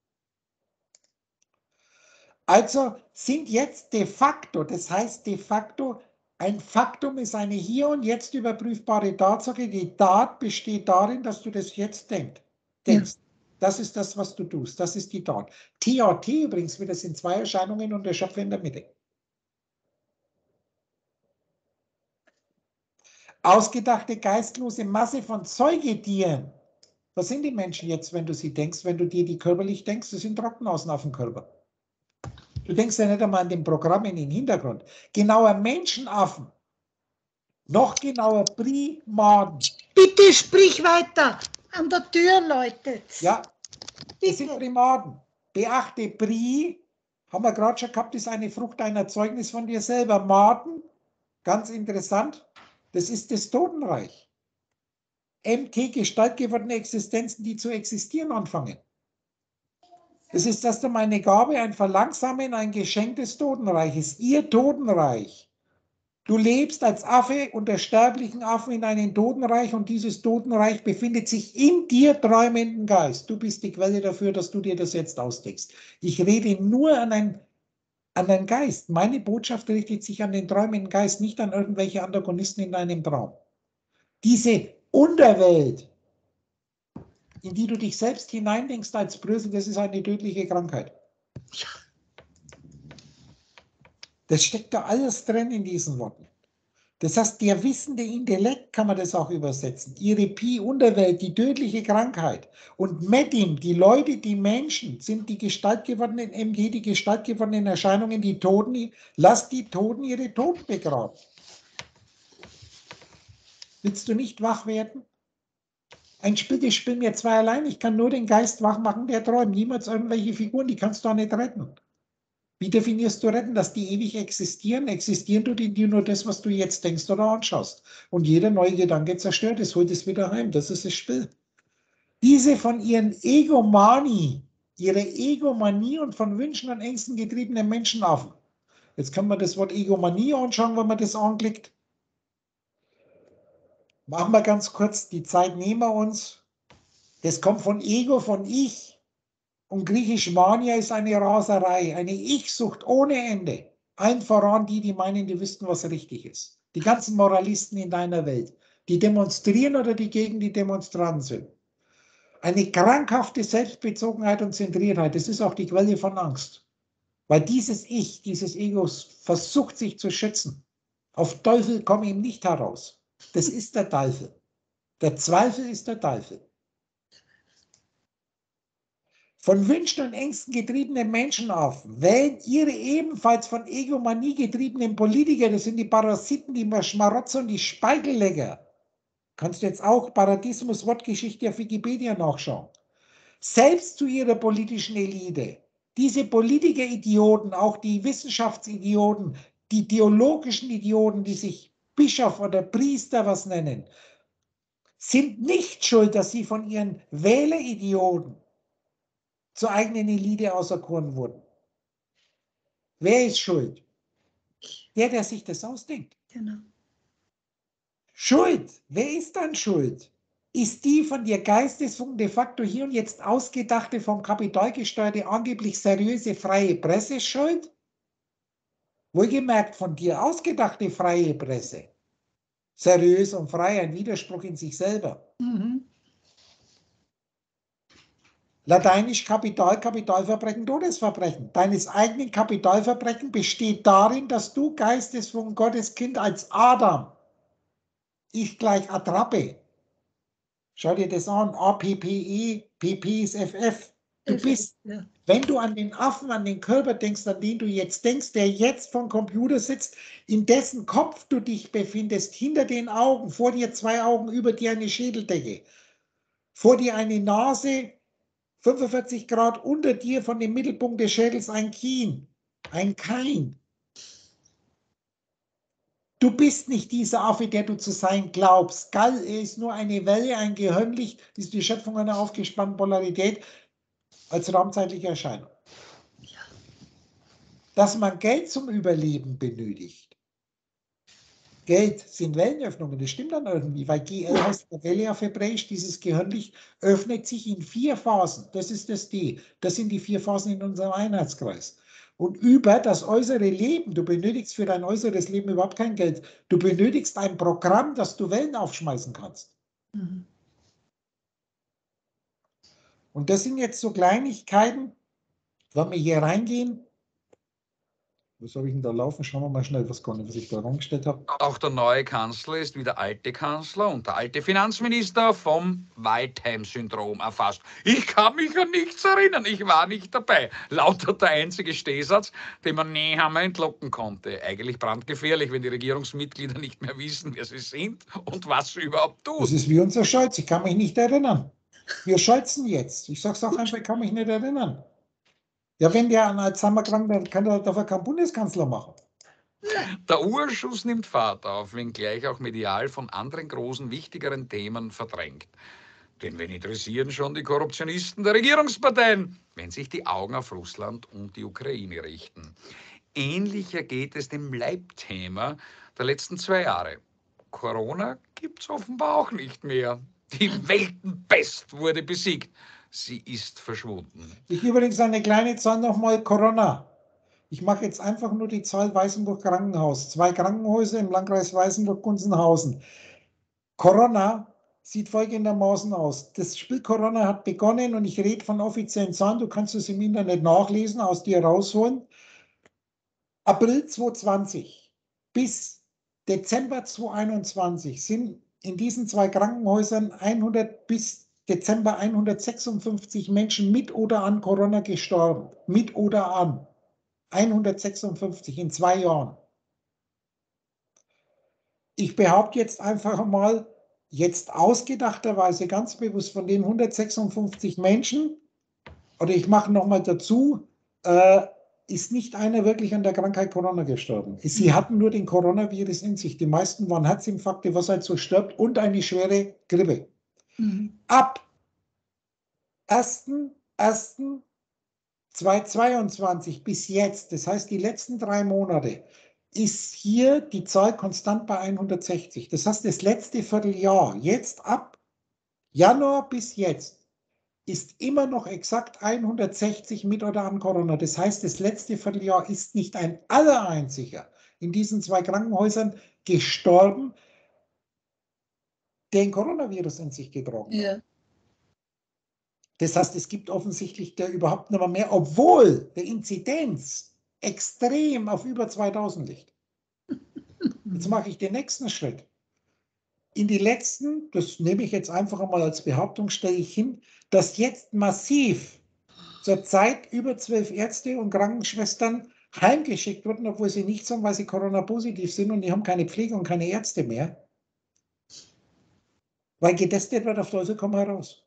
Also sind jetzt de facto, das heißt de facto, ein Faktum ist eine hier und jetzt überprüfbare Tatsache. Die Tat besteht darin, dass du das jetzt denkst. Das ist das, was du tust. Das ist die Tat. TAT übrigens wieder sind zwei Erscheinungen und der Schöpfer in der Mitte. Ausgedachte geistlose Masse von Säugetieren. Was sind die Menschen jetzt, wenn du sie denkst, wenn du dir die körperlich denkst? Das sind Trockenaußen auf dem Körper. Du denkst ja nicht einmal an den Programm in den Hintergrund. Genauer Menschenaffen. Noch genauer Primaten. Bitte sprich weiter. An der Tür läutet. Ja, das sind Primaten. Beachte, Pri, haben wir gerade schon gehabt, ist eine Frucht, ein Erzeugnis von dir selber. Maten, ganz interessant, das ist das Totenreich. MT, gestaltgewordene Existenzen, die zu existieren anfangen. Das ist erst einmal eine Gabe, ein Verlangsamen, ein Geschenk des Totenreiches. Ihr Totenreich. Du lebst als Affe unter sterblichen Affen in einem Totenreich und dieses Totenreich befindet sich in dir träumenden Geist. Du bist die Quelle dafür, dass du dir das jetzt ausdenkst. Ich rede nur an einen Geist. Meine Botschaft richtet sich an den träumenden Geist, nicht an irgendwelche Antagonisten in deinem Traum. Diese Unterwelt, in die du dich selbst hineindenkst als Brösel, das ist eine tödliche Krankheit. Das steckt da alles drin in diesen Worten. Das heißt, der wissende Intellekt kann man das auch übersetzen. Ihre Pi-Unterwelt, die tödliche Krankheit. Und Medim, die Leute, die Menschen, sind die gestaltgewordenen MG, die gestaltgewordenen Erscheinungen, die Toten. Lasst die Toten ihre Toten begraben. Willst du nicht wach werden? Ein Spiel, ich spiele mir zwei allein. Ich kann nur den Geist wach machen, der träumt. Niemals irgendwelche Figuren, die kannst du auch nicht retten. Wie definierst du retten, dass die ewig existieren? Existieren tut in dir nur das, was du jetzt denkst oder anschaust. Und jeder neue Gedanke zerstört es, holt es wieder heim. Das ist das Spiel. Diese von ihren Egomanie, ihre Egomanie und von Wünschen und Ängsten getriebenen Menschenaffen. Jetzt kann man das Wort Egomanie anschauen, wenn man das anklickt. Machen wir ganz kurz, die Zeit nehmen wir uns. Das kommt von Ego, von Ich. Und griechisch Mania ist eine Raserei, eine Ich-Sucht ohne Ende. Allen voran die, die meinen, die wüssten, was richtig ist. Die ganzen Moralisten in deiner Welt, die demonstrieren oder die gegen die Demonstranten sind. Eine krankhafte Selbstbezogenheit und Zentriertheit, das ist auch die Quelle von Angst. Weil dieses Ich, dieses Egos versucht sich zu schützen. Auf Teufel komm ihm nicht heraus. Das ist der Teufel. Der Zweifel ist der Teufel. Von Wünschen und Ängsten getriebene Menschen auf, wählen ihre ebenfalls von Egomanie getriebenen Politiker, das sind die Parasiten, die Schmarotzer und die Speichellecker. Kannst du jetzt auch Paradiesmus Wortgeschichte auf Wikipedia nachschauen. Selbst zu ihrer politischen Elite. Diese Politiker-Idioten, auch die Wissenschaftsidioten, die theologischen Idioten, die sich Bischof oder Priester was nennen, sind nicht schuld, dass sie von ihren Wähleridioten zur eigenen Elite auserkoren wurden. Wer ist schuld? Der sich das ausdenkt. Genau. Schuld, wer ist dann schuld? Ist die von dir Geistesfunken de facto hier und jetzt ausgedachte, vom Kapital gesteuerte, angeblich seriöse freie Presse schuld? Wohlgemerkt von dir ausgedachte freie Presse. Seriös und frei, ein Widerspruch in sich selber. Mhm. Lateinisch Kapital, Kapitalverbrechen, Todesverbrechen. Deines eigenen Kapitalverbrechen besteht darin, dass du Geistesfunken Gottes Kind als Adam, ich gleich Attrappe. Schau dir das an, APPE, PP ist FF. Du bist, Ja. wenn du an den Affen, an den Körper denkst, an den du jetzt denkst, der jetzt vom Computer sitzt, in dessen Kopf du dich befindest, hinter den Augen, vor dir zwei Augen, über dir eine Schädeldecke, vor dir eine Nase, 45 Grad unter dir von dem Mittelpunkt des Schädels ein Kien, ein Kein. Du bist nicht dieser Affe, der du zu sein glaubst. Gall ist nur eine Welle, ein Gehirnlicht, ist die Schöpfung einer aufgespannten Polarität als raumzeitliche Erscheinung. Dass man Geld zum Überleben benötigt. Geld sind Wellenöffnungen, das stimmt dann irgendwie, weil GL heißt Welle auf Hebräisch, dieses Gehirnlicht öffnet sich in 4 Phasen, das ist das D, das sind die 4 Phasen in unserem Einheitskreis. Und über das äußere Leben, du benötigst für dein äußeres Leben überhaupt kein Geld, du benötigst ein Programm, dass du Wellen aufschmeißen kannst. Mhm. Und das sind jetzt so Kleinigkeiten, wenn wir hier reingehen. Was habe ich denn da laufen? Schauen wir mal schnell, was ich da rangestellt habe. Auch der neue Kanzler ist wie der alte Kanzler und der alte Finanzminister vom Waldheim-Syndrom erfasst. Ich kann mich an nichts erinnern, ich war nicht dabei. Lautet der einzige Stehsatz, den man Nehammer entlocken konnte. Eigentlich brandgefährlich, wenn die Regierungsmitglieder nicht mehr wissen, wer sie sind und was sie überhaupt tun. Das ist wie unser Scholz, ich kann mich nicht erinnern. Wir scholzen jetzt. Ich sage es auch einfach, ich kann mich nicht erinnern. Ja, wenn der an Alzheimer krank wird, kann er dafür keinen Bundeskanzler machen. Der Urschuss nimmt Fahrt auf, wenngleich auch medial von anderen großen, wichtigeren Themen verdrängt. Denn wen interessieren schon die Korruptionisten der Regierungsparteien, wenn sich die Augen auf Russland und die Ukraine richten? Ähnlicher geht es dem Leitthema der letzten 2 Jahre. Corona gibt's offenbar auch nicht mehr. Die Weltenpest wurde besiegt. Sie ist verschwunden. Ich übrigens eine kleine Zahl nochmal, Corona. Ich mache jetzt einfach nur die Zahl Weißenburg Krankenhaus. 2 Krankenhäuser im Landkreis Weißenburg-Gunzenhausen. Corona sieht folgendermaßen aus. Das Spiel Corona hat begonnen und ich rede von offiziellen Zahlen. Du kannst es im Internet nachlesen, aus dir rausholen. April 2020 bis Dezember 2021 sind in diesen 2 Krankenhäusern bis Dezember 156 Menschen mit oder an Corona gestorben. Mit oder an. 156 in 2 Jahren. Ich behaupte jetzt einfach mal, jetzt ausgedachterweise ganz bewusst von den 156 Menschen, oder ich mache nochmal dazu, ist nicht einer wirklich an der Krankheit Corona gestorben. Sie hatten nur den Coronavirus in sich. Die meisten waren Herzinfarkte, was halt so stirbt, und eine schwere Grippe. Ab 1.1.2022 bis jetzt, das heißt die letzten 3 Monate, ist hier die Zahl konstant bei 160. Das heißt, das letzte Vierteljahr, jetzt ab Januar bis jetzt, ist immer noch exakt 160 mit oder an Corona. Das heißt, das letzte Vierteljahr ist nicht ein allereinziger in diesen 2 Krankenhäusern gestorben, der ein Coronavirus in sich getragen hat. Ja. Das heißt, es gibt offensichtlich da überhaupt nicht mehr, obwohl der Inzidenz extrem auf über 2000 liegt. Jetzt mache ich den nächsten Schritt. In die letzten, das nehme ich jetzt einfach einmal als Behauptung, stelle ich hin, dass jetzt massiv zurzeit über 12 Ärzte und Krankenschwestern heimgeschickt wurden, obwohl sie nichts haben, weil sie Corona-positiv sind und die haben keine Pflege und keine Ärzte mehr. Weil getestet wird auf Teufel komm heraus.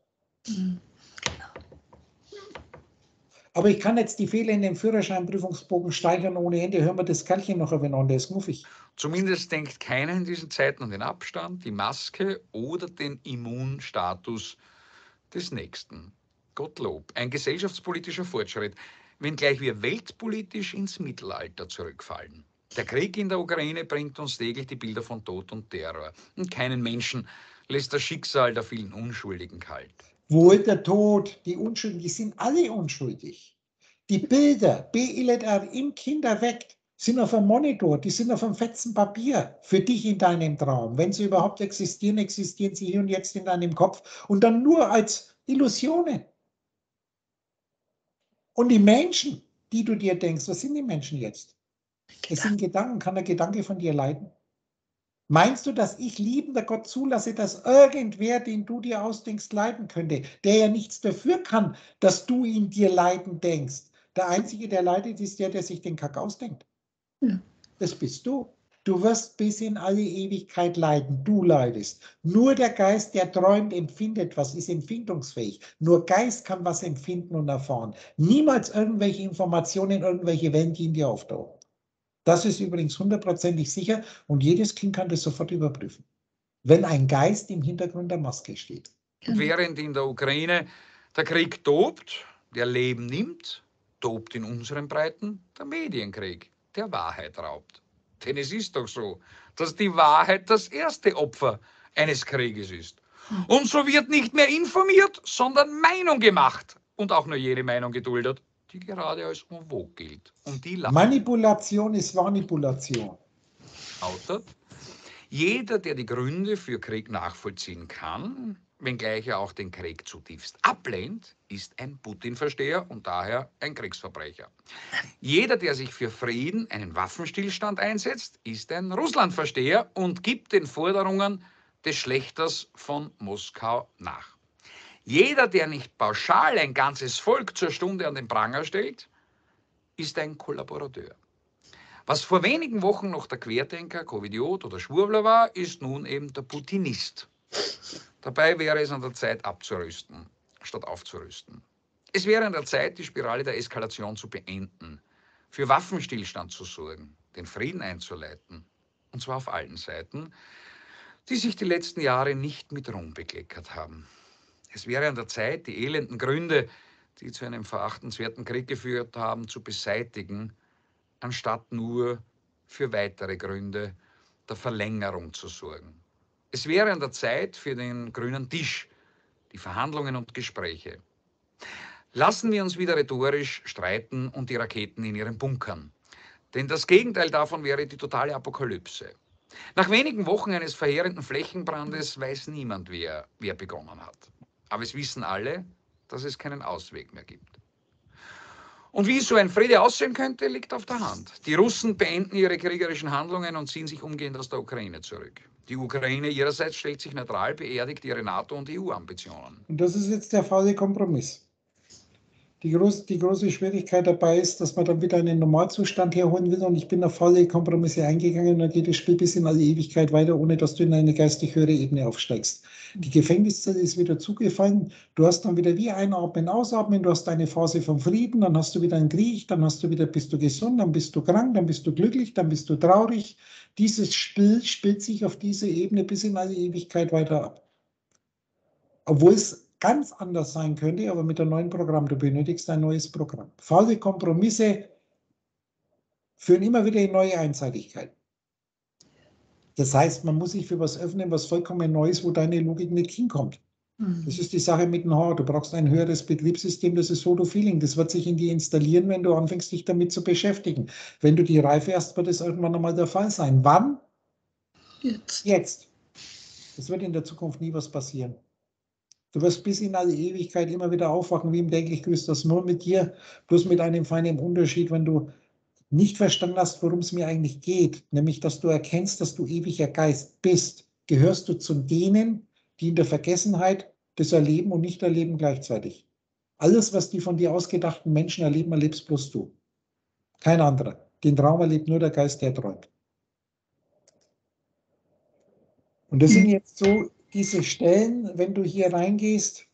Aber ich kann jetzt die Fehler in dem Führerscheinprüfungsbogen steigern ohne Ende. Hören wir das Kerlchen noch ein wenig an, der ist muffig. Zumindest denkt keiner in diesen Zeiten an den Abstand, die Maske oder den Immunstatus des Nächsten. Gottlob, ein gesellschaftspolitischer Fortschritt, wenngleich wir weltpolitisch ins Mittelalter zurückfallen. Der Krieg in der Ukraine bringt uns täglich die Bilder von Tod und Terror. Und keinen Menschen lässt das Schicksal der vielen Unschuldigen kalt. Wohl der Tod, die Unschuldigen, die sind alle unschuldig. Die Bilder, BLR im Kinder weckt, sind auf einem Monitor, die sind auf einem fetzen Papier für dich in deinem Traum. Wenn sie überhaupt existieren, existieren sie hier und jetzt in deinem Kopf und dann nur als Illusionen. Und die Menschen, die du dir denkst, was sind die Menschen jetzt? Es sind Gedanken. Kann der Gedanke von dir leiden? Meinst du, dass ich, liebender Gott, zulasse, dass irgendwer, den du dir ausdenkst, leiden könnte, der ja nichts dafür kann, dass du ihn dir leiden denkst? Der Einzige, der leidet, ist der sich den Kack ausdenkt. Ja. Das bist du. Du wirst bis in alle Ewigkeit leiden. Du leidest. Nur der Geist, der träumt, empfindet was, ist empfindungsfähig. Nur Geist kann was empfinden und erfahren. Niemals irgendwelche Informationen, irgendwelche Wellen, die in dir auftauchen. Das ist übrigens 100%ig sicher und jedes Kind kann das sofort überprüfen, wenn ein Geist im Hintergrund der Maske steht. Während in der Ukraine der Krieg tobt, der Leben nimmt, tobt in unseren Breiten der Medienkrieg, der Wahrheit raubt. Denn es ist doch so, dass die Wahrheit das erste Opfer eines Krieges ist. Und so wird nicht mehr informiert, sondern Meinung gemacht und auch nur jene Meinung geduldet, die gerade als en vogue gilt. Und die Manipulation ist Manipulation. Lautet: Jeder, der die Gründe für Krieg nachvollziehen kann, wenngleich er auch den Krieg zutiefst ablehnt, ist ein Putin-Versteher und daher ein Kriegsverbrecher. Jeder, der sich für Frieden, einen Waffenstillstand einsetzt, ist ein Russland-Versteher und gibt den Forderungen des Schlächters von Moskau nach. Jeder, der nicht pauschal ein ganzes Volk zur Stunde an den Pranger stellt, ist ein Kollaborateur. Was vor wenigen Wochen noch der Querdenker, Covidiot oder Schwurbler war, ist nun eben der Putinist. Dabei wäre es an der Zeit abzurüsten, statt aufzurüsten. Es wäre an der Zeit, die Spirale der Eskalation zu beenden, für Waffenstillstand zu sorgen, den Frieden einzuleiten, und zwar auf allen Seiten, die sich die letzten Jahre nicht mit Ruhm bekleckert haben. Es wäre an der Zeit, die elenden Gründe, die zu einem verachtenswerten Krieg geführt haben, zu beseitigen, anstatt nur für weitere Gründe der Verlängerung zu sorgen. Es wäre an der Zeit für den grünen Tisch, die Verhandlungen und Gespräche. Lassen wir uns wieder rhetorisch streiten und die Raketen in ihren Bunkern. Denn das Gegenteil davon wäre die totale Apokalypse. Nach wenigen Wochen eines verheerenden Flächenbrandes weiß niemand, wer begonnen hat. Aber es wissen alle, dass es keinen Ausweg mehr gibt. Und wie so ein Friede aussehen könnte, liegt auf der Hand. Die Russen beenden ihre kriegerischen Handlungen und ziehen sich umgehend aus der Ukraine zurück. Die Ukraine ihrerseits stellt sich neutral, beerdigt ihre NATO- und EU-Ambitionen. Und das ist jetzt der faule Kompromiss. Die große Schwierigkeit dabei ist, dass man dann wieder einen Normalzustand herholen will und ich bin auf faule Kompromisse eingegangen und dann geht das Spiel bis in alle Ewigkeit weiter, ohne dass du in eine geistig höhere Ebene aufsteigst. Die Gefängniszelle ist wieder zugefallen, du hast dann wieder wie einatmen, ausatmen, du hast eine Phase von Frieden, dann hast du wieder einen Krieg, dann bist du gesund, dann bist du krank, dann bist du glücklich, dann bist du traurig. Dieses Spiel spielt sich auf dieser Ebene bis in alle Ewigkeit weiter ab. Obwohl es ganz anders sein könnte, aber mit einem neuen Programm. Du benötigst ein neues Programm. Faule Kompromisse führen immer wieder in neue Einseitigkeiten. Das heißt, man muss sich für was öffnen, was vollkommen Neues, wo deine Logik nicht hinkommt. Das ist die Sache mit dem Haar. Du brauchst ein höheres Betriebssystem, das ist Photo-Feeling. Das wird sich in dir installieren, wenn du anfängst, dich damit zu beschäftigen. Wenn du die Reife hast, wird es irgendwann einmal der Fall sein. Wann? Jetzt. Es wird in der Zukunft nie was passieren. Du wirst bis in alle Ewigkeit immer wieder aufwachen, wie im täglich grüßt das nur mit dir, bloß mit einem feinen Unterschied, wenn du nicht verstanden hast, worum es mir eigentlich geht, nämlich, dass du erkennst, dass du ewiger Geist bist, gehörst du zu denen, die in der Vergessenheit das erleben und nicht erleben gleichzeitig. Alles, was die von dir ausgedachten Menschen erleben, erlebst bloß du. Kein anderer. Den Traum erlebt nur der Geist, der träumt. Und das sind jetzt so diese Stellen, wenn du hier reingehst,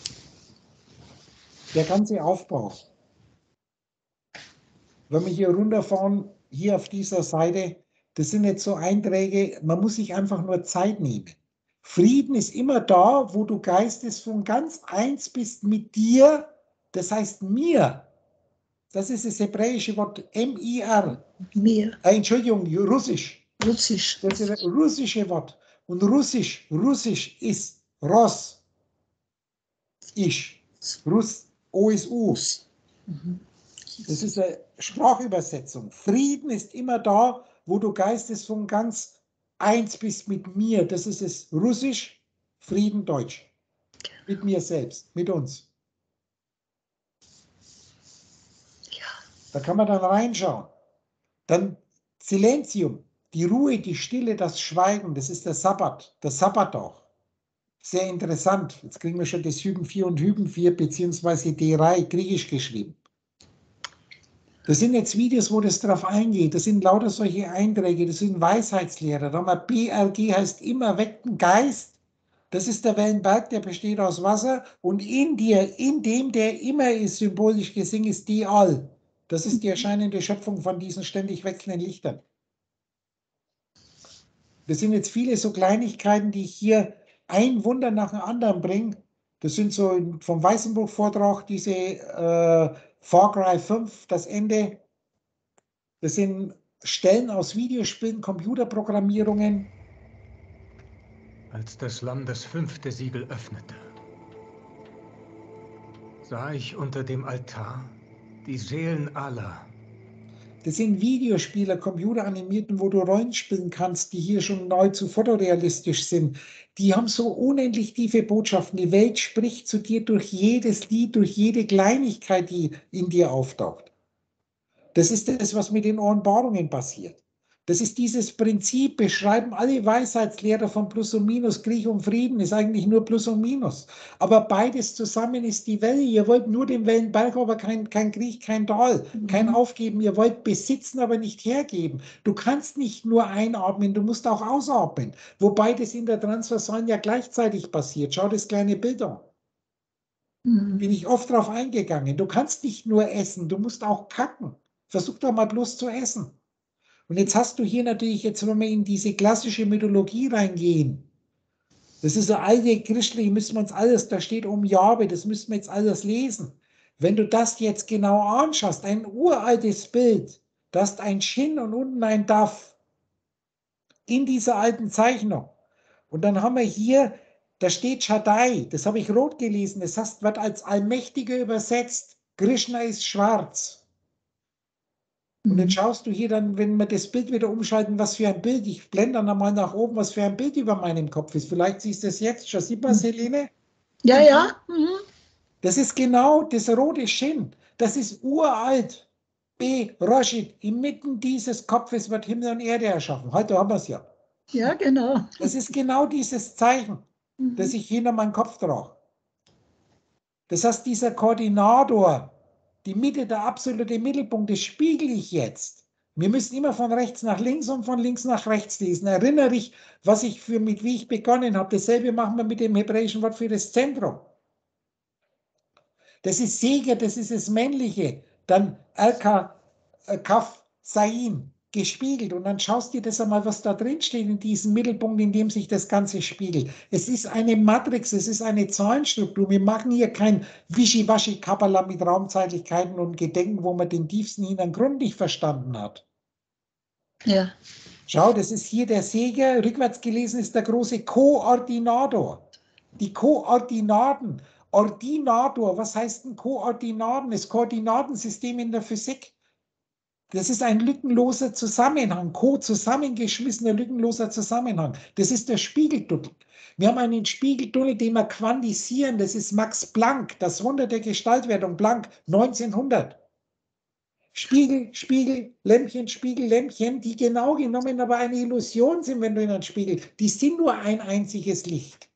der ganze Aufbau. Wenn wir hier runterfahren, hier auf dieser Seite, das sind jetzt so Einträge, man muss sich einfach nur Zeit nehmen. Frieden ist immer da, wo du Geistes von ganz eins bist mit dir, das heißt mir. Das ist das hebräische Wort M-I-R. Mir. Entschuldigung, Russisch. Russisch. Das ist das russische Wort. Und Russisch ist Ross. Russ, O-S-U. Das ist eine Sprachübersetzung. Frieden ist immer da, wo du Geistes von ganz eins bist mit mir. Das ist es Russisch, Frieden Deutsch. Mit mir selbst, mit uns. Ja. Da kann man dann reinschauen. Dann Silentium, die Ruhe, die Stille, das Schweigen, das ist der Sabbat, der Sabbattag. Sehr interessant. Jetzt kriegen wir schon das Hyben 4 und Hyben 4 beziehungsweise D3 griechisch geschrieben. Das sind jetzt Videos, wo das drauf eingeht. Das sind lauter solche Einträge, das sind Weisheitslehrer. Da haben wir BRG, heißt immer weckten Geist. Das ist der Wellenberg, der besteht aus Wasser. Und in dir, in dem, der immer ist, symbolisch gesehen, ist die All. Das ist die erscheinende Schöpfung von diesen ständig wechselnden Lichtern. Das sind jetzt viele so Kleinigkeiten, die ich hier ein Wunder nach dem anderen bringe. Das sind so vom Weißenbuch-Vortrag diese Far Cry 5, das Ende. Das sind Stellen aus Videospielen, Computerprogrammierungen. Als das Lamm das 5. Siegel öffnete, sah ich unter dem Altar die Seelen aller, Das sind Videospiele, computeranimierten, wo du Rollen spielen kannst, die hier schon nahezu fotorealistisch sind. Die haben so unendlich tiefe Botschaften. Die Welt spricht zu dir durch jedes Lied, durch jede Kleinigkeit, die in dir auftaucht. Das ist das, was mit den Offenbarungen passiert. Das ist dieses Prinzip, beschreiben alle Weisheitslehrer von Plus und Minus. Krieg und Frieden ist eigentlich nur Plus und Minus. Aber beides zusammen ist die Welle. Ihr wollt nur den Wellenbalg, aber kein Krieg, kein Tal, kein Aufgeben. Ihr wollt besitzen, aber nicht hergeben. Du kannst nicht nur einatmen, du musst auch ausatmen. Wobei das in der Transversalen ja gleichzeitig passiert. Schau das kleine Bild an. Bin ich oft darauf eingegangen. Du kannst nicht nur essen, du musst auch kacken. Versuch doch mal bloß zu essen. Und jetzt hast du hier natürlich, jetzt wenn wir in diese klassische Mythologie reingehen, das ist eine alte christliche, müssen wir uns alles, da steht Jahwe, das müssen wir jetzt alles lesen. Wenn du das jetzt genau anschaust, ein uraltes Bild, da ist ein Shin und unten ein Daf in dieser alten Zeichnung. Und dann haben wir hier, da steht Shaddai, das habe ich rot gelesen, das heißt, wird als Allmächtiger übersetzt. Krishna ist schwarz. Und dann schaust du hier dann, wenn wir das Bild wieder umschalten, was für ein Bild, ich blende dann einmal nach oben, was für ein Bild über meinem Kopf ist. Vielleicht siehst du es jetzt schon. Sieht man es, Helene? Ja, ja. Das ist genau das rote Shin. Das ist uralt. B. Roshit. Inmitten dieses Kopfes wird Himmel und Erde erschaffen. Heute haben wir es ja. Ja, genau. Das ist genau dieses Zeichen, das ich hinter meinem Kopf trage. Das heißt, dieser Koordinator, die Mitte, der absolute Mittelpunkt, das spiegel ich jetzt. Wir müssen immer von rechts nach links und von links nach rechts lesen. Erinnere dich, wie ich begonnen habe. Dasselbe machen wir mit dem hebräischen Wort für das Zentrum. Das ist Seger, das ist das Männliche. Dann Al-Kaf, Sain, gespiegelt. Und dann schaust du dir das einmal, was da drin steht in diesem Mittelpunkt, in dem sich das Ganze spiegelt. Es ist eine Matrix, es ist eine Zahlenstruktur. Wir machen hier kein Wischiwaschi-Kabbala mit Raumzeitlichkeiten und Gedenken, wo man den tiefsten Hintergrund nicht verstanden hat. Ja. Schau, das ist hier der Seger. Rückwärts gelesen ist der große Koordinator. Die Koordinaten. Ordinator, was heißt ein Koordinaten? Das Koordinatensystem in der Physik. Das ist ein lückenloser Zusammenhang, zusammengeschmissener lückenloser Zusammenhang. Das ist der Spiegeltunnel. Wir haben einen Spiegeltunnel, den wir quantisieren. Das ist Max Planck, das Wunder der Gestaltwertung, Planck, 1900. Spiegel, Lämpchen, die genau genommen aber eine Illusion sind, wenn du in einen Spiegel. Die sind nur ein einziges Licht.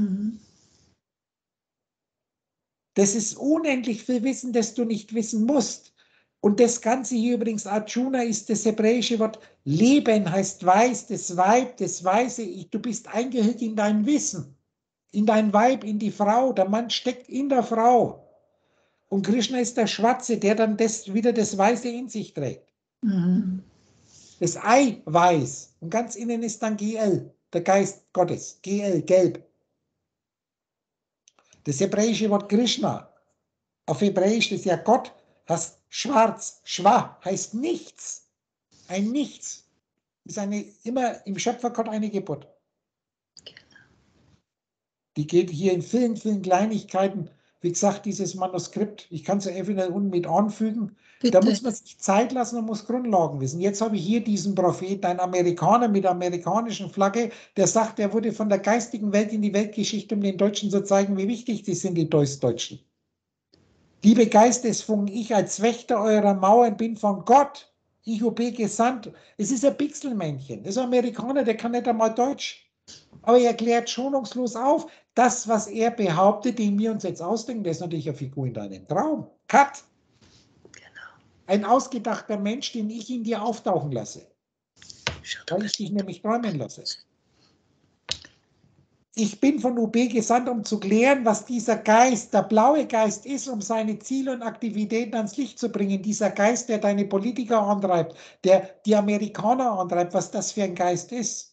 Das ist unendlich viel Wissen, das du nicht wissen musst. Und das Ganze hier übrigens, Arjuna, ist das hebräische Wort Leben, heißt weiß, das Weib, das Weiße. Du bist eingehüllt in dein Wissen, in dein Weib, in die Frau. Der Mann steckt in der Frau. Und Krishna ist der Schwarze, der dann wieder das Weiße in sich trägt. Das Ei weiß. Und ganz innen ist dann GL, der Geist Gottes. GL, gelb. Das hebräische Wort Krishna, auf Hebräisch, das ist ja Gott, heißt schwarz, schwa, heißt nichts. Ein Nichts. Ist immer im Schöpfergott eine Geburt. Die geht hier in vielen, vielen Kleinigkeiten. Wie gesagt, dieses Manuskript, ich kann es ja eventuell unten mit anfügen. Bitte. Da muss man sich Zeit lassen und muss Grundlagen wissen. Jetzt habe ich hier diesen Propheten, einen Amerikaner mit der amerikanischen Flagge, der sagt, er wurde von der geistigen Welt in die Weltgeschichte, um den Deutschen zu zeigen, wie wichtig die sind, die Deutschen. Liebe Geistesfunken, ich als Wächter eurer Mauern bin von Gott, IUB gesandt. Es ist ein Pixelmännchen. Das ist ein Amerikaner, der kann nicht einmal Deutsch. Aber er klärt schonungslos auf, das, was er behauptet, den wir uns jetzt ausdenken, das ist natürlich eine Figur in deinem Traum. Cut. Ein ausgedachter Mensch, den ich in dir auftauchen lasse. Weil ich dich nämlich träumen lasse. Ich bin von UB gesandt, um zu klären, was dieser Geist, der blaue Geist ist, um seine Ziele und Aktivitäten ans Licht zu bringen. Dieser Geist, der deine Politiker antreibt, der die Amerikaner antreibt, was das für ein Geist ist.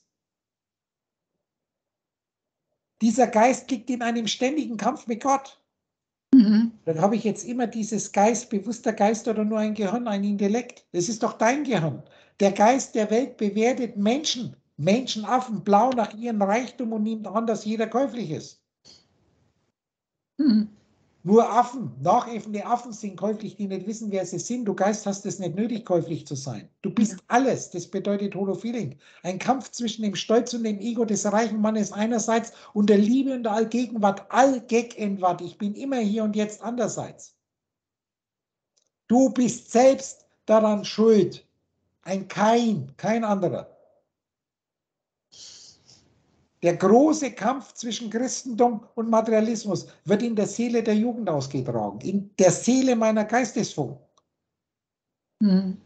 Dieser Geist liegt in einem ständigen Kampf mit Gott. Dann habe ich jetzt immer dieses Geist, bewusster Geist oder nur ein Gehirn, ein Intellekt. Das ist doch dein Gehirn. Der Geist der Welt bewertet Menschen. Menschenaffen blau nach ihrem Reichtum und nimmt an, dass jeder käuflich ist. Nur Affen, nachäffende Affen sind käuflich, die nicht wissen, wer sie sind. Du Geist hast es nicht nötig, käuflich zu sein. Du bist alles. Das bedeutet Holofeeling. Ein Kampf zwischen dem Stolz und dem Ego des reichen Mannes einerseits und der Liebe und der Allgegenwart, Allgegenwart. Ich bin immer hier und jetzt andererseits. Du bist selbst daran schuld. Ein Kain, kein anderer. Der große Kampf zwischen Christentum und Materialismus wird in der Seele der Jugend ausgetragen, in der Seele meiner Geistesfunken. Mhm.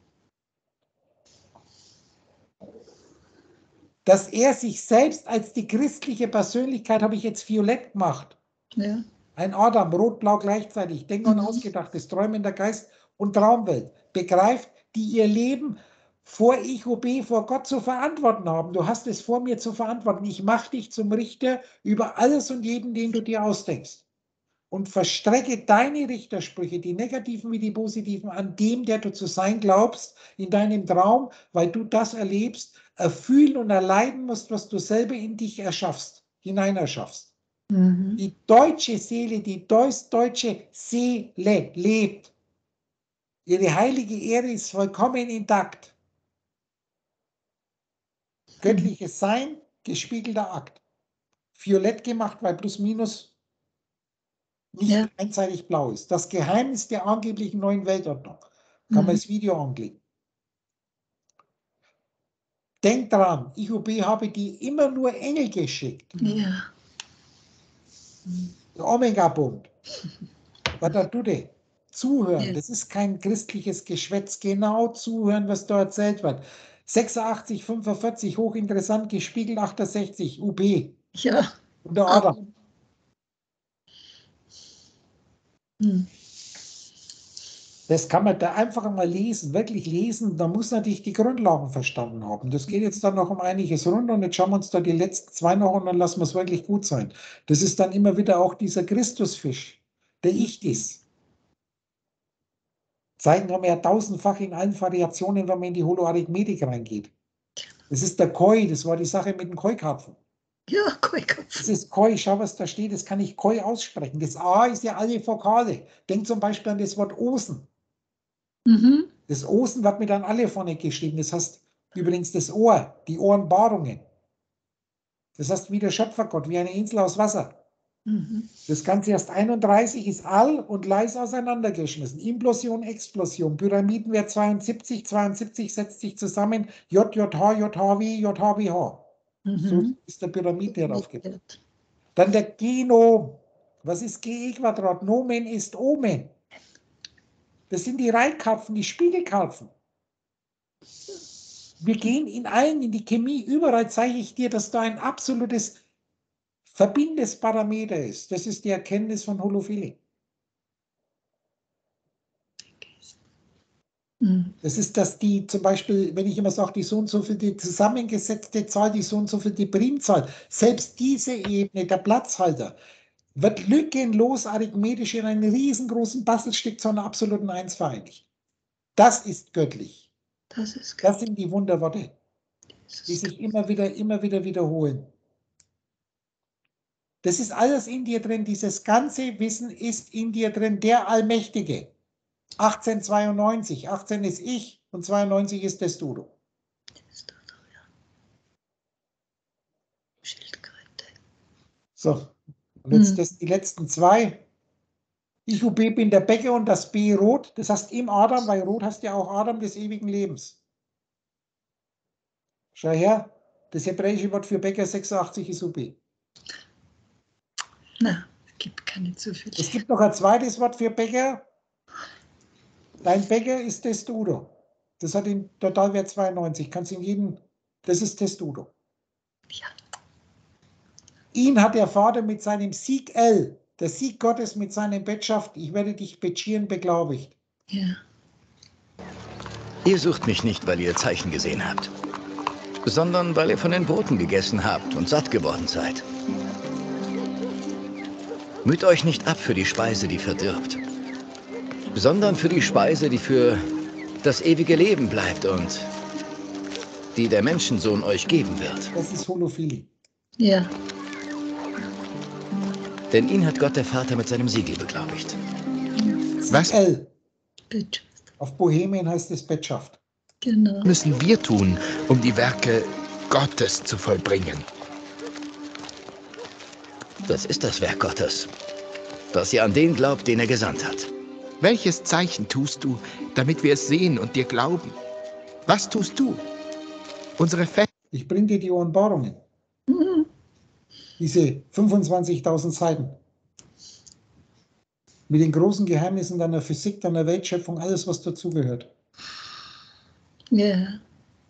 Dass er sich selbst als die christliche Persönlichkeit, habe ich jetzt violett gemacht. Ja. Ein Adam, rot-blau gleichzeitig, Denken und Ausgedachtes, Träumen der Geist und Traumwelt, begreift, die ihr Leben vor IOB, vor Gott zu verantworten haben. Du hast es vor mir zu verantworten. Ich mache dich zum Richter über alles und jeden, den du dir ausdenkst. Und verstrecke deine Richtersprüche, die negativen wie die positiven, an dem, der du zu sein glaubst, in deinem Traum, weil du das erlebst, erfühlen und erleiden musst, was du selber in dich erschaffst, hinein erschaffst. Mhm. Die deutsche Seele, die deutsche Seele lebt. Ihre heilige Ehre ist vollkommen intakt. Göttliches Sein, gespiegelter Akt. Violett gemacht, weil plus minus nicht einseitig blau ist. Das Geheimnis der angeblichen neuen Weltordnung. Kann man das Video anklicken. Denk dran, IOB habe die immer nur Engel geschickt. Ja. Der Omega-Bund. Was da tut er? Zuhören, Ja. das ist kein christliches Geschwätz. Genau zuhören, was da erzählt wird. 86, 45, hochinteressant, gespiegelt 68, UB. Ja. Und der Adam. Mhm. Das kann man da einfach mal lesen, wirklich lesen. Da muss natürlich die Grundlagen verstanden haben. Das geht jetzt dann noch um einiges runter und jetzt schauen wir uns da die letzten zwei noch an und dann lassen wir es wirklich gut sein. Das ist dann immer wieder auch dieser Christusfisch, der Ichtis. Zeigen haben wir ja tausendfach in allen Variationen, wenn man in die Holoarithmetik reingeht. Das ist der Koi, das war die Sache mit dem Koi-Karpfen. Ja, Koi-Kopf. Das ist Koi, schau, was da steht, das kann ich Koi aussprechen. Das A ist ja alle Vokale. Denk zum Beispiel an das Wort Osen. Mhm. Das Osen wird mit an alle vorne geschrieben. Das heißt übrigens das Ohr, die Ohrenpaarungen. Das heißt wie der Schöpfergott, wie eine Insel aus Wasser. Mhm. Das Ganze erst 31 ist all und leis auseinandergeschmissen. Implosion, Explosion, Pyramidenwert 72, 72 setzt sich zusammen, JJH, JHW, JHWH. So ist der Pyramidwert aufgebaut. Dann der Genom. Was ist GE-Quadrat? Nomen ist Omen. Das sind die Reihkarpfen, die Spiegelkarpfen. Wir gehen in allen, in die Chemie, überall zeige ich dir, dass da ein absolutes verbindendes Parameter ist. Das ist die Erkenntnis von Holofeeling. Das ist, dass die zum Beispiel, wenn ich immer sage, die so und so viel die zusammengesetzte Zahl, die so und so viel die Primzahl, selbst diese Ebene, der Platzhalter, wird lückenlos arithmetisch in einem riesengroßen Bastelstück zu einer absoluten Eins vereinigt. Das ist göttlich. Das ist Das sind die Wunderworte, die sich immer wieder wiederholen. Das ist alles in dir drin, dieses ganze Wissen ist in dir drin, der Allmächtige. 1892, 18 ist ich und 92 ist das Dodo. Schildkröte. So, und jetzt das, die letzten zwei. Ich UB bin der Bäcker und das B rot. Das heißt im Adam, weil rot heißt ja auch Adam des ewigen Lebens. Schau her, das hebräische Wort für Bäcker 86 ist UB. Na, es gibt keine zu viele. Es gibt noch ein zweites Wort für Bäcker. Dein Bäcker ist Testudo. Das hat den Totalwert 92. Kannst in jedem, das ist Testudo. Ja. Ihn hat der Vater mit seinem Sieg El, der Sieg Gottes mit seinem Bettschaft, ich werde dich betschieren, beglaubigt. Ja. Ihr sucht mich nicht, weil ihr Zeichen gesehen habt, sondern weil ihr von den Broten gegessen habt und satt geworden seid. Müht euch nicht ab für die Speise, die verdirbt, sondern für die Speise, die für das ewige Leben bleibt und die der Menschensohn euch geben wird. Das ist Holophilie. Ja. Denn ihn hat Gott der Vater mit seinem Siegel beglaubigt. Was Bitte. Auf Bohemien heißt es Bettschaft. Genau. müssen wir tun, um die Werke Gottes zu vollbringen? Das ist das Werk Gottes, dass ihr an den glaubt, den er gesandt hat. Welches Zeichen tust du, damit wir es sehen und dir glauben? Was tust du? Unsere Väter. Ich bringe dir die Offenbarungen. Mhm. Diese 25.000 Seiten. Mit den großen Geheimnissen deiner Physik, deiner Weltschöpfung, alles, was dazugehört. Ja.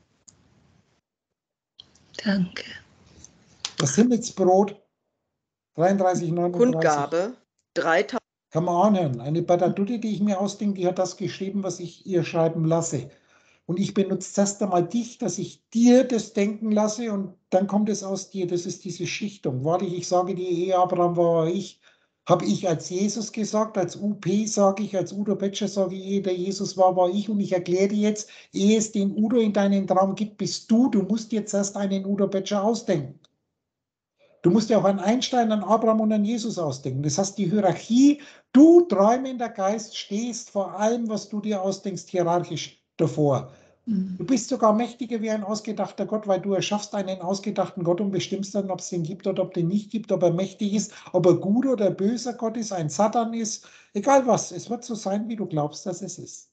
Danke. Das Himmelsbrot, 33,39. Kundgabe 3000. Kann man anhören. Eine Badadutte, die ich mir ausdenke, die hat das geschrieben, was ich ihr schreiben lasse. Und ich benutze zuerst einmal dich, dass ich dir das denken lasse und dann kommt es aus dir. Das ist diese Schichtung. Wahrlich, ich sage dir, ehe Abraham war ich, habe ich als Jesus gesagt, als UP sage ich, als Udo Betscher sage ich, ehe der Jesus war ich. Und ich erkläre dir jetzt, ehe es den Udo in deinen Traum gibt, bist du. Du musst jetzt erst einen Udo Betscher ausdenken. Du musst ja auch an Einstein, an Abraham und an Jesus ausdenken. Das heißt, die Hierarchie, du träumender Geist stehst vor allem, was du dir ausdenkst, hierarchisch davor. Du bist sogar mächtiger wie ein ausgedachter Gott, weil du erschaffst einen ausgedachten Gott und bestimmst dann, ob es den gibt oder ob den nicht gibt, ob er mächtig ist, ob er gut oder böser Gott ist, ein Satan ist, egal was. Es wird so sein, wie du glaubst, dass es ist.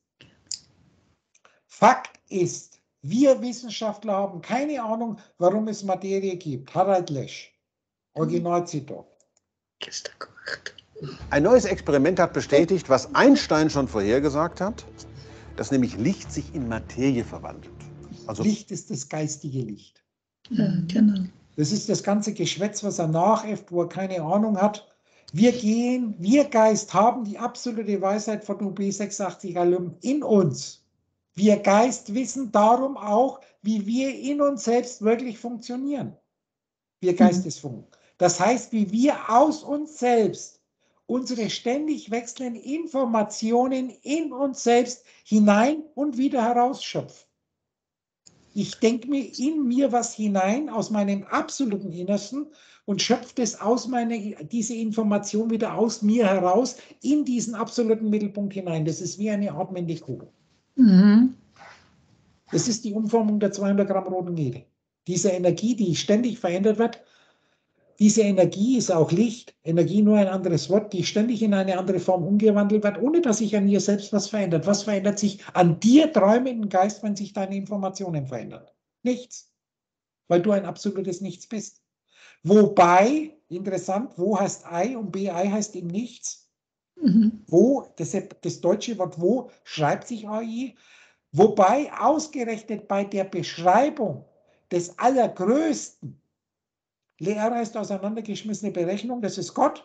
Fakt ist, wir Wissenschaftler haben keine Ahnung, warum es Materie gibt. Harald Lesch, Originalzitat. Gestern gemacht. Ein neues Experiment hat bestätigt, was Einstein schon vorhergesagt hat, dass nämlich Licht sich in Materie verwandelt. Also Licht ist das geistige Licht. Ja, genau. Das ist das ganze Geschwätz, was er nachäfft, wo er keine Ahnung hat. Wir Geist haben die absolute Weisheit von UB 86 Alum in uns. Wir Geist wissen darum auch, wie wir in uns selbst wirklich funktionieren. Wir Geistesfunken. Das heißt, wie wir aus uns selbst unsere ständig wechselnden Informationen in uns selbst hinein und wieder herausschöpfen. Ich denke mir in mir was hinein aus meinem absoluten Innersten und schöpfe das diese Information wieder aus mir heraus in diesen absoluten Mittelpunkt hinein. Das ist wie eine atmende Kugel. Mhm. Das ist die Umformung der 200 Gramm roten Ede. Diese Energie, die ständig verändert wird, diese Energie ist auch Licht, Energie nur ein anderes Wort, die ständig in eine andere Form umgewandelt wird, ohne dass sich an ihr selbst was verändert. Was verändert sich an dir träumenden Geist, wenn sich deine Informationen verändern? Nichts, weil du ein absolutes Nichts bist. Wobei, interessant, wo heißt Ei und BI heißt eben nichts. Mhm. Wo, das deutsche Wort wo schreibt sich AI, wobei ausgerechnet bei der Beschreibung des Allergrößten, Lehrer heißt auseinandergeschmissene Berechnung, das ist Gott.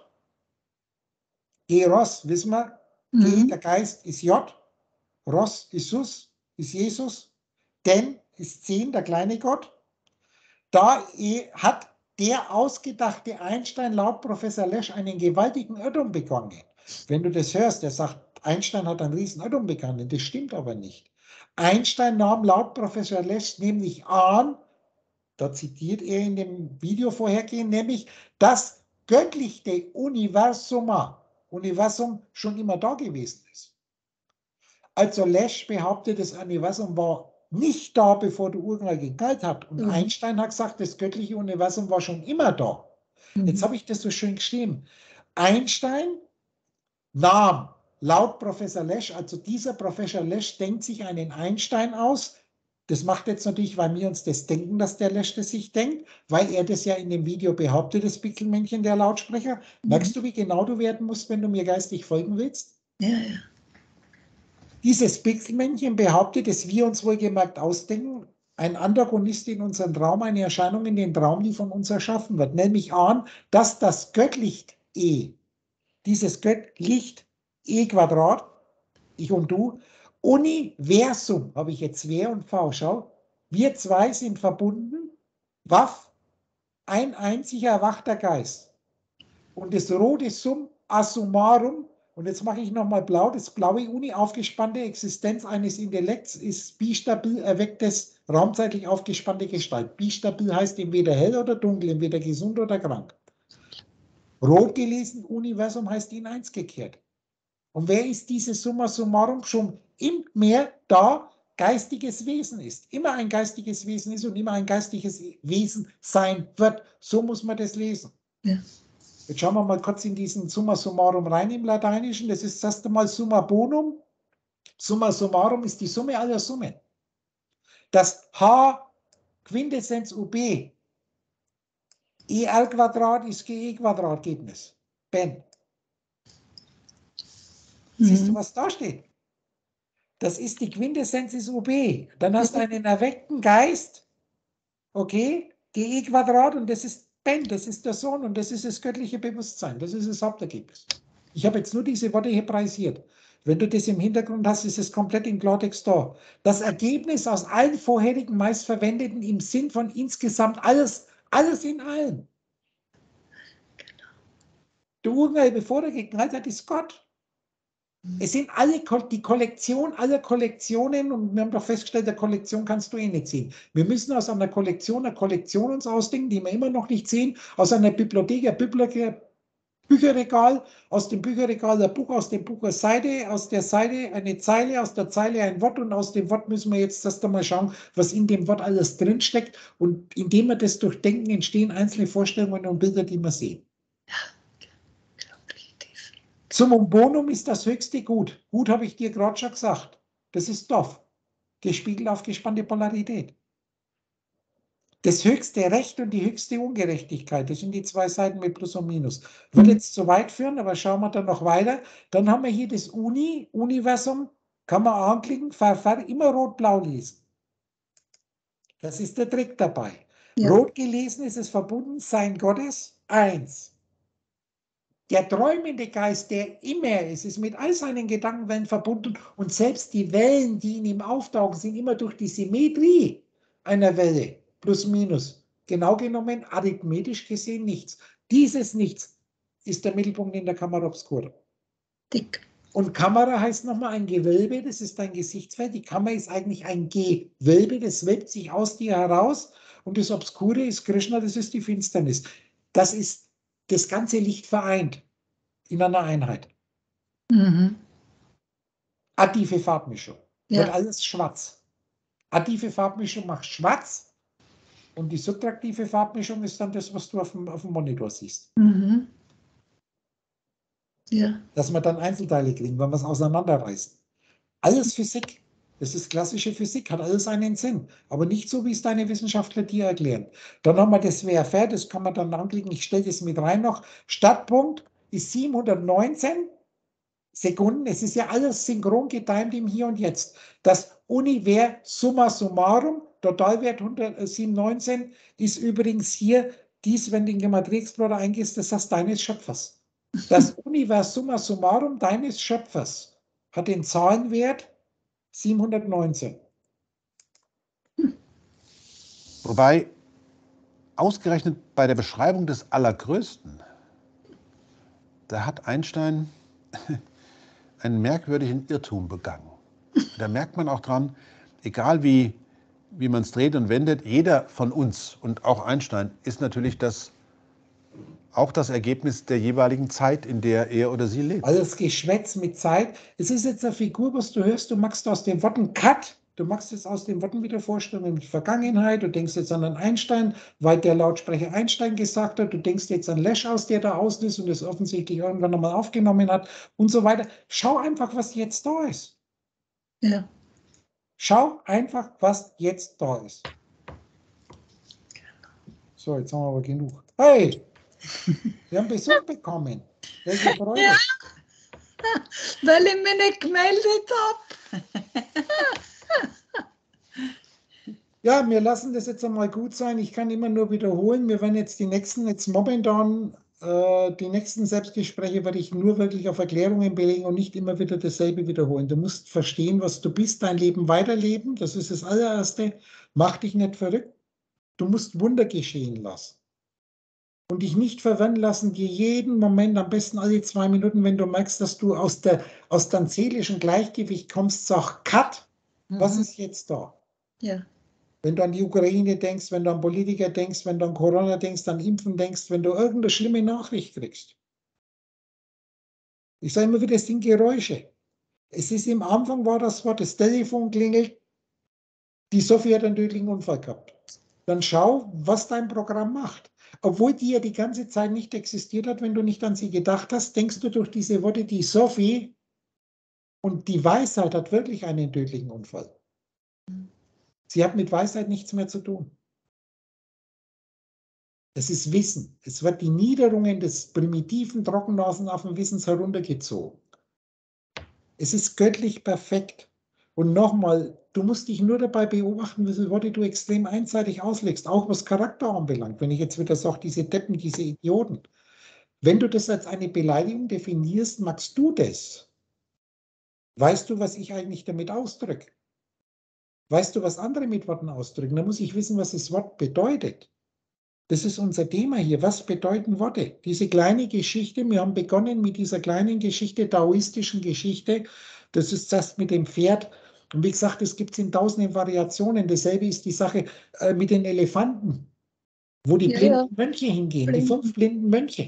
Eros, wissen wir, der Geist ist J, Ros ist Sus, ist Jesus, Den ist 10, der kleine Gott. Da hat der ausgedachte Einstein laut Professor Lesch einen gewaltigen Irrtum begangen. Wenn du das hörst, der sagt, Einstein hat einen riesen Irrtum begangen, das stimmt aber nicht. Einstein nahm laut Professor Lesch nämlich an, da zitiert er in dem Video vorhergehend, nämlich das göttliche Universum schon immer da gewesen ist. Also Lesch behauptet, das Universum war nicht da, bevor der Urknall geknallt hat. Und Einstein hat gesagt, das göttliche Universum war schon immer da. Jetzt habe ich das so schön geschrieben. Einstein nahm laut Professor Lesch, also dieser Professor Lesch denkt sich einen Einstein aus. Das macht jetzt natürlich, weil wir uns das denken, dass der Lesch das sich denkt, weil er das ja in dem Video behauptet, das Pixelmännchen, der Lautsprecher. Merkst du, wie genau du werden musst, wenn du mir geistig folgen willst? Ja, ja. Dieses Pixelmännchen behauptet, dass wir uns wohlgemerkt ausdenken, ein Antagonist in unserem Traum, eine Erscheinung in den Traum, die von uns erschaffen wird. Nämlich an, dass das Göttlicht E, dieses Göttlicht E Quadrat, ich und du, Universum, habe ich jetzt W und V, schau, wir zwei sind verbunden, Waff, ein einziger erwachter Geist. Und das rote Sum, Assumarum, und jetzt mache ich nochmal blau, das blaue Uni, aufgespannte Existenz eines Intellekts ist bistabil erwecktes, raumzeitlich aufgespannte Gestalt. Bistabil heißt entweder hell oder dunkel, entweder gesund oder krank. Rot gelesen, Universum heißt in eins gekehrt. Und wer ist dieses Summa summarum schon immer mehr da geistiges Wesen ist, immer ein geistiges Wesen ist und immer ein geistiges Wesen sein wird. So muss man das lesen. Ja. Jetzt schauen wir mal kurz in diesen Summa summarum rein im Lateinischen. Das ist das erste Mal Summa bonum. Summa summarum ist die Summe aller Summen. Das H Quintessenz UB ER Quadrat ist GE Quadrat Ergebnis. Ben. Siehst du, was da steht? Das ist die Quintessenz ist UB. Dann hast du einen erweckten Geist, okay, GE Quadrat und das ist Ben, das ist der Sohn und das ist das göttliche Bewusstsein. Das ist das Hauptergebnis. Ich habe jetzt nur diese Worte hebraisiert. Wenn du das im Hintergrund hast, ist es komplett im Klartext da. Das Ergebnis aus allen vorherigen meistverwendeten im Sinn von insgesamt alles in allem. Der Urgelbe vor der Gegenheit ist Gott. Es sind alle die Kollektion aller Kollektionen und wir haben doch festgestellt, der Kollektion kannst du eh nicht sehen. Wir müssen aus einer Kollektion uns ausdenken, die wir immer noch nicht sehen, aus einer Bibliothek, ein Bücherregal, aus dem Bücherregal ein Buch, aus dem Buch eine Seite, aus der Seite eine Zeile, aus der Zeile ein Wort und aus dem Wort müssen wir jetzt erst einmal schauen, was in dem Wort alles drinsteckt und indem wir das durchdenken, entstehen einzelne Vorstellungen und Bilder, die wir sehen. Summum bonum ist das höchste Gut. Gut habe ich dir gerade schon gesagt. Das ist doof. Gespiegelt auf gespannte Polarität. Das höchste Recht und die höchste Ungerechtigkeit. Das sind die zwei Seiten mit Plus und Minus. Wird jetzt zu weit führen, aber schauen wir dann noch weiter. Dann haben wir hier das Universum. Kann man anklicken, immer rot-blau lesen. Das ist der Trick dabei. Ja. Rot gelesen ist es Verbundensein Gottes 1. Der träumende Geist, der immer ist mit all seinen Gedankenwellen verbunden und selbst die Wellen, die in ihm auftauchen, sind immer durch die Symmetrie einer Welle, plus minus. Genau genommen, arithmetisch gesehen nichts. Dieses Nichts ist der Mittelpunkt in der Camera Obscura. Dick. Und Kamera heißt nochmal ein Gewölbe, das ist ein Gesichtsfeld. Die Kamera ist eigentlich ein Gewölbe, das wölbt sich aus dir heraus und das Obskure ist Krishna, das ist die Finsternis. Das ist das ganze Licht vereint in einer Einheit. Mhm. Additive Farbmischung. Ja. Wird alles schwarz. Additive Farbmischung macht schwarz und die subtraktive Farbmischung ist dann das, was du auf dem Monitor siehst. Mhm. Ja. Dass wir dann Einzelteile kriegen, wenn wir es auseinanderreißen. Alles Physik. Das ist klassische Physik, hat alles einen Sinn, aber nicht so, wie es deine Wissenschaftler dir erklären. Dann haben wir das WFR, das kann man dann anklicken, ich stelle das mit rein noch. Startpunkt ist 719 Sekunden, es ist ja alles synchron getimt im Hier und Jetzt. Das Universum summa summarum, Totalwert 719, ist übrigens hier dies, wenn du in den Gematria Explorer eingehst, das heißt deines Schöpfers. Das Universum summa summarum deines Schöpfers hat den Zahlenwert 719. Wobei, ausgerechnet bei der Beschreibung des Allergrößten, da hat Einstein einen merkwürdigen Irrtum begangen. Da merkt man auch dran, egal wie man es dreht und wendet, jeder von uns und auch Einstein ist natürlich auch das Ergebnis der jeweiligen Zeit, in der er oder sie lebt. Alles Geschwätz mit Zeit. Es ist jetzt eine Figur, was du hörst, du machst aus den Worten Cut, du machst jetzt aus den Worten wieder Vorstellungen mit Vergangenheit, du denkst jetzt an einen Einstein, weil der Lautsprecher Einstein gesagt hat, du denkst jetzt an Lesch aus, der da auslöst und das offensichtlich irgendwann nochmal aufgenommen hat und so weiter. Schau einfach, was jetzt da ist. Ja. Schau einfach, was jetzt da ist. So, jetzt haben wir aber genug. Hey! Wir haben Besuch bekommen. Welche Freude. Ja, weil ich mich nicht gemeldet habe. Ja, wir lassen das jetzt einmal gut sein. Ich kann immer nur wiederholen. Wir werden jetzt jetzt momentan, die nächsten Selbstgespräche werde ich nur wirklich auf Erklärungen belegen und nicht immer wieder dasselbe wiederholen. Du musst verstehen, was du bist, dein Leben weiterleben. Das ist das allererste. Mach dich nicht verrückt. Du musst Wunder geschehen lassen. Und dich nicht verwirren lassen, dir jeden Moment, am besten alle 2 Minuten, wenn du merkst, dass du aus deinem seelischen Gleichgewicht kommst, sag Cut, was ist jetzt da? Ja. Wenn du an die Ukraine denkst, wenn du an Politiker denkst, wenn du an Corona denkst, an Impfen denkst, wenn du irgendeine schlimme Nachricht kriegst. Ich sage immer wieder, es sind Geräusche. Es ist am Anfang war das Wort, das Telefon klingelt, die Sophie hat einen tödlichen Unfall gehabt. Dann schau, was dein Programm macht. Obwohl die ja die ganze Zeit nicht existiert hat, wenn du nicht an sie gedacht hast, denkst du durch diese Worte, die Sophie und die Weisheit hat wirklich einen tödlichen Unfall. Sie hat mit Weisheit nichts mehr zu tun. Es ist Wissen. Es wird die Niederungen des primitiven Trockennasenaffenwissens heruntergezogen. Es ist göttlich perfekt. Und nochmal, du musst dich nur dabei beobachten, wie viele Worte du extrem einseitig auslegst, auch was Charakter anbelangt. Wenn ich jetzt wieder sage, diese Deppen, diese Idioten. Wenn du das als eine Beleidigung definierst, magst du das? Weißt du, was ich eigentlich damit ausdrücke? Weißt du, was andere mit Worten ausdrücken? Da muss ich wissen, was das Wort bedeutet. Das ist unser Thema hier. Was bedeuten Worte? Diese kleine Geschichte, wir haben begonnen mit dieser kleinen Geschichte, taoistischen Geschichte. Das ist das mit dem Pferd. Und wie gesagt, das gibt es in tausenden Variationen. Dasselbe ist die Sache mit den Elefanten, wo die blinden Mönche hingehen, die 5 blinden Mönche.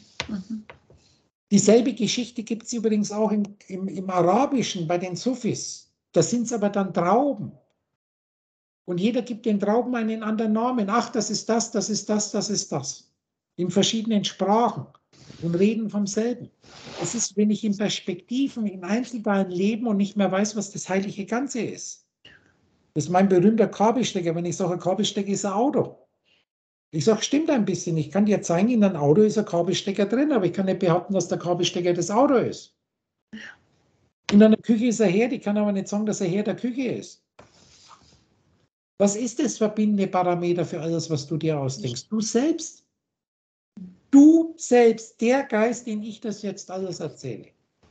Dieselbe Geschichte gibt es übrigens auch im Arabischen bei den Sufis. Da sind es aber dann Trauben. Und jeder gibt den Trauben einen anderen Namen. Ach, das ist das, das ist das, das ist das. In verschiedenen Sprachen und reden vom selben. Es ist, wenn ich in Perspektiven, in Einzelteilen lebe und nicht mehr weiß, was das heilige Ganze ist. Das ist mein berühmter Kabelstecker. Wenn ich sage, ein Kabelstecker ist ein Auto. Ich sage, stimmt ein bisschen. Ich kann dir zeigen, in einem Auto ist ein Kabelstecker drin, aber ich kann nicht behaupten, dass der Kabelstecker das Auto ist. In einer Küche ist er Herd, ich kann aber nicht sagen, dass er Herd der Küche ist. Was ist das verbindende Parameter für alles, was du dir ausdenkst? Du selbst. Du selbst, der Geist, den ich das jetzt alles erzähle.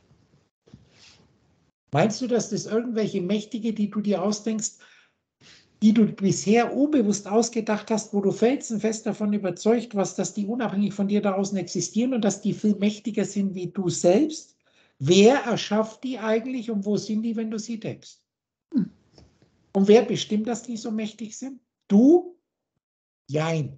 Meinst du, dass das irgendwelche Mächtige, die du dir ausdenkst, die du bisher unbewusst ausgedacht hast, wo du felsenfest davon überzeugt warst, dass die unabhängig von dir da außen existieren und dass die viel mächtiger sind wie du selbst? Wer erschafft die eigentlich und wo sind die, wenn du sie denkst? Und wer bestimmt, dass die so mächtig sind? Du? Jein.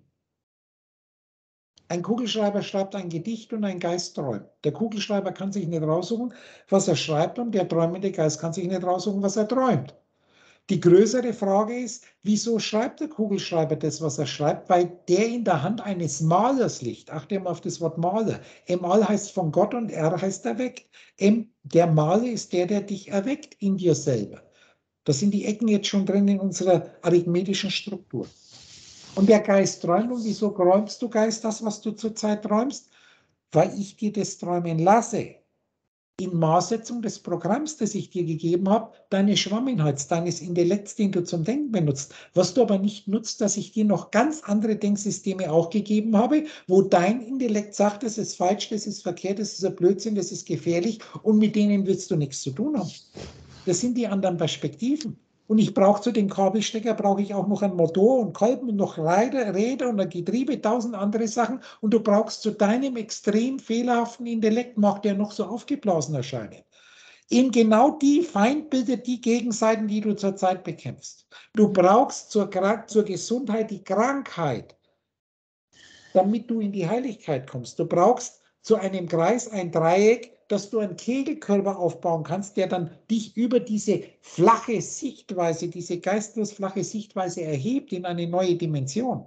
Ein Kugelschreiber schreibt ein Gedicht und ein Geist träumt. Der Kugelschreiber kann sich nicht raussuchen, was er schreibt, und der träumende Geist kann sich nicht raussuchen, was er träumt. Die größere Frage ist, wieso schreibt der Kugelschreiber das, was er schreibt? Weil der in der Hand eines Malers liegt. Achte mal auf das Wort Maler. Mal heißt von Gott und R heißt erweckt. Der Maler ist der, der dich erweckt in dir selber. Da sind die Ecken jetzt schon drin in unserer arithmetischen Struktur. Und der Geist träumt. Und wieso träumst du, Geist, das, was du zurzeit träumst? Weil ich dir das träumen lasse. In Maßsetzung des Programms, das ich dir gegeben habe, deines Schwamminhalts, deines Intellekts, den du zum Denken benutzt. Was du aber nicht nutzt, dass ich dir noch ganz andere Denksysteme auch gegeben habe, wo dein Intellekt sagt, das ist falsch, das ist verkehrt, das ist ein Blödsinn, das ist gefährlich, und mit denen willst du nichts zu tun haben. Das sind die anderen Perspektiven. Und ich brauche zu dem Kabelstecker, brauche ich auch noch einen Motor und Kolben und noch Räder und ein Getriebe, 1000 andere Sachen. Und du brauchst zu deinem extrem fehlerhaften Intellekt, mag der noch so aufgeblasen erscheinen, eben genau die Feindbilder, die Gegenseiten, die du zurzeit bekämpfst. Du brauchst zur Gesundheit die Krankheit, damit du in die Heiligkeit kommst. Du brauchst zu einem Kreis ein Dreieck, dass du einen Kegelkörper aufbauen kannst, der dann dich über diese flache Sichtweise, diese geistlos flache Sichtweise erhebt in eine neue Dimension.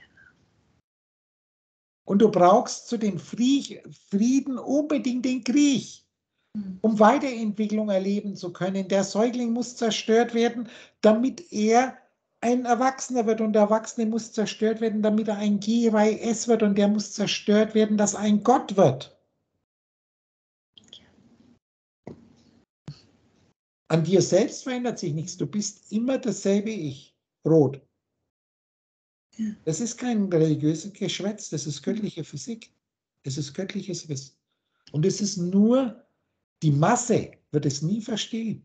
Und du brauchst zu dem Frieden unbedingt den Krieg, um Weiterentwicklung erleben zu können. Der Säugling muss zerstört werden, damit er ein Erwachsener wird, und der Erwachsene muss zerstört werden, damit er ein GYS wird, und der muss zerstört werden, dass er ein Gott wird. An dir selbst verändert sich nichts. Du bist immer dasselbe Ich. Rot. Das ist kein religiöses Geschwätz, das ist göttliche Physik. Das ist göttliches Wissen. Und es ist nur, die Masse wird es nie verstehen.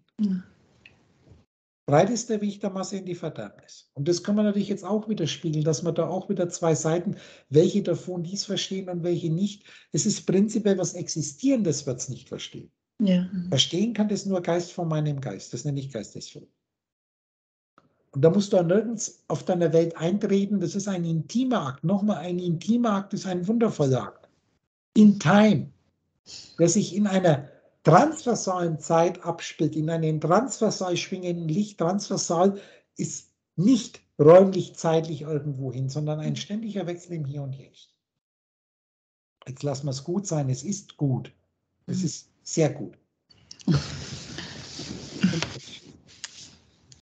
Breit ist der Weg der Masse in die Verdammnis. Und das kann man natürlich jetzt auch widerspiegeln, dass man da auch wieder zwei Seiten, welche davon dies verstehen und welche nicht. Es ist prinzipiell was Existierendes, wird es nicht verstehen. Ja. Verstehen kann das nur Geist von meinem Geist. Das nenne ich Geistesführung. Und da musst du auch nirgends auf deiner Welt eintreten. Das ist ein intimer Akt. Nochmal, ein intimer Akt ist ein wundervoller Akt. In Time, der sich in einer transversalen Zeit abspielt, in einem transversal schwingenden Licht. Transversal ist nicht räumlich-zeitlich irgendwo hin, sondern ein ständiger Wechsel im Hier und Jetzt. Jetzt lassen wir es gut sein. Es ist gut. Es ist sehr gut.